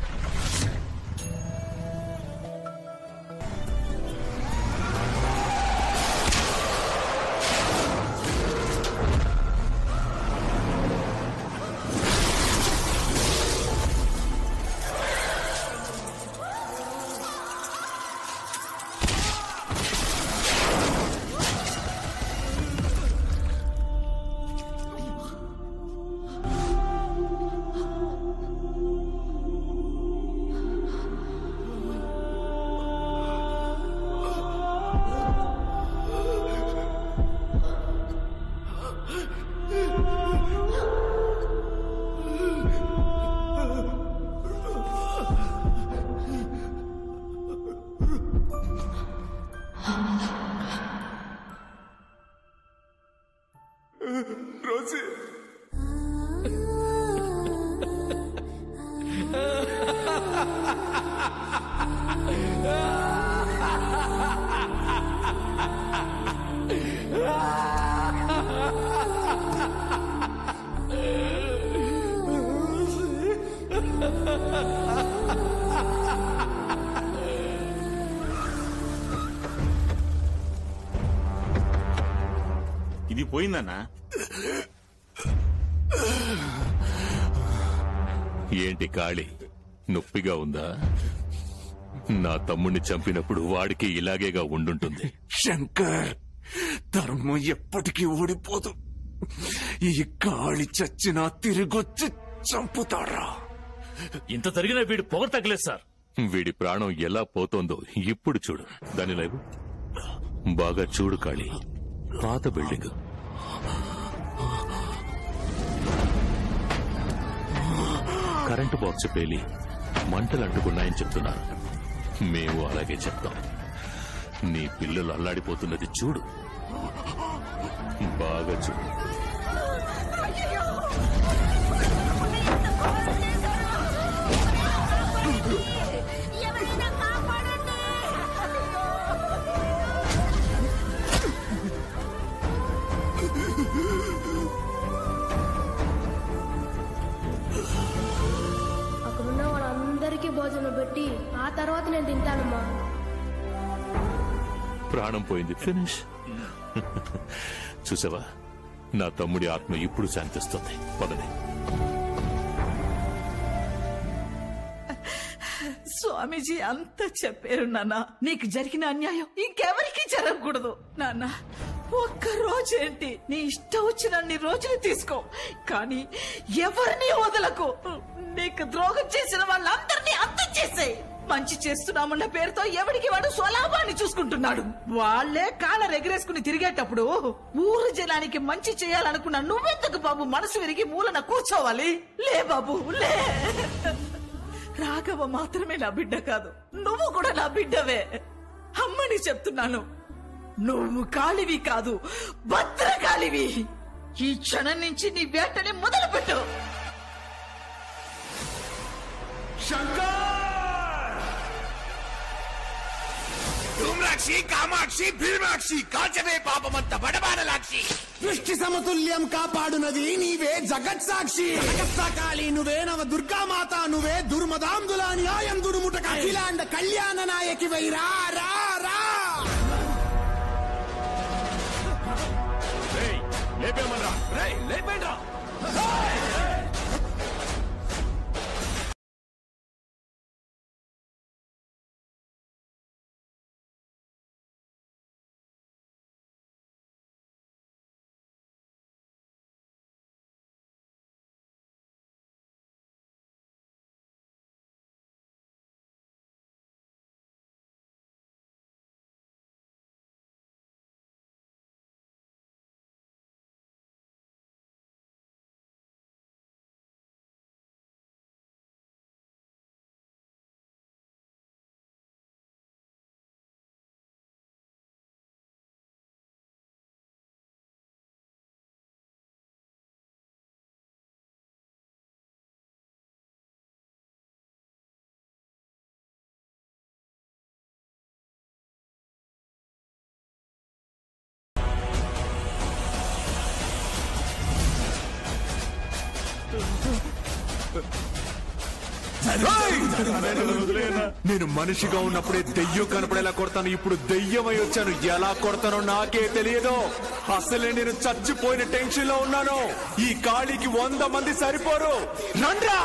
రోజీ, ఇది పోయిందన్నా? ఏంటి కాళీ, నొప్పిగా ఉందా? నా తమ్ముణ్ణి చంపినప్పుడు వాడికి ఇలాగేగా ఉండుంటుంది. శంకర్, ధర్మం ఎప్పటికీ ఓడిపోదు. ఈ గాలి చచ్చినా తిరిగొచ్చి చంపుతారా? ఇంత జరిగినా వీడు పొగ తగ్గలేదు సార్. వీడి ప్రాణం ఎలా పోతోందో ఇప్పుడు చూడు. దాని లైవ్ బాగా చూడు కాళీ. పాత బిల్డింగ్, కరెంటు బాక్స్ పేలి మంటలు అంటుకున్నాయని చెప్తున్నారు. మేము అలాగే చెప్తాం. నీ పిల్లలు అల్లాడిపోతున్నది చూడు, బాగా చూడు. అక్కడున్న వాళ్ళందరికీ భోజనం పెట్టి ఆ తర్వాత నేను తింటానమ్మా. ప్రాణం పోయింది, ఫినిష్. చూసావా, నా తమ్ముడి ఆత్మ ఇప్పుడు శాంతిస్తుంది. పదని స్వామీజీ అంతా చెప్పారు నాన్న. నీకు జరిగిన అన్యాయం ఇంకెవరికి జరగకూడదు నాన్న. ఒక్క రోజేంటి, నీ ఇష్టం వచ్చినన్ని రోజులు తీసుకో, కానీ ఎవరిని వదలకు. నీకు ద్రోహం చేసిన వాళ్ళందరినీ అంతం చేసేయ్. మంచి చేస్తున్నామన్న పేరుతో ఎవడికి వాడు స్వలాభాన్ని చూసుకుంటున్నాడు. వాళ్లే కాళ్ళ ఎగరేసుకుని తిరిగేటప్పుడు ఊరు జనానికి మంచి చేయాలనుకున్న నువ్వెందుకు బాబు మనసు విరిగి మూలన కూర్చోవాలి? లే బాబు లే. రాఘవ మాత్రమే నా బిడ్డ కాదు, నువ్వు కూడా నా బిడ్డవే. అమ్మని చెప్తున్నాను, నువ్వు కాలివి కాదు, భద్రకాళివి. ఈ క్షణం నుంచి నీ వేటని మొదలుపెట్టు. ధూమ్రాక్షి, కామాక్షి, భీమాక్షి, కాచవే పాపమంత బడబానలాక్షి. దృష్టి సమతుల్యం కాపాడునది నీవే జగత్ సాక్షి. జగత్సాకాళి నువ్వే, నవ దుర్గామాత నువ్వే, దుర్మదాంధుల న్యాయం దురుముటక అఖిలాండ కళ్యాణ నాయకి వై రా రా రా. లేపేమనరా, లేపేండ్రా. నేను మనిషిగా ఉన్నప్పుడే దెయ్యం కనపడేలా కొడతాను, ఇప్పుడు దెయ్యమై వచ్చాను. ఎలా కొడతానో నాకే తెలియదు. అసలే నేను చచ్చిపోయిన టెన్షన్ లో ఉన్నాను. ఈ కాళీకి వంద మంది సరిపోరు. రండ్రా!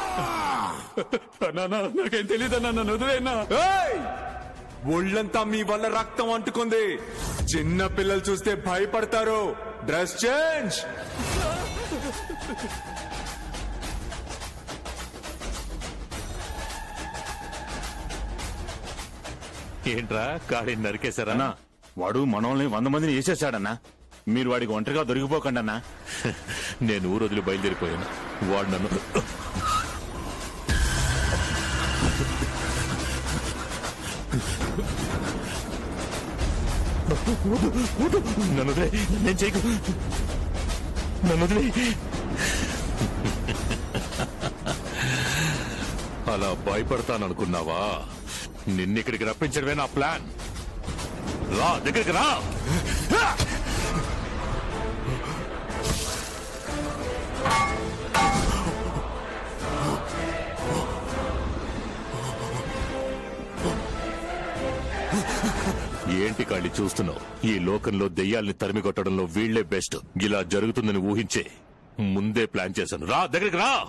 నాకేం తెలియదన్నా, నన్ను వదిలేనా. ఒళ్ళంతా మీ వల్ల రక్తం అంటుకుంది. చిన్న పిల్లలు చూస్తే భయపడతారు. Dress change. ఏంట్రా కాళీని నరికేశారా? అన్నా వాడు మనల్ని వంద మందిని వేసేసాడన్నా. మీరు వాడికి ఒంటరిగా దొరికిపోకండి అన్నా. నేను ఊరు వదిలి బయలుదేరిపోయాను. వాడు నన్ను నన్ను వదిలే, నేను చేయకు, నన్ను వదిలే. అలా భయపడతాననుకున్నావా? నిన్నిక్కడికి రప్పించడమే నా ప్లాన్. రా దగ్గరికి రా. ఏంటి కాళీ చూస్తున్నావు? ఈ లోకంలో దెయ్యాల్ని తరిమి కొట్టడంలో వీళ్లే బెస్ట్. ఇలా జరుగుతుందని ఊహించే ముందే ప్లాన్ చేశాను. రా దగ్గరికి రా.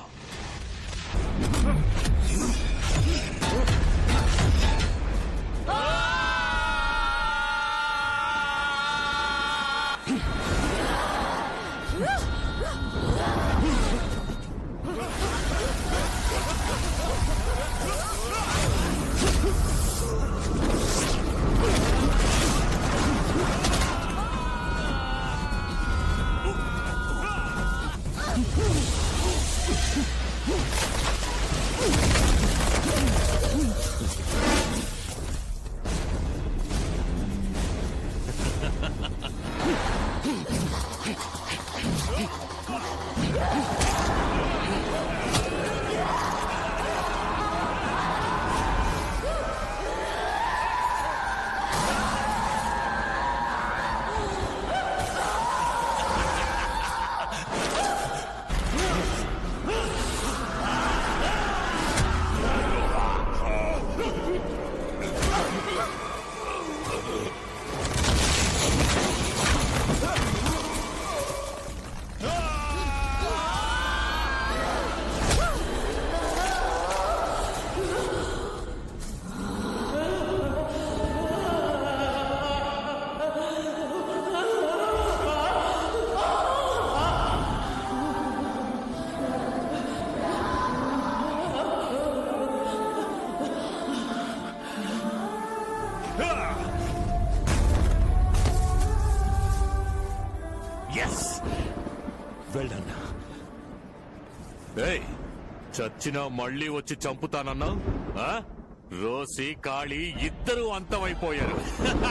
చచ్చినా మళ్ళీ వచ్చి చంపుతానన్నా? రోసి కాళీ ఇద్దరు అంతమైపోయారు.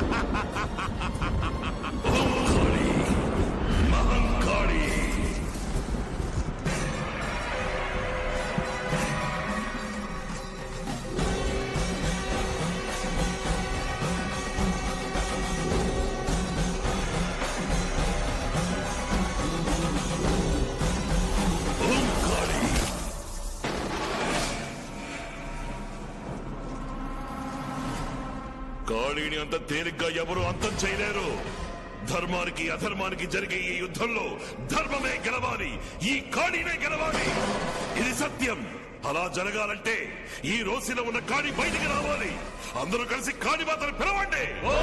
మహంకాళీ కాళీని అంత తేలిగ్గా ఎవరు అంతం చేయలేరు. ధర్మానికి అధర్మానికి జరిగే ఈ యుద్ధంలో ధర్మమే గెలవాలి, ఈ కాళీనే గెలవాలి. ఇది సత్యం. అలా జరగాలంటే ఈ రోసిలో ఉన్న కాళీ బయటికి రావాలి. అందరూ కలిసి కాళీమాతను పిలవండి.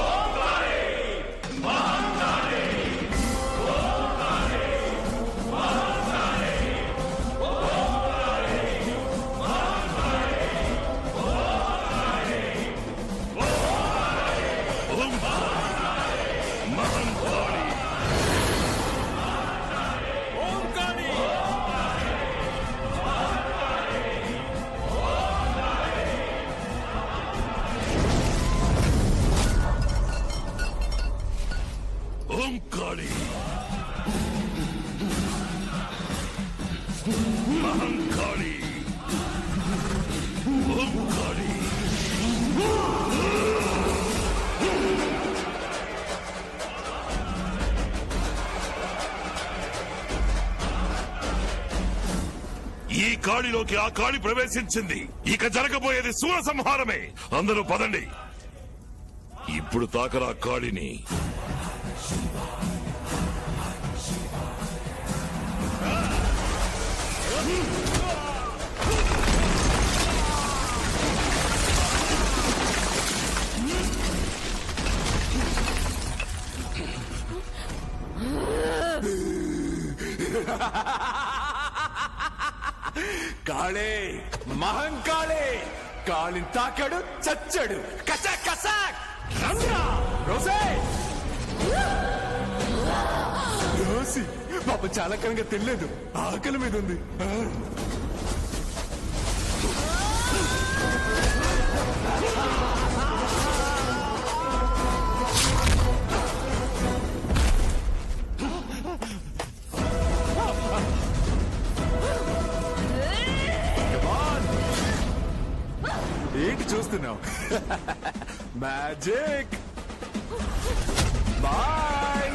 ఓం కాళీ మహంకాళీ ఓం కాళీ ఈ కాళిలోకి ఆ కాళి ప్రవేశించింది. ఇక జరగబోయేది సూర సంహారమే. అందరూ పదండి. ఇప్పుడు తాకరా కాళిని. కాళే మహంకాళే కాళిని తాకాడు చచ్చాడు. కసాక్ కసాక్ రంగా రోసే రోసి పాప చాలా కాలంగా తినలేదు, ఆకలి మీద ఉంది. ఏంటి చూస్తున్నావు? మ్యాజిక్. బాయ్.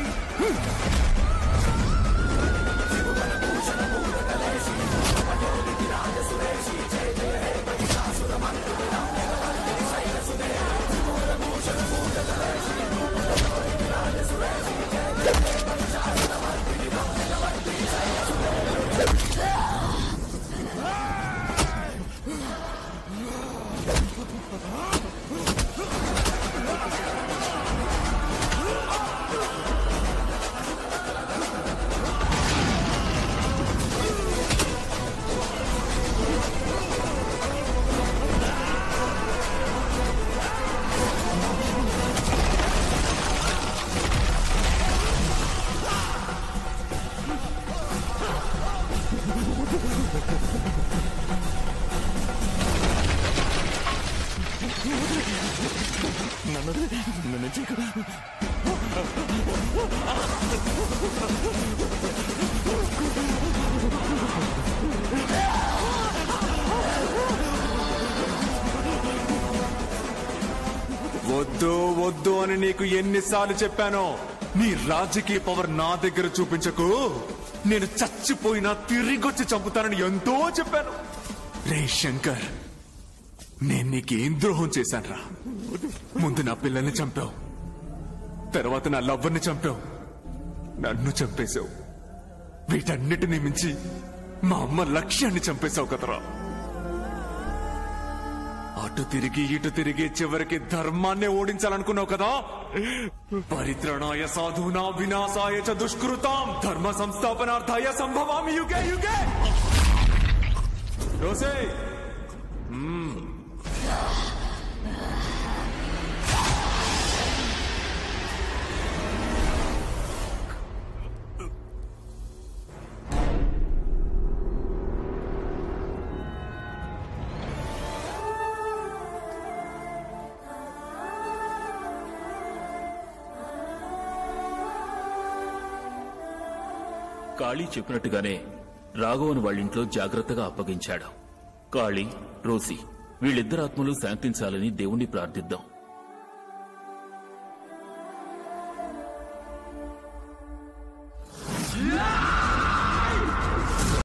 వద్దు వద్దు అని నీకు ఎన్నిసార్లు చెప్పానో, నీ రాజకీయ పవర్ నా దగ్గర చూపించకు. నేను చచ్చిపోయినా తిరిగొచ్చి చంపుతానని ఎంతో చెప్పాను. రే శంకర్, నేను నీకేం ద్రోహం చేశానురా? ముందు నా పిల్లల్ని చంపావు, తర్వాత నా లవ్వర్ని చంపావు, నన్ను చంపేశావు. వీటన్నిటినీ మించి మా అమ్మ లక్ష్యాన్ని చంపేశావు కదరా. అటు తిరిగి ఇటు తిరిగి చివరికి ధర్మాన్నే ఓడించాలనుకున్నావు కదా. పరిత్రణాయ సాధూనా వినాశాయ చ దుష్కృతాం ధర్మ సంస్థాపనార్థాయ సంభవామి యుగే యుగే. రోసే కాళీ చెప్పినట్టుగానే రాఘవన్ వాళ్ళింట్లో జాగ్రత్తగా అప్పగించాడు. కాళీ, రోసి వీళ్ళిద్దరాత్మలు శాంతించాలని దేవుణ్ణి ప్రార్థిద్దాం.